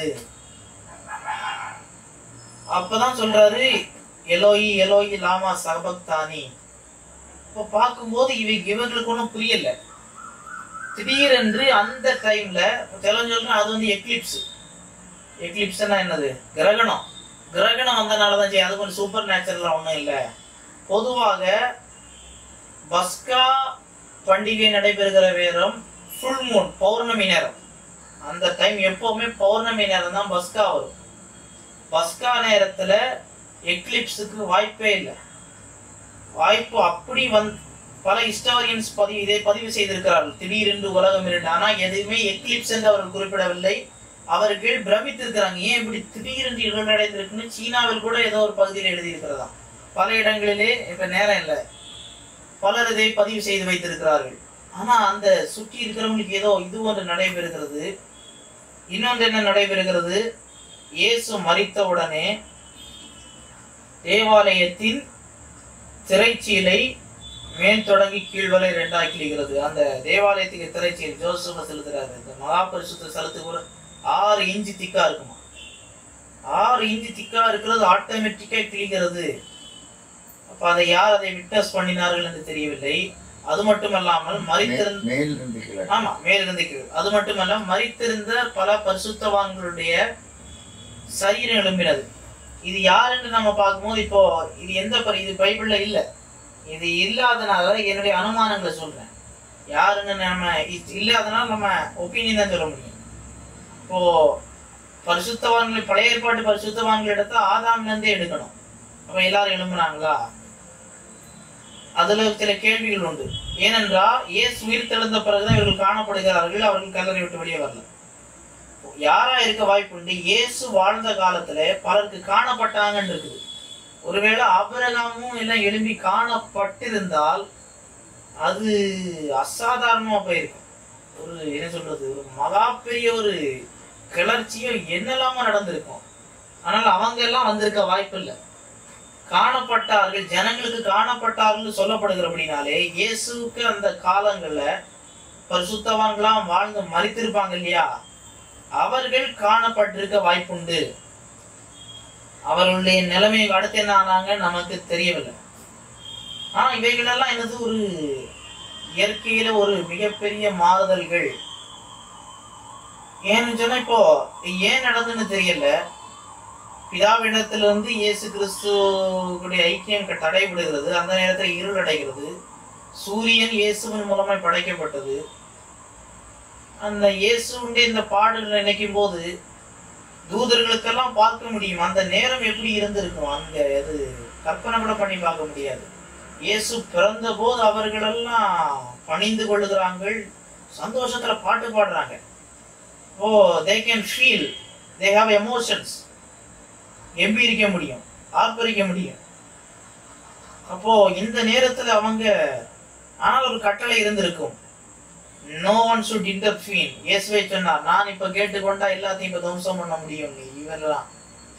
அப்பதான் சொல்றாரு, எலோயி எலோயி லாமா சபக்தானி. இப்போ பார்க்கும்போது இவை இவர்களுக்கு ஒன்றும் புரியல. திடீரென்று அந்த டைம்ல தெலுங்கு அது வந்து எக்லிப்ஸ். எக்லிப்ஸ்னா என்னது, கிரகணம். கிரகணம் வந்தனாலதான் செய்யும். அது கொஞ்சம் சூப்பர் நேச்சுரலா ஒன்றும் இல்லை. பொதுவாக பஸ்கா பண்டிகை நடைபெறுகிற நேரம் ஃபுல் மூன், பௌர்ணமி நேரம். அந்த டைம் எப்பவுமே பௌர்ணமி நேரம் தான் பஸ்கா வரும். பஸ்கா நேரத்துல எக்லிப்ஸுக்கு வாய்ப்பே இல்லை. வாய்ப்பு அப்படி வந்து பல ஹிஸ்டாரியன்ஸ் பதிவு இதை பதிவு செய்திருக்கிறார்கள். திடீரென்று உலகம் இரண்டு. ஆனா எதுவுமே எக்லிப்ஸ் என்று அவர்கள் குறிப்பிடவில்லை. அவர்கள் பிரமித்திருக்கிறாங்க, ஏன் இப்படி திடீரென்று இருளடைந்திருக்குன்னு. சீனாவில் கூட ஏதோ ஒரு பகுதியில் எழுதியிருக்கிறதா. பல இடங்களிலே இப்ப நேரம் இல்லை, பலர் இதை பதிவு செய்து வைத்திருக்கிறார்கள். ஆனா அந்த சுற்றி இருக்கிறவங்களுக்கு ஏதோ இது ஒன்று நடைபெறுகிறது. இன்னொன்று என்ன நடைபெறுகிறது, இயேசு மரித்த உடனே தேவாலயத்தின் திரைச்சீலை மேல் தொடங்கி கீழ்வரை ரெண்டாக கிழிகிறது. அந்த தேவாலயத்துக்கு திரைச்சீலை ஜோசப்ப செலுத்துறாரு. இந்த மகா பரிசுத்த செலுத்து கூட ஆறு இன்ச்சு திக்கா இருக்குமா. ஆறு இன்ச்சு திக்கா இருக்கிறது ஆட்டோமேட்டிக்கா கிழிக்கிறது. அப்ப அதை யார் அதை விட்னஸ் பண்ணினார்கள் என்று தெரியவில்லை. அது மட்டுமல்லாமல் மரித்திருந்த ஆமா மேலிருந்து கீழ் அது மட்டுமல்ல மரித்திருந்த பல பரிசுத்தவான்களுடைய சரீரம் எழும்பினது. இது யாருன்னு நம்ம பார்க்கும்போது இப்போ இது எந்த இது பைபிள்ல இல்ல, இது இல்லாதனால என்னுடைய அனுமானங்களை சொல்றேன். யாருன்னு நம்ம இல்லாதனால நம்ம ஒப்பீனியன் தான் சொல்ல முடியும். இப்போ பரிசுத்தவான்கள் பழைய ஏற்பாட்டு பரிசுத்தவான்கள் எடுத்தா ஆதாம்ல இருந்தே எடுக்கணும். அப்ப எல்லாரும் எழும்புனாங்களா? அதுல சில கேள்விகள் உண்டு. ஏனென்றால் இயேசு உயிர் தெழுந்த பிறகுதான் இவர்கள் காணப்படுகிறார்கள், அவர்கள் கல்லறை விட்டு வெளியே வரல. யாரா இருக்க வாய்ப்பு உண்டு? இயேசு வாழ்ந்த காலத்துல பலருக்கு காணப்பட்டாங்கன்னு இருக்குது. ஒருவேளை ஆபிரகாமும் எல்லாம் எழும்பி காணப்பட்டிருந்தால் அது அசாதாரணமா போயிருக்கும். ஒரு என்ன சொல்றது, ஒரு மகா பெரிய ஒரு கிளர்ச்சியோ என்னெல்லாமோ நடந்திருக்கும். ஆனால் அவங்க எல்லாம் வந்திருக்க வாய்ப்பு இல்லை. காணப்பட்டார்கள், ஜனங்களுக்கு காணப்பட்டார்கள் சொல்லப்படுகிறபடினாலே இயேசுக்கு அந்த காலங்கள்ல பரிசுத்தவான்களாம் வாழ்ந்து மரித்திருப்பாங்க இல்லையா, அவர்கள் காணப்பட்டிருக்க வாய்ப்புண்டு. அவர்களுடைய நிலைமை அடுத்து என்ன ஆனாங்க நமக்கு தெரியவில்லை. ஆனா இவைகள் எல்லாம் என்னது, ஒரு இயற்கையில ஒரு மிகப்பெரிய மாறுதல்கள். ஏன்னு சொன்னா இப்போ ஏன் நடந்துன்னு தெரியல. பிதாவிடத்திலிருந்து இயேசு கிறிஸ்துடைய ஐக்கியம் தடைபடுகிறது. அந்த நேரத்தில் இருள் அடைகிறது. சூரியன் இயேசுவின் மூலமாய் படைக்கப்பட்டது. அந்த இயேசுடைய இந்த பாடல்கள் நினைக்கும் போது தூதர்களுக்கெல்லாம் பார்க்க முடியும் அந்த நேரம் எப்படி இருந்திருக்கும். அங்க எது கற்பனை கூட பண்ணி பார்க்க முடியாது. இயேசு பிறந்த போது அவர்களெல்லாம் பணிந்து கொள்ளுகிறாங்க, சந்தோஷத்துல பாட்டு பாடுறாங்க. ஓ they can feel, they have emotions. எம்பிரிக்க முடியும், ஆர்ப்பரிக்க முடியும். அப்போ இந்த நேரத்துல அவங்க ஆனால் ஒரு கட்டளை இருந்திருக்கும், no one should intervene. இயேசுவே சொன்னார், நான் இப்ப கேட்டுக்கொண்டா எல்லாத்தையும் இப்ப துவம்சம் பண்ண முடியும் இவரெல்லாம்.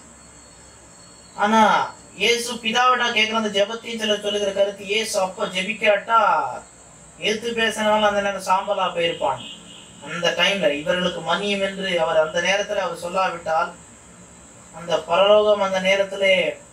ஆனா இயேசு பிதாவிடா கேட்கிற அந்த ஜெபத்தையும் சில சொல்லுகிற கருத்து, இயேசு அப்ப ஜெபிக்காட்டா எதிர்த்து பேசினாலும் அந்த நேரம் சாம்பலா போயிருப்பான். அந்த டைம்ல இவர்களுக்கு மன்னியும் என்று அவர் அந்த நேரத்துல அவர் சொல்லாவிட்டால் அந்த பரலோகம் அந்த நேரத்திலே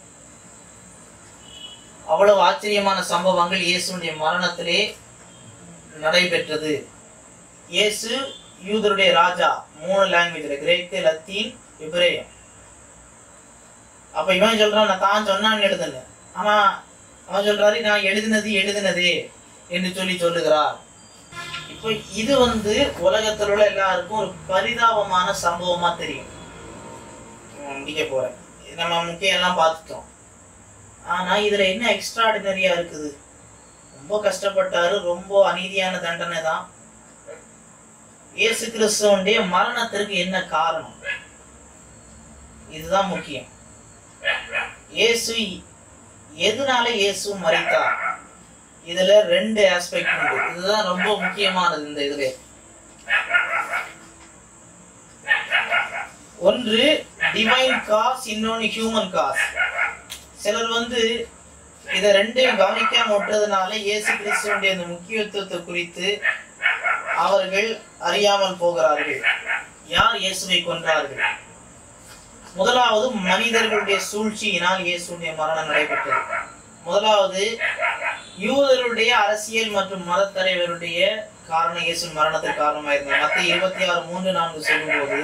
அவ்வளவு ஆச்சரியமான சம்பவங்கள் இயேசுடைய மரணத்திலே நடைபெற்றது. இயேசு யூதருடைய ராஜா, மூணு லாங்குவேஜ்ல, கிரேக்கு, லத்தீன், எபிரேயம். அப்ப இவன் சொல்றான் நான் தான் சொன்னான்னு எழுதுன, ஆனா அவன் சொல்றாரு நான் எழுதினது எழுதினதே என்று சொல்லி சொல்லுகிறார். இப்போ இது வந்து உலகத்தில் உள்ள எல்லாருக்கும் ஒரு பரிதாபமான சம்பவமா தெரியும். முடிக்க போறேன், நம்ம முக்கியம் எல்லாம் பார்த்துட்டோம். ஆனா இதுல என்ன எக்ஸ்ட்ராடினரியா இருக்குது? ரொம்ப கஷ்டப்பட்டாரு, ரொம்ப அநீதியான தண்டனை தான். இயேசு கிறிஸ்துவனுடைய மரணத்திற்கு என்ன காரணம்? இதுதான் முக்கியம். இயேசு எதனால இயேசு மரித்தார்? இதுல ரெண்டு ஆஸ்பெக்ட் உண்டு. இதுதான் ரொம்ப முக்கியமானது இந்த இதுல. ஒன்று டிவைன் காஸ், இன்னொன்னு ஹியூமன் காஸ். சிலர் வந்து இதை ரெண்டையும் கவனிக்காம விட்டதுனால இயேசு கிறிஸ்துவனுடைய அந்த முக்கியத்துவத்தை குறித்து அவர்கள் அறியாமல் போகிறார்கள். யார் இயேசுவை கொன்றார்கள்? முதலாவது மனிதர்களுடைய சூழ்ச்சியினால் இயேசுடைய மரணம் நடைபெற்றது. முதலாவது யூதருடைய அரசியல் மற்றும் மத தலைவருடைய காரணம் இயேசு மரணத்திற்கு காரணமாயிருந்தார். மத்திய இருபத்தி ஆறு மூன்று நான்கு சொல்லும் போது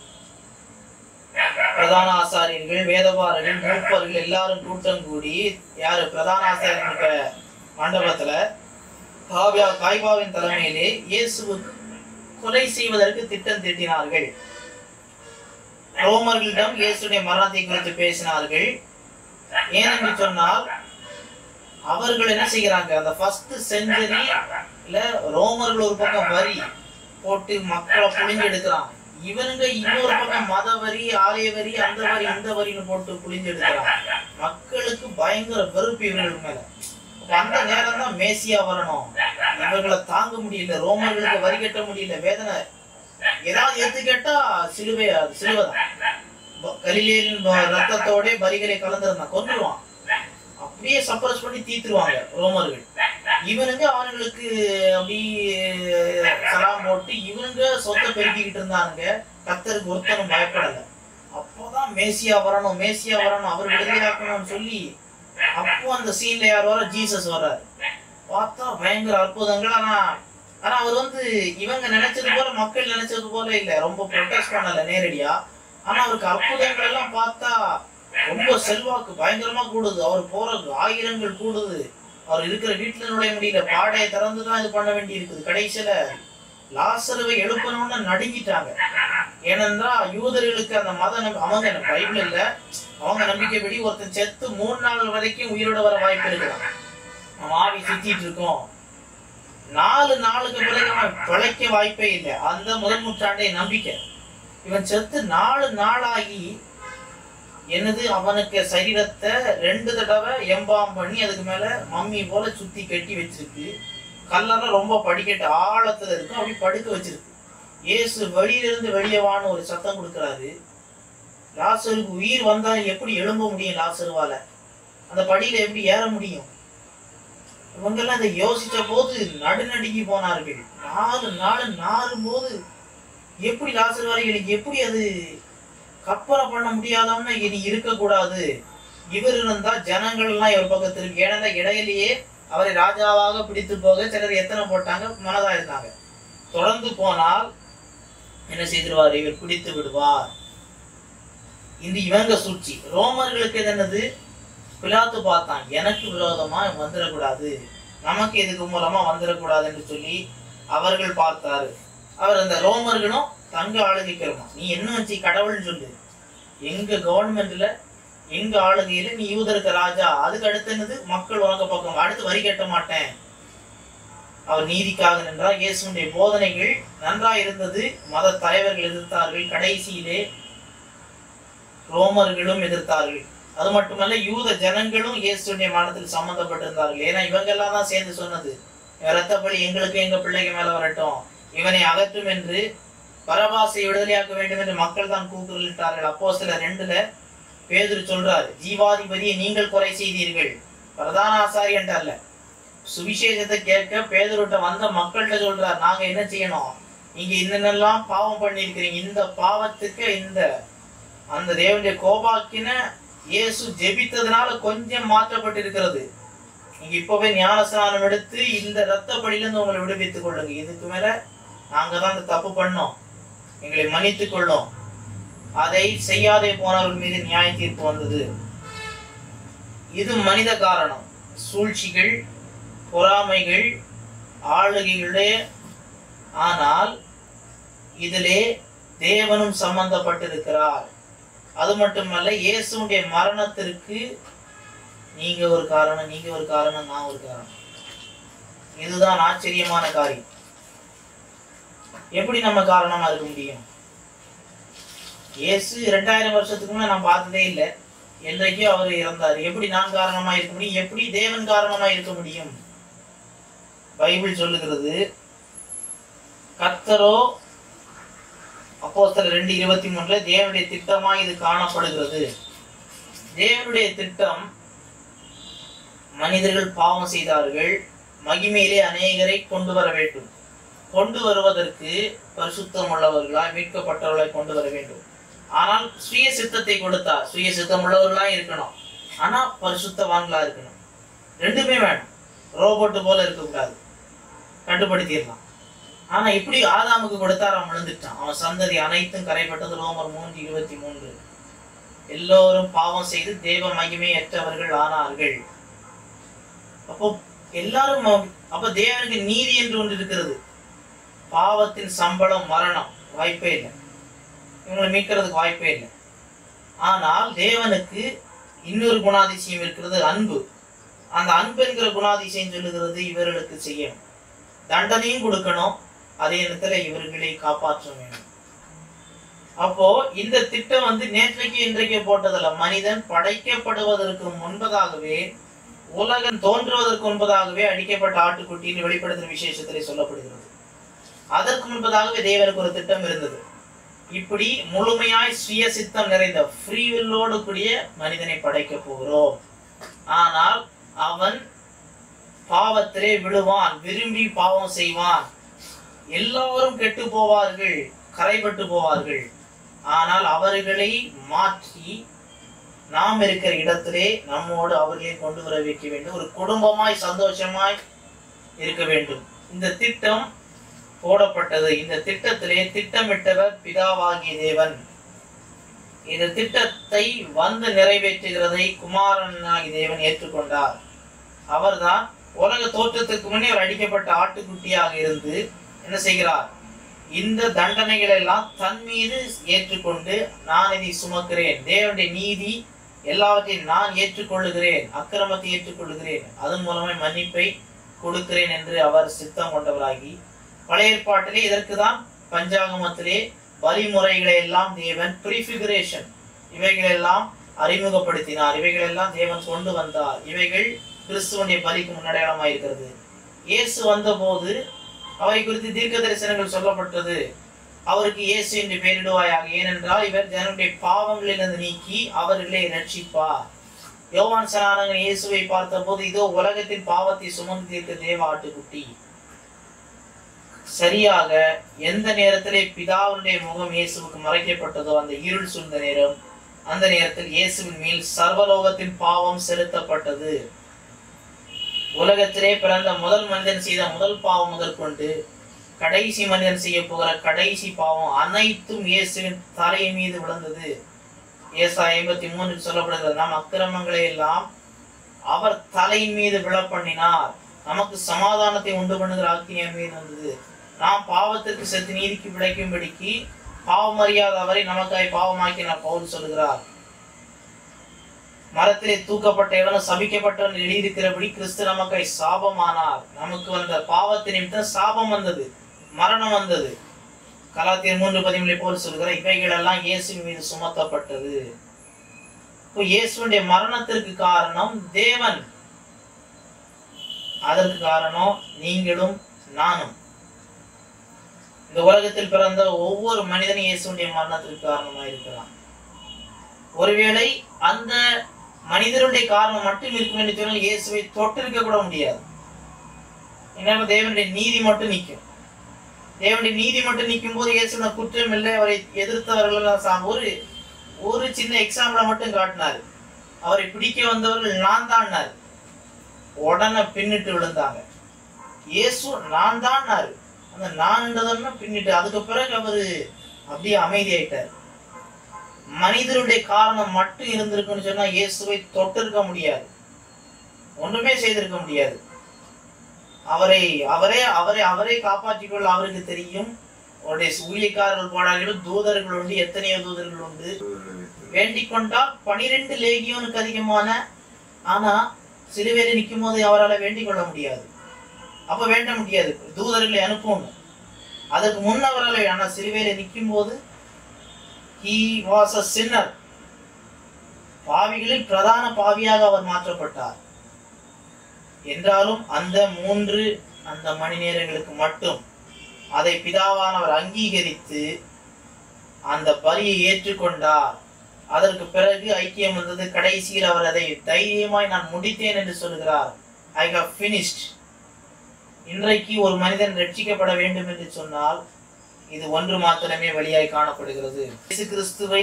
பிரதான ஆசாரியர்கள், வேதபாரர்கள், மூப்பர்கள் எல்லாரும் கூட்டம் கூடி யாரு பிரதான ஆசாரியர்கள் மண்டபத்துல காவியா காய்பாவின் தலைமையிலே இயேசுவுக்கு கொலை செய்வதற்கு திட்டம் தீட்டினார்கள். ரோமர்களிடம் இயேசுடைய மரணத்தை குறித்து பேசினார்கள். ஏனென்று சொன்னால் அவர்கள் என்ன செய்கிறாங்க, அந்த ஃபர்ஸ்ட் செஞ்சுரியில ரோமர்கள் ஒரு பக்கம் வரி போட்டு மக்களை புழிஞ்சு எடுக்கிறாங்க. இவனுங்க இன்னொரு பக்கம் மத வரி, ஆலய வரி, அந்த வரி இந்த வரின்னு போட்டு புழிஞ்சு எடுக்கிறாங்க. மக்களுக்கு பயங்கர வெறுப்பு இவர்கள் மேல. அந்த நேரம் தான் மேசியா வரணும். இவர்களை தாங்க முடியல, ரோமர்களுக்கு வரி கட்ட முடியல, வேதனை ஏதாவது எடுத்து கேட்டா சிலுவை, சிலுவைதான். கலிலேயரின் ரத்தத்தோட வரிகளை கலந்துருந்தான், கொன்றுவான். அப்படியே சப்ரஸ் பண்ணி தீத்துருவாங்க ரோமர்கள். இவனுங்க அவனுங்களுக்கு அப்படி சலாம் போட்டு இவனுங்க சொத்தை பெருக்கிக்கிட்டு இருந்தானுங்க. கர்த்தருக்கு ஒருத்தனும் பயப்படல. அப்போதான் மேசியா வரணும், மேசியா வரணும், அவர் விடுதலையாக்கணும்னு சொல்லி அப்போ அந்த சீன்ல யார் வர, ஜீசஸ் வர்றாரு. பார்த்தா பயங்கர அற்புதங்கள். ஆனா ஆனா அவர் வந்து இவங்க நினைச்சது போல, மக்கள் நினைச்சது போல இல்ல, ரொம்ப ப்ரொட்டஸ்ட் பண்ணல நேரடியா. ஆனா அவருக்கு அற்புதங்கள் எல்லாம் பார்த்தா ரொம்ப செல்வாக்கு பயங்கரமா கூடுது. அவர் போற ஆயிரங்கள் கூடுது. அவர் இருக்கிற வீட்டுல நுழைய முடியல, பாடையை திறந்துதான் இது பண்ண வேண்டி இருக்குது. கடைசியில லாசருவை எழுப்பணும்னு நடுங்கிட்டாங்க. ஏனென்றா யூதர்களுக்கு அந்த மத அவங்க பைபிள் இல்ல, அவங்க நம்பிக்கைப்படி ஒருத்தன் செத்து மூணு நாள் வரைக்கும் உயிரோட வர வாய்ப்பு இருக்கலாம். அவன் ஆவி சுத்திட்டு இருக்கோம், நாலு நாளுக்கு பிறகு அவன் பிழைக்க வாய்ப்பே இல்லை. அந்த முதல் நூற்றாண்டே நம்பிக்கை. இவன் செத்து நாலு நாளாகி என்னது அவனுக்கு சரீரத்தை ரெண்டு தடவை எம்பாம் பண்ணி அதுக்கு மேல மம்மி போல சுத்தி கட்டி வச்சிருக்கு. கல்லெல்லாம் ரொம்ப படிக்கட்டு ஆழத்துல இருக்கும், அப்படி படுக்க வச்சிருக்கு. இயேசு வெளியிலிருந்து வெளியவான்னு ஒரு சத்தம் கொடுக்குறாரு. லாசருக்கு உயிர் வந்தா எப்படி எழும்ப முடியும்? லாசருவால அந்த படியில எப்படி ஏற முடியும்? இவங்கெல்லாம் இதை யோசிச்ச போது நடுநடுங்கி போனார்கள். நாலு நாலு நாறும் போது எப்படி லாசர் வரைகளுக்கு எப்படி அது கற்பனை பண்ண முடியாதவன்னா இனி இருக்கக்கூடாது. இவர் இருந்தா ஜனங்கள் எல்லாம் இவர் பக்கம் திரும்பி, ஏன்னா இடையிலேயே அவரை ராஜாவாக பிடித்து போக சிலர் எத்தனை போட்டாங்க, மனதா இருந்தாங்க. தொடர்ந்து போனால் என்ன செய்திருவார்? இவர் பிடித்து விடுவார். இந்த இவங்க சூழ்ச்சி. ரோமர்களுக்கு இது என்னது? பிலாத்து பார்த்தான், எனக்கு விரோதமா வந்துடக்கூடாது, நமக்கு இதுக்கு மூலமா வந்துடக்கூடாது என்று சொல்லி அவர்கள் பார்த்தாரு. அவர் அந்த ரோமர்களும் தங்க ஆளுகைக்கிறோமா, நீ என்ன வச்சு கடவுள்னு சொல்லு, எங்க கவர்மெண்ட்ல எங்க ஆளுகையில நீ யூதருக்கு ராஜா, அதுக்கு அடுத்து என்னது மக்கள் உனக்கு பக்கம், அடுத்து வரி கட்ட மாட்டேன். அவர் நீதிக்காக நின்றார். இயேசுடைய போதனைகள் நன்றாய் இருந்தது. மத தலைவர்கள் எதிர்த்தார்கள், கடைசியிலே ரோமர்களும் எதிர்த்தார்கள். அது மட்டுமல்ல யூத ஜனங்களும் இயேசுடைய மரணத்தில் சம்பந்தப்பட்டிருந்தார்கள். ஏன்னா இவங்க எல்லாம் தான் சேர்ந்து சொன்னது, ரத்தப்பழி எங்களுக்கு எங்க பிள்ளைக்கு மேல வரட்டும், இவனை அகற்றும் என்று, பரபாசை விடுதலையாக்க வேண்டும் என்று மக்கள் தான் கூக்குரலிட்டார்கள். அப்போஸ்தலர் ரெண்டுல பேதுரு சொல்றாரு, ஜீவாதிபதியை நீங்கள் கொலை செய்தீர்கள், பிரதான ஆசாரியன்ட்ட அல்ல. சுவிசேஷத்தை கேட்க பேதுருட்ட வந்த மக்கள்கிட்ட சொல்றார், நாங்க என்ன செய்யணும், நீங்க இன்னென்னெல்லாம் பாவம் பண்ணிருக்கிறீங்க, இந்த பாவத்துக்கு இந்த அந்த தேவனுடைய கோபாக்கின இயேசு ஜெபித்ததுனால கொஞ்சம் மாற்றப்பட்டிருக்கிறது. நீங்க இப்பவே ஞானஸ்நானம் எடுத்து இந்த இரத்த பழியிலிருந்து உங்களை விடுவித்துக் கொள்ளுங்க. இதுக்கு மேல நாங்க தான் இந்த தப்பு பண்ணோம், எங்களை மன்னித்துக் கொள்ளும். அதை செய்யாதே போனவர்கள் மீது நியாய தீர்ப்பு வந்தது. இது மனித காரணம், சூழ்ச்சிகள், பொறாமைகள், ஆளுகைகளுடைய. ஆனால் இதிலே தேவனும் சம்பந்தப்பட்டிருக்கிறார். அது மட்டுமல்ல, இயேசுடைய மரணத்திற்கு நீங்க ஒரு காரணம், நீங்க ஒரு காரணம், நான் ஒரு காரணம். இதுதான் ஆச்சரியமான காரியம். எப்படி நம்ம காரணமா இருக்க முடியும்? இயேசு இரண்டாயிரம் வருஷத்துக்கு முன்னாடி நான் பார்த்ததே இல்லை, என்றைக்கும் அவர் இறந்தார். எப்படி நான் காரணமா இருக்க முடியும்? எப்படி தேவன் காரணமா இருக்க முடியும்? பைபிள் சொல்லுகிறது, கர்த்தரோ அப்போஸ்தலர் ரெண்டு இருபத்தி மூணுல தேவனுடைய திட்டமா இது காணப்படுகிறது. தேவனுடைய திட்டம், மனிதர்கள் பாவம் செய்தார்கள், மகிமையிலே அநேகரை கொண்டு வர வேண்டும். கொண்டு வருவதற்கு பரிசுத்தம் உள்ளவர்களாய் மீட்கப்பட்டவர்களை கொண்டு வர வேண்டும். ஆனால் சுய சித்தத்தை கொடுத்தார். சுய சித்தம் உள்ளவர்களா இருக்கணும், ஆனா பரிசுத்தவான்களா இருக்கணும். ரெண்டுமே வேணும். ரோபோட்டு போல இருக்கக்கூடாது, கட்டுப்படுத்திடலாம். ஆனா இப்படி ஆதாமுக்கு கொடுத்தார், அவன் விழுந்துட்டான். அவன் சந்ததி அனைத்தும் கரைப்பட்டது. ரோமர் மூன்று இருபத்தி மூன்று. எல்லோரும் பாவம் செய்து தேவ மகிமையற்றவர்கள் ஆனார்கள். அப்போ எல்லாரும், அப்ப தேவனுக்கு நீதி என்று ஒன்று இருக்கிறது. பாவத்தின் சம்பளம் மரணம், வாய்ப்பே இல்லை, இவங்களை மீட்கிறதுக்கு வாய்ப்பே இல்லை. ஆனால் தேவனுக்கு இன்னொரு குணாதிசயம் இருக்கிறது, அன்பு. அந்த அன்பு என்கிற குணாதிசயம் சொல்லுகிறது, இவர்களுக்கு செய்யணும், தண்டனையும் கொடுக்கணும், அதே நேரத்துல இவர்களை காப்பாற்ற வேண்டும். அப்போ இந்த திட்டம் வந்து நேற்றைக்கு இன்றைக்கு போட்டதில்ல. மனிதன் படைக்கப்படுவதற்கு முன்பதாகவே, உலகம் தோன்றுவதற்கு முன்பதாகவே அடிக்கப்பட்ட ஆட்டுக்குட்டின்னு வெளிப்படுத்துற விசேஷத்திலே சொல்லப்படுகிறது. அதற்கு முன்பதாகவே தேவனுக்கு ஒரு திட்டம் இருந்தது. இப்படி முழுமையாய் சுய சித்தம் நிறைந்த ஃப்ரீவில்லோடு கூடிய மனிதனை படைக்க போகிறோம். ஆனால் அவன் பாவத்திலே விழுவான், விரும்பி பாவம் செய்வான். எல்லாரும் கெட்டு போவார்கள், கரைபட்டு போவார்கள். ஆனால் அவர்களை மாற்றி நாம் இருக்கிற இடத்திலே நம்மோடு அவர்களை கொண்டு வர வைக்க வேண்டும். ஒரு குடும்பமாய் சந்தோஷமாய் இருக்க வேண்டும். இந்த திட்டம் போடப்பட்டது. இந்த திட்டத்திலே திட்டமிட்டவர் பிதாவாகிய தேவன். இந்த திட்டத்தை வந்து நிறைவேற்றுகிறதை குமாரனாகிய தேவன் ஏற்றுக்கொண்டார். அவர்தான் உலக தோற்றத்துக்கு முன்னே அவர் அடிக்கப்பட்ட ஆட்டுக்குட்டியாக இருந்து என்ன செய்கிறார்? இந்த தண்டனைகள் எல்லாம் தன் மீது ஏற்றுக்கொண்டு நான் இதை சுமக்கிறேன், தேவனுடைய நீதி எல்லாவற்றையும் நான் ஏற்றுக்கொள்ளுகிறேன், அக்கிரமத்தை ஏற்றுக்கொள்ளுகிறேன், அதன் மூலமே மன்னிப்பை கொடுக்கிறேன் என்று அவர் சித்தம் கொண்டவராகி, பழைய ஏற்பாட்டிலே இதற்கு தான் பஞ்சாகமத்திலே வழிமுறைகளை எல்லாம் தேவன் பிரிஃபிகரேஷன் இவைகளெல்லாம் அறிமுகப்படுத்தினார். இவைகளெல்லாம் தேவன் கொண்டு வந்தார். இவைகள் கிறிஸ்துவனுடைய பலிக்கு முன்னடையாளமாக இருக்கிறது. இயேசு வந்த போது அவரை குறித்து தீர்க்க தரிசனங்கள் சொல்லப்பட்டது. அவருக்கு இயேசு என்று பெயரிடுவாயாக, ஏனென்றால் இவர் ஜனங்களுடைய பாவங்களிலிருந்து நீக்கி அவர்களை ரட்சிப்பார். யோவான் ஸ்நானகன் இயேசுவை பார்த்த போது, இதோ உலகத்தின் பாவத்தை சுமந்து தீர்க்க தேவ ஆட்டுக்குட்டி. சரியாக எந்த நேரத்திலே பிதாவுடைய முகம் இயேசுவுக்கு மறைக்கப்பட்டதோ அந்த இருள் சூழ்ந்த நேரம், அந்த நேரத்தில் இயேசுவின் மேல் சர்வலோகத்தின் பாவம் செலுத்தப்பட்டது. உலகத்திலே பிறந்த முதல் மனிதன் செய்த முதல் பாவம் முதற்கொண்டு கடைசி மனிதன் செய்ய போகிற கடைசி பாவம் அனைத்தும் இயேசுவின் தலையின் மீது விழுந்தது. ஏசாயா ஐம்பத்தி மூன்றில் சொல்லப்படுகிறது, நம் அக்கிரமங்களை எல்லாம் அவர் தலையின் மீது விழ பண்ணினார், நமக்கு சமாதானத்தை உண்டு பண்ணுகிற ஆக்கினியர் மீது வந்தது. நாம் பாவத்திற்கு செத்து நீதிக்கு விளைக்கும்படிக்கு பாவம் அறியாத அவரை நமக்காய் பாவமாக்கினார் பவுல் சொல்கிறார். மரத்திலே தூக்கப்பட்ட எவனும் சபிக்கப்பட்டவன் எழுதியிருக்கிறபடி கிறிஸ்து நமக்காய் சாபமானார். நமக்கு வந்த பாவத்தின் நிமித்தம் சாபம் வந்தது, மரணம் வந்தது. கலாத்தியர் மூன்று பதிமூன்றை போல் சொல்கிற இவைகள் எல்லாம் இயேசுவின் மீது சுமத்தப்பட்டது. இப்போ இயேசுடைய மரணத்திற்கு காரணம் தேவன், அதற்கு காரணம் நீங்களும் நானும். இந்த உலகத்தில் பிறந்த ஒவ்வொரு மனிதனும் இயேசுடைய மரணத்திற்கு காரணமாக இருக்கிறான். ஒருவேளை அந்த மனிதருடைய காரணம் மட்டும் இருக்கும் என்று சொன்னால் இயேசுவை தொட்டிருக்க கூட முடியாது. ஏன்னா தேவனுடைய நீதி மட்டும் நிற்கும். தேவனுடைய நீதி மட்டும் நிற்கும் போது இயேசுன குற்றம் இல்லை. அவரை எதிர்த்தவர்கள் ஒரு ஒரு சின்ன எக்ஸாம்பிளை மட்டும் காட்டினார். அவரை பிடிக்க வந்தவர்கள் நான் தான், உடனே பின்னிட்டு விழுந்தாங்க. இயேசு நான் தான், அந்த நான் பின்னிட்டு அதுக்கு பிறகு அவரு அப்படியே அமைதியாயிட்டார். மனிதருடைய காரணம் மட்டும் இருந்திருக்குன்னு சொன்னா இயேசுவை தொட்டிருக்க முடியாது, ஒன்றுமே செய்திருக்க முடியாது. அவரை அவரே அவரை அவரை காப்பாற்றிக் கொள்ள அவருக்கு தெரியும். அவருடைய ஊழியக்காரர்கள் போனாலும் தூதர்கள் உண்டு, எத்தனையோ தூதர்கள் உண்டு. வேண்டிக் கொண்டால் பனிரெண்டு லேகியோனுக்கு அதிகமான, ஆனா சிலுவையில நிற்கும் போது அவரால் வேண்டிக் கொள்ள முடியாது. அப்ப வேண்ட முடியாது, தூதர்களை அனுப்பணும். அதற்கு முன்னவரால், ஆனா சிலுவையில நிற்கும் போது he was a sinner, பாவிகளில் பிரதான பாவியாக அவர் மாற்றப்பட்டார். என்றாலும் அந்த மூன்று அந்த மணி நேரங்களுக்கு மட்டும் அதை பிதாவானவர் அங்கீகரித்து அந்த பலியை ஏற்றுக்கொண்டார். அதற்கு பிறகு ஐக்கியம் வந்தது. கடைசியில் அவர் அதை தைரியமாய் நான் முடித்தேன் என்று சொல்கிறார். I have finished. இன்றைக்கு ஒரு மனிதன் ரட்சிக்கப்பட வேண்டும் என்று சொன்னால் இது ஒன்று மாத்திரமே வழியாய் காணப்படுகிறது. இயேசு கிறிஸ்துவை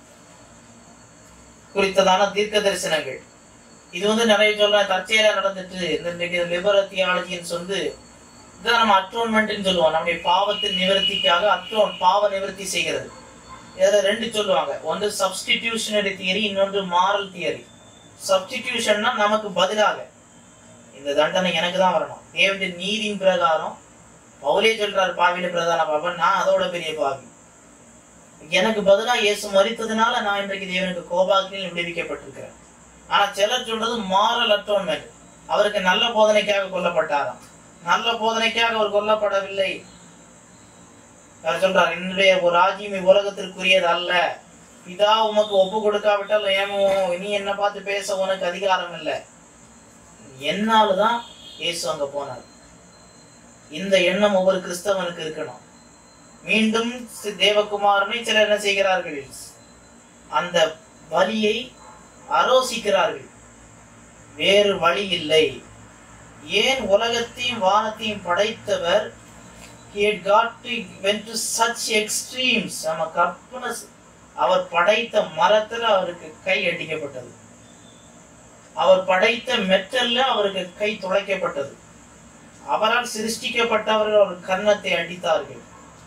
குறித்ததான தீர்க்க தரிசனங்கள் இது வந்து நிறைய சொல்ற தற்செயலா நடந்துட்டு இந்த லிபரல் தியாலஜின்னு சொல்லி இதான் நம்ம அட்ரோன்மெண்ட்னு சொல்லுவோம். நம்முடைய பாவத்தின் நிவர்த்திக்காக அட்ரோன் பாவ நிவர்த்தி செய்கிறது. இதுல ரெண்டு சொல்லுவாங்க, ஒன்று சப்ஸ்டிடியூஷனரி தியரி, இன்னொன்று மாரல் தியரி. சப்ஸ்டிடியூஷன்னா நமக்கு பதிலாக இந்த தண்டனை எனக்கு தான் வரணும், தேவனுடைய நீதியின் பிரகாரம். பவுலே சொல்றாரு, பாவியில பிரதான பாவம், நான் அதோட பெரிய பாவி, எனக்கு பதிலா இயேசு மரித்ததுனால நான் இன்றைக்கு தேவனுக்கு கோபாக்கில் விடுவிக்கப்பட்டிருக்கிறேன். ஆனா சிலர் சொல்றது மாரல் அட்டோன்மெண்ட், அவருக்கு நல்ல போதனைக்காக கொல்லப்பட்டாராம். நல்ல போதனைக்காக அவர் கொல்லப்படவில்லை. அவர் சொல்றார், என்னுடைய ஒரு ராஜ்யம் உலகத்திற்குரியது அல்ல, பிதா உமக்கு ஒப்பு கொடுக்காவிட்டால் ஏமோ நீ என்ன பார்த்து பேச உனக்கு அதிகாரம் இல்லை. என்னால்தான் இயேசு அங்க போனார். இந்த எண்ணம் ஒவ்வொரு கிறிஸ்தவனுக்கு இருக்கணும். மீண்டும் தேவகுமாரனை சிலர் என்ன செய்கிறார்கள், அந்த வழியை ஆலோசிக்கிறார்கள். வேறு வழி இல்லை. ஏன் உலகத்தையும் வானத்தையும் படைத்தவர் he had got to went to such extremes. நம்ம கற்பனை, அவர் படைத்த மரத்துல அவருக்கு கை அடிக்கப்பட்டது, அவர் படைத்த மெட்டல்ல அவருக்கு கை துளைக்கப்பட்டது. அவரால் சிருஷ்டிக்கப்பட்டவர்கள் அவர் கன்னத்தை அடித்தார்கள்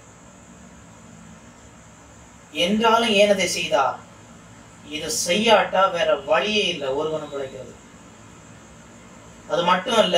என்றாலும் ஏன் அதை செய்தார்? இதை செய்யாட்டா வேற வழியே இல்லை ஒருவனும் பிழைக்கிறது. அது மட்டும் இல்ல,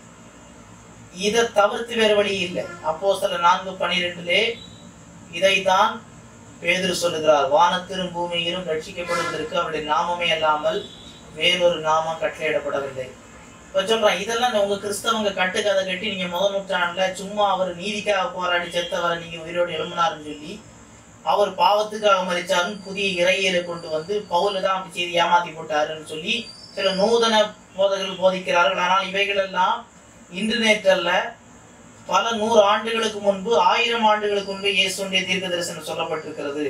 இதை தவிர்த்து வேற வழி இல்லை. அப்போஸ்தலர் நான்கு பனிரெண்டிலே இதைத்தான் பேதுரு சொல்லுகிறார், வானத்திலும் பூமியிலும் ரட்சிக்கப்படுவதற்கு அவருடைய நாமமே அல்லாமல் வேறொரு நாமம் கட்டளையிடப்படவில்லை. இப்ப சொல்றான், இதெல்லாம் உங்க கிறிஸ்தவங்க கட்டுக்கதை கட்டி நீங்க முதல் நூற்றாண்டுல சும்மா அவர் நீதிக்காக போராடி செத்தவரை நீங்க உயிரோடு எழுப்பினாருன்னு சொல்லி அவர் பாவத்துக்காக மறிச்சாருன்னு புதிய இறையியலை கொண்டு வந்து பவுல தான் அப்படி செய்தி ஏமாத்தி போட்டாருன்னு சொல்லி சில நூதன போதகர்கள் போதிக்கிறார்கள். ஆனால் இவைகள் எல்லாம் இன்று நேற்றல்ல, பல நூறு ஆண்டுகளுக்கு முன்பு, ஆயிரம் ஆண்டுகளுக்கு முன்பு இயேசுடைய தீர்க்க தரிசனம் சொல்லப்பட்டிருக்கிறது.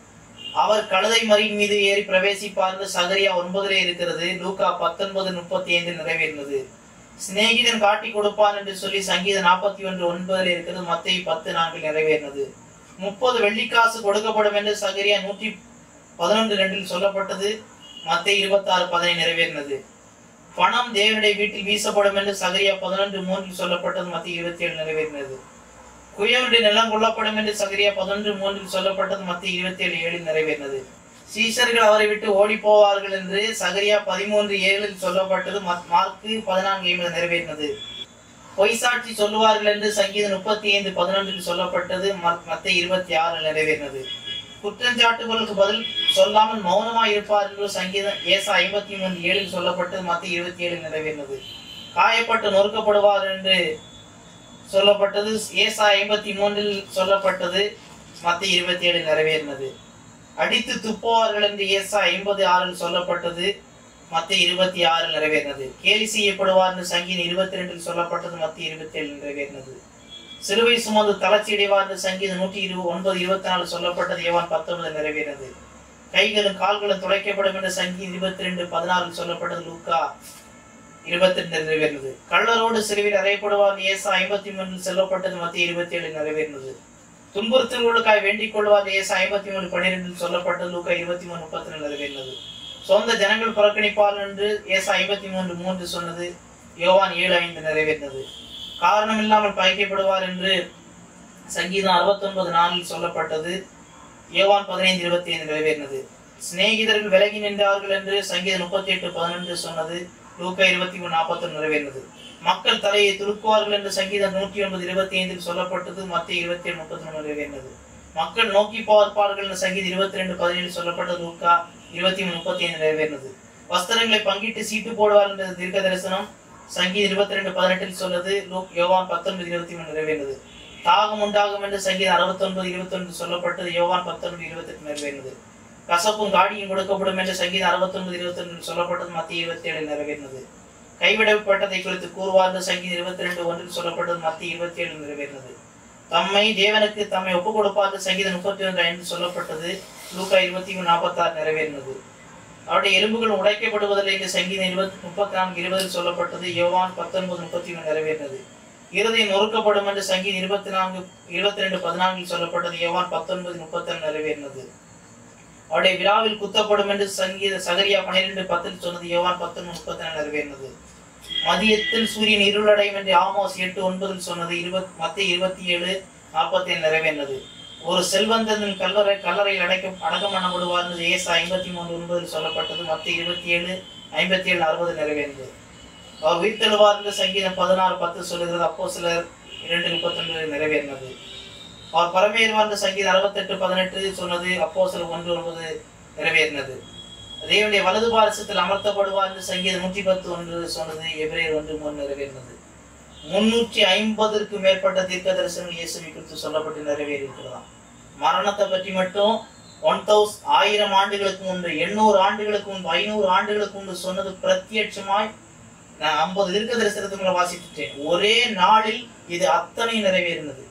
அவர் கழுதை மரியின் மீது ஏறி பிரவேசிப்பார்ந்து சகரியா ஒன்பதிலே இருக்கிறது. லூக்கா பத்தொன்பது முப்பத்தி ஐந்து நிறைவேறினது. சிநேகிதன் காட்டி கொடுப்பான் என்று சொல்லி சங்கீதம் நாற்பத்தி ஒன்று ஒன்பதில் இருக்கிறது. மத்தேயு பத்து நான்கில் நிறைவேறினது. முப்பது வெள்ளிக்காசு கொடுக்கப்படும் என்று சகரியா நூற்றி பதினொன்று ரெண்டில் சொல்லப்பட்டது. மத்தேயு இருபத்தி ஆறு பதினை நிறைவேறினது. பணம் தேவனுடைய வீட்டில் வீசப்படும் என்று சகரியா பதினொன்று மூன்றில் சொல்லப்பட்டது. மத்திய இருபத்தி ஏழு நிறைவேறினது. குயவனுடைய நிலம் கொள்ளப்படும் என்று சகரியா பதினொன்று மூன்றில் சொல்லப்பட்டது. மத்திய இருபத்தி ஏழு ஏழில் நிறைவேறினது. சீஷர்கள் அவரை விட்டு ஓடி போவார்கள் என்று சகரியா பதிமூன்று ஏழில் சொல்லப்பட்டது. மார்க்கு பதினான்கு ஐம்பது நிறைவேறினது. பொய் சாட்சி சொல்லுவார்கள் என்று சங்கீதம் முப்பத்தி ஐந்து பதினொன்றில் சொல்லப்பட்டது. மத்திய இருபத்தி ஆறில் நிறைவேறினது. குற்றஞ்சாட்டுகளுக்கு பதில் சொல்லாமல் மௌனமாய் இருப்பார் என்று சங்கீதம் ஏசா ஐம்பத்தி மூன்று ஏழில் சொல்லப்பட்டது. மத்திய இருபத்தி ஏழில் நிறைவேறினது. காயப்பட்டு நொறுக்கப்படுவார் என்று சொல்லப்பட்டது. ஏசா ஐம்பத்தி மூன்றில் சொல்லப்பட்டது. மத்திய இருபத்தி ஏழில் நிறைவேறினது. அடித்து துப்புவார்கள் என்று ஏசா ஐம்பது ஆறில் சொல்லப்பட்டது. மத்திய இருபத்தி ஆறில் நிறைவேறினது. கேலி செய்யப்படுவார் என்று சங்கீதம் இருபத்தி ரெண்டில் சொல்லப்பட்டது. மத்திய இருபத்தி ஏழில் நிறைவேறினது. சிலுவை சுமந்து தளர்ச்சி அடைவார் என்று சங்கீதம் நூற்றி இருபது ஒன்பது இருபத்தி நாலு சொல்லப்பட்டது. யோவான் பத்தொன்பது நிறைவேறினது. கைகளும் கால்களும் துளைக்கப்படும் என்று சங்கீதம் இருபத்தி ரெண்டு பதினாறில் சொல்லப்பட்டது. லூக்கா இருபத்தி ரெண்டு நிறைவேறினது. கள்ளரோடு சிலுவையில் அறையப்படுவார் ஏசா ஐம்பத்தி மூன்றில் சொல்லப்பட்டது. மத்திய இருபத்தி ஏழில் நிறைவேறினது. துன்புறுத்தல்களுக்காய் வேண்டிக் கொள்வார் ஏசா ஐம்பத்தி மூணு பன்னிரெண்டில் சொல்லப்பட்டது. லூக்கா இருபத்தி மூணு முப்பத்தி ரெண்டு நிறைவேறினது. சொந்த ஜனங்கள் புறக்கணிப்பார் என்று ஏசா ஐம்பத்தி மூன்று மூன்று சொன்னது. யோவான் ஏழு ஐந்து நிறைவேறினது. காரணம் இல்லாமல் பகைக்கப்படுவார் என்று சங்கீதம் அறுபத்தி ஒன்பது நாளில் சொல்லப்பட்டது. யோவான் பதினைந்து இருபத்தி ஐந்து நிறைவேறினது. சிநேகிதர்கள் விலகி நின்றார்கள் என்று சங்கீதம் முப்பத்தி எட்டு பதினொன்று சொன்னது. லூக்கா இருபத்தி மூணு நாற்பத்தி ஒன்று நிறைவேறினது. மக்கள் தலையை துலுக்குவார்கள் என்று சங்கீதம் நூற்றி ஒன்பது இருபத்தி ஐந்தில் சொல்லப்பட்டது. மத்திய இருபத்தி ஏழு முப்பத்தி ஒன்று நிறைவேறினது. மக்கள் நோக்கி பார்ப்பார்கள் என்று சங்கீதம் இருபத்தி ரெண்டு பதினேழு சொல்லப்பட்டது. லூக்கா இருபத்தி மூணு முப்பத்தி ஐந்து நிறைவேறினது. வஸ்திரங்களை பங்கிட்டு சீட்டு போடுவார் என்ற தீர்க்க தரிசனம் சங்கீதம் இருபத்தி ரெண்டு பதினெட்டில் சொல்லது. லூக் யோவான் பத்தொன்பது இருபத்தி மூணு நிறைவேறினது. தாகம் உண்டாகும் என்று சங்கீதம் அறுபத்தி ஒன்பது இருபத்தி ஒன்று சொல்லப்பட்டது. யோவான் பத்தொன்பது இருபத்தி எட்டு நிறைவேறினது. கசப்பும் காடியும் கொடுக்கப்படும் என்று சங்கீதம் அறுபத்தி ஒன்பது இருபத்தி ஒன்று சொல்லப்பட்டது. மத்திய இருபத்தி ஏழில் நிறைவேறினது. கைவிடப்பட்டதை குறித்து கூறுவார் என்று சங்கீதம் இருபத்தி ரெண்டு ஒன்றில் சொல்லப்பட்டது. மத்திய இருபத்தி ஏழில் நிறைவேறினது. தம்மை தேவனுக்கு தம்மை ஒப்புக் கொடுப்பார் சங்கீதம் முப்பத்தி ஒன்று ஐந்து சொல்லப்பட்டது. லூக்கா இருபத்தி மூணு நாற்பத்தி ஆறு நிறைவேறினது. அவருடைய எலும்புகள் உடைக்கப்படுவதில்லை என்று சங்கீதம் இருபத்தி முப்பத்தி நான்கு இருபதில் சொல்லப்பட்டது. யோவான் பத்தொன்பது முப்பத்தி ஒன்று நிறைவேறினது. இருதயம் நொறுக்கப்படும் என்று சங்கீதம் இருபத்தி நான்கு இருபத்தி ரெண்டு பதினான்கில் சொல்லப்பட்டது. யோவான் பத்தொன்பது முப்பத்தி ஒன்று நிறைவேறினது. அவருடைய விழாவில் குத்தப்படும் என்று சங்கீத சகரியா பன்னிரெண்டு பத்தில் சொன்னது. யோவான் பத்தொன்பது முப்பத்தி நாலு நிறைவேறினது. மதியத்தில் சூரியன் இருளடையும் என்று ஆமோஸ் எட்டு ஒன்பதில் சொன்னது. இருபத்தி மத்திய இருபத்தி ஏழு நாற்பத்தி ஏழு நிறைவேறினது. ஒரு செல்வந்தன் கல்லறை கல்லறையில் அடைக்க அடக்கம் பண்ணப்படுவார் என்று ஏசா ஐம்பத்தி மூன்று ஒன்பதில் சொல்லப்பட்டது. மத்திய இருபத்தி ஏழு ஐம்பத்தி ஏழு அறுபது நிறைவேறினது. அவர் உயிர்த்தெழுவார் என்று சங்கீதம் பதினாறு பத்து சொல்லுகிறது. அப்போ சிலர் இரண்டு முப்பத்தி ஒன்று நிறைவேறினது. அவர் பரமேறுவார் என்று சங்கீதம் அறுபத்தி எட்டு பதினெட்டு சொன்னது. அப்போ சிலர் ஒன்று ஒன்பது நிறைவேறினது. தேவனுடைய வலது பாரசத்தில் அமர்த்தப்படுவார் என்று சங்கீதம் நூற்றி பத்து ஒன்று சொன்னது. எபிரேயர் ஒன்று மூணு நிறைவேறினது. முன்னூற்றி ஐம்பதற்கு மேற்பட்ட தீர்க்க தரிசனம் இயேசுவை குறித்து சொல்லப்பட்டு நிறைவேறி இருக்கிறதாம். மரணத்தை பற்றி மட்டும் ஒன் தௌசண்ட் ஆயிரம் ஆண்டுகளுக்கு முன்பு, எண்ணூறு ஆண்டுகளுக்கு முன்பு, ஐநூறு ஆண்டுகளுக்கு முன்பு சொன்னது பிரத்யட்சமாய் நான் ஐம்பது தீர்க்க தரிசனத்துக்குள்ள வாசித்துட்டேன். ஒரே நாளில் இது அத்தனை நிறைவேறினது.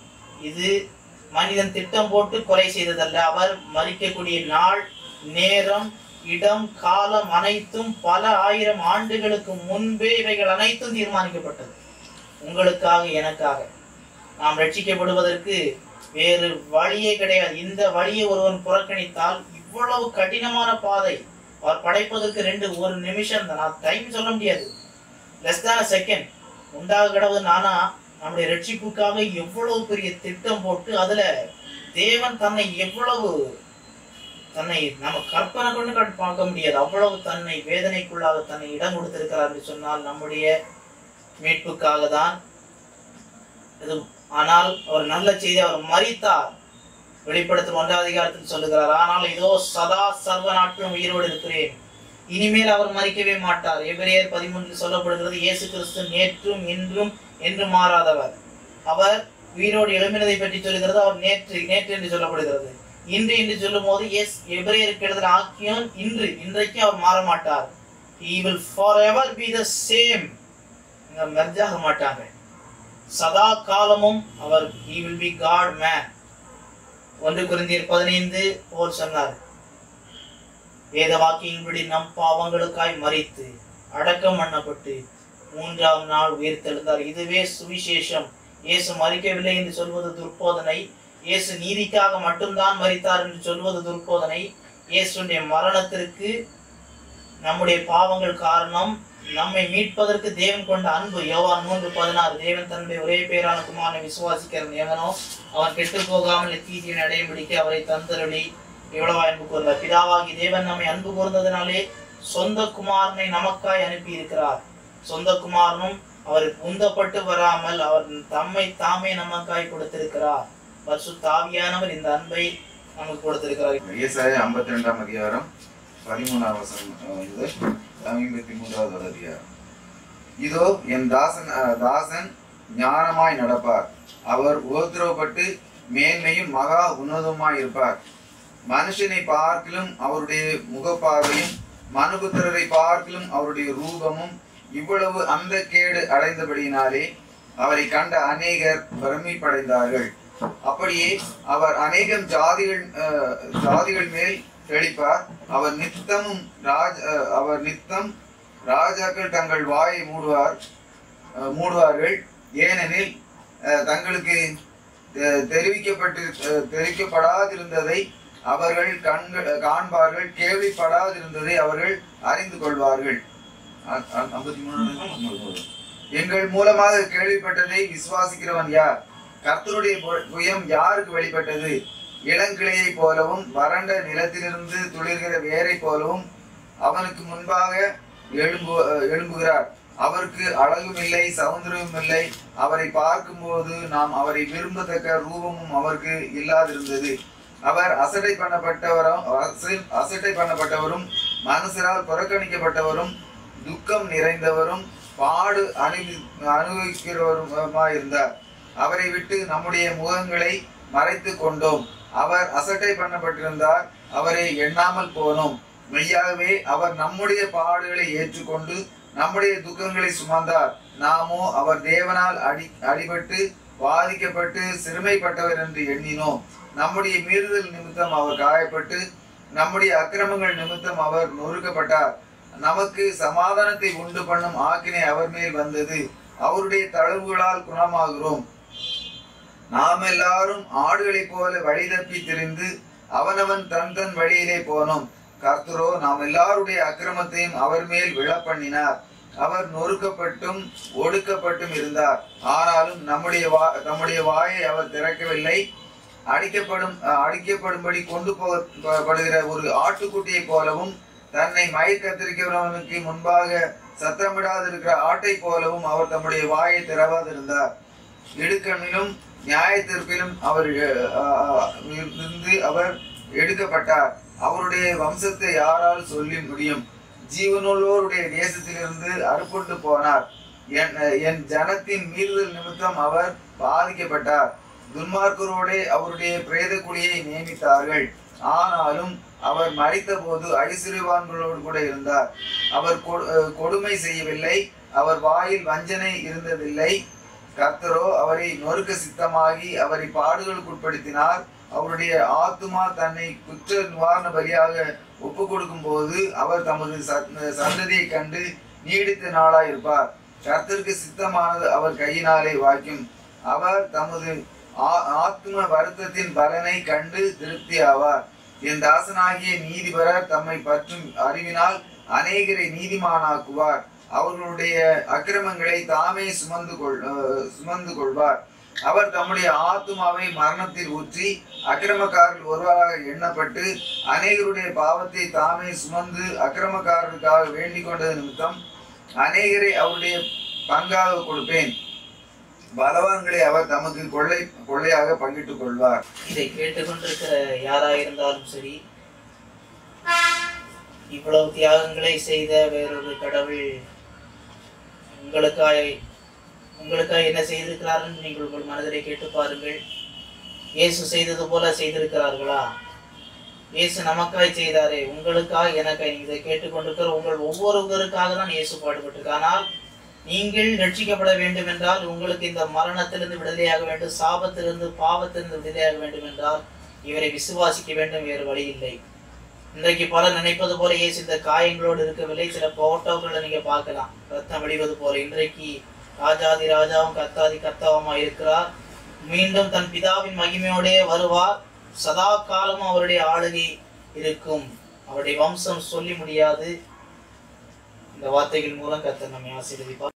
இது மனிதன் திட்டம் போட்டு கொலை செய்ததல்ல. அவர் மரிக்கக்கூடிய நாள், நேரம், இடம், காலம் அனைத்தும் பல ஆயிரம் ஆண்டுகளுக்கு முன்பே இவைகள் அனைத்தும் தீர்மானிக்கப்பட்டது. உங்களுக்காக, எனக்காக நாம் ரட்சிக்கப்படுவதற்கு வேறு வழியே கிடையாது. இந்த வழியை ஒருவன் புறக்கணித்தால், இவ்வளவு கடினமான பாதை அவர் படைப்பதற்கு ரெண்டு ஒரு நிமிஷம் தான், டைம் சொல்ல முடியாது, லெஸ் தான் செகண்ட். உண்டாக கடவுள். நானா நம்முடைய ரட்சிப்புக்காக எவ்வளவு பெரிய திட்டம் போட்டு அதுல தேவன் தன்னை எவ்வளவு தன்னை நம்ம கற்பனை கொண்டு பார்க்க முடியாது, அவ்வளவு தன்னை வேதனைக்குள்ளாக தன்னை இடம் கொடுத்திருக்கிறார் என்று சொன்னால் நம்முடைய மீட்புக்காக தான் இது. ஆனால் அவர் நல்ல செய்தி, அவர் மரித்தார். வெளிப்படுத்தும் ஒன்றாவது அதிகாரத்தில் சொல்லுகிறார், ஆனால் இதோ சதா சர்வ நாட்களும் உயிரோடு இருக்கிறேன், இனிமேல் அவர் மரிக்கவே மாட்டார். எபிரேயர் பதிமூன்றில் சொல்லப்படுகிறது, இயேசு கிறிஸ்து நேற்றும் இன்றும் என்று மாறாதவர். அவர் உயிரோடு எழுப்பினதை பற்றி சொல்லுகிறது, அவர் நேற்று நேற்று என்று சொல்லப்படுகிறது. இன்று என்று சொல்லும் போது எஸ் எபிரேயருக்கு எழுதுகிற ஆக்கியோன் இன்று, இன்றைக்கு அவர் மாற மாட்டார். He will forever be the same. மெர்ஜாக மாட்டாங்க, சதா காலமும் அவர் he will be God man. ஒன்று கொரிந்தியர் பதினைந்து போல் சொன்னார், வேத வாக்கியின்படி நம் பாவங்களுக்காய் மரித்து அடக்கம் பண்ணப்பட்டு மூன்றாம் நாள் உயிர்த்தெழுந்தார். இதுவே சுவிசேஷம். இயேசு மரிக்கவில்லை என்று சொல்வது துர்போதனை. இயேசு நீதிக்காக மட்டும்தான் மரித்தார் என்று சொல்வது துர்போதனை. இயேசுடைய மரணத்திற்கு நம்முடைய பாவங்கள் காரணம். நம்மை மீட்பதற்கு தேவன் கொண்ட அன்பு. யோவான் மூன்று பதினாறு, தேவன் தன்னுடைய ஒரே பேரான குமாரனை விசுவாசிக்கிறவன் எவனோ அவன் கெட்டு போகாமல் நித்தியத்தை அடையும்படிக்கு அவரை தந்தருளி எவ்வளவா அன்பு கூர்ந்தார். பிதாவாகி தேவன் நம்மை அன்பு கூர்ந்ததினாலே சொந்த குமாரனை நமக்காய் அனுப்பி இருக்கிறார். சொந்த குமாரனும் அவர் உந்தப்பட்டு வராமல் அவர் தம்மை தாமே நமக்காய் கொடுத்திருக்கிறார். பரிசுத்த ஆவியானவர் இந்த அன்பை நமக்கு கொடுத்திருக்கிறார். ஏசாயா ஐம்பத்தி ரெண்டாம் அதிகாரம் பதிமூணாம் வசனம் முதல் ஐம்பத்தி மூன்றாவது அதிகாரம். இதோ என் தாசன் தாசன் ஞானமாய் நடப்பார், அவர் உபத்திரவப்பட்டு மேன்மையும் மகா உன்னதமாய் இருப்பார். மனுஷனை பார்க்கிலும் அவருடைய முகப்பார்வையும் மனுபுத்திரரை பார்க்கிலும் அவருடைய ரூபமும் இவ்வளவு அந்த கேடு அடைந்தபடியினாலே அவரை கண்ட அநேகர் பிரமிப்படைந்தார்கள். அப்படியே அவர் அநேகம் ஜாதிகள் ஜாதிகள் மேல் தெளிப்பார். அவர் நித்தமும் ராஜ் அவர் நித்தம் ராஜாக்கள் தங்கள் வாயை மூடுவார் மூடுவார்கள் ஏனெனில் தங்களுக்கு தெரிவிக்கப்பட்டு தெரிவிக்கப்படாதிருந்ததை அவர்கள் கண்கள் காண்பார்கள், கேள்விப்படாதிருந்ததை அவர்கள் அறிந்து கொள்வார்கள். ஐம்பத்தி மூணு எங்கள் மூலமாக கேள்விப்பட்டதை விசுவாசிக்கிறவன் யார்? கர்த்தருடைய புயம் யாருக்கு வெளிப்பட்டது? இளங்கிளையை போலவும் வறண்ட நிலத்திலிருந்து துளிர்கிற வேரை போலவும் அவனுக்கு முன்பாக எழும்பு எழும்புகிறார். அவருக்கு அழகும் இல்லை, சௌந்தரியமும் இல்லை. அவரை பார்க்கும்போது நாம் அவரை விரும்பத்தக்க ரூபமும் அவருக்கு இல்லாதிருந்தது. அவர் அசட்டை பண்ணப்பட்டவரும் அசட்டை பண்ணப்பட்டவரும் மனுஷரால் புறக்கணிக்கப்பட்டவரும் துக்கம் நிறைந்தவரும் பாடு அனுபவி அனுபவிக்கிறவருமாயிருந்தார். அவரை விட்டு நம்முடைய முகங்களை மறைத்து கொண்டோம். அவர் அசட்டை பண்ணப்பட்டிருந்தார், அவரை எண்ணாமல் போனோம். மெய்யாகவே அவர் நம்முடைய பாடுகளை ஏற்றுக்கொண்டு நம்முடைய துக்கங்களை சுமந்தார். நாமோ அவர் தேவனால் அடி அடிபட்டு பாதிக்கப்பட்டு சிறுமைப்பட்டவர் என்று எண்ணினோம். நம்முடைய மீறுதல் நிமித்தம் அவர் காயப்பட்டு நம்முடைய அக்கிரமங்கள் நிமித்தம் அவர் நொறுக்கப்பட்டார். நமக்கு சமாதானத்தை உண்டு பண்ணும் ஆக்கினை அவர் மேல் வந்தது. அவருடைய தளர்வுகளால் குணமாகிறோம். நாம் எல்லாரும் ஆடுகளை போல வழி தப்பி திரிந்து அவனவன் தன் தன் வழியிலே போனோம். கர்த்தரோ நாம் எல்லாருடைய அக்கிரமத்தையும் அவர் மேல் விழ பண்ணினார். அவர் நொறுக்கப்பட்டும் ஒடுக்கப்பட்டும் இருந்தார், ஆனாலும் நம்முடைய வா நம்முடைய வாயை அவர் திறக்கவில்லை. அடிக்கப்படும் அடிக்கப்படும்படி கொண்டு போகப்படுகிற ஒரு ஆட்டுக்குட்டியை போலவும் தன்னை மயிர் கத்திரிக்கிறவனுக்கு முன்பாக சத்தமிடாதிருக்கிற ஆட்டை போலவும் அவர் தம்முடைய வாயை திறவாதிருந்தார். இடுக்கணிலும் நியாய தீர்ப்பிலும் அவர் இருந்து அவர் எடுக்கப்பட்டார். அவருடைய வம்சத்தை யாரால் சொல்லி முடியும்? ஜீவனுள்ளோருடைய தேசத்திலிருந்து அறுப்புண்டு போனார். என் என் ஜனத்தின் மீறுதல் நிமித்தம் அவர் பாதிக்கப்பட்டார். துன்மார்க்கரோட அவருடைய பிரேத குழியை நியமித்தார்கள். ஆனாலும் அவர் மரித்த போது ஐஸ்வர்யவான்களோடு கூட இருந்தார். அவர் கொடுமை செய்யவில்லை, அவர் வாயில் வஞ்சனை இருந்ததில்லை. கர்த்தரோ அவரை நொறுக்க சித்தமாகி அவரை பாடுகளுக்கு உட்படுத்தினார். அவருடைய ஆத்துமா தன்னை குற்ற நிவாரண பலியாக ஒப்பு கொடுக்கும் போது அவர் தமது சந்ததியை கண்டு நீடித்த நாளாயிருப்பார். கர்த்தருக்கு சித்தமானது அவர் கையினாலே வாய்க்கும். அவர் தமது ஆத்ம வருத்தத்தின் பலனை கண்டு திருப்தி ஆவார். என் தாசனாகிய நீதிபரர் தம்மை பற்றும் அறிவினால் அநேகரை நீதிமானாக்குவார். அவர்களுடைய அக்கிரமங்களை தாமே சுமந்து கொள் சுமந்து கொள்வார். அவர் தம்முடைய ஆத்துமாவை மரணத்தில் ஊற்றி அக்கிரமக்காரர்கள் ஒருவராக எண்ணப்பட்டு அநேகருடைய பாவத்தை தாமே சுமந்து அக்கிரமக்காரர்களுக்காக வேண்டிக் கொண்டது நிமித்தம் அநேகரை அவருடைய பங்காக கொடுப்பேன். பலவான்களை அவர் தமக்கு கொள்ளை கொள்ளையாக பங்கிட்டுக் கொள்வார். இதை கேட்டுக்கொண்டிருக்கிற யாராயிருந்தாலும் சரி, இவ்வளவு தியாகங்களை செய்த வேறொரு கடவுள் உங்களுக்காய் உங்களுக்காக என்ன செய்திருக்கிறார்கள் நீங்கள் உங்கள் மனதிலே கேட்டு பாருங்கள். இயேசு செய்தது போல செய்திருக்கிறார்களா? இயேசு நமக்காய் செய்தாரே, உங்களுக்காக எனக்காய். இதை கேட்டுக்கொண்டிருக்கிற உங்கள் ஒவ்வொருவருக்காக தான் இயேசு பாடுபட்டிருக்கார். ஆனால் நீங்கள் ரட்சிக்கப்பட வேண்டும் என்றால், உங்களுக்கு இந்த மரணத்திலிருந்து விடுதலையாக வேண்டும், சாபத்திலிருந்து பாவத்திலிருந்து விடுதலையாக வேண்டும் என்றால் இவரை விசுவாசிக்க வேண்டும், வேறு வழி இல்லை. இன்றைக்கு பலர் நினைப்பது போல இயேசு இந்த காயங்களோடு இருக்கவில்லை. சில போட்டோக்களை நீங்க பார்க்கலாம், ரத்தம் வடிவது போல. இன்றைக்கு ராஜாதி ராஜாவும் கர்த்தாதி கர்த்தாவுமா இருக்கிறார். மீண்டும் தன் பிதாவின் மகிமையோடே வருவார். சதா காலமும் அவருடைய ஆளுகை இருக்கும். அவருடைய வம்சம் சொல்லி முடியாது. இந்த வார்த்தைகள் மூலம் கர்த்தர் நம்மை ஆசீர்வதிப்பார்.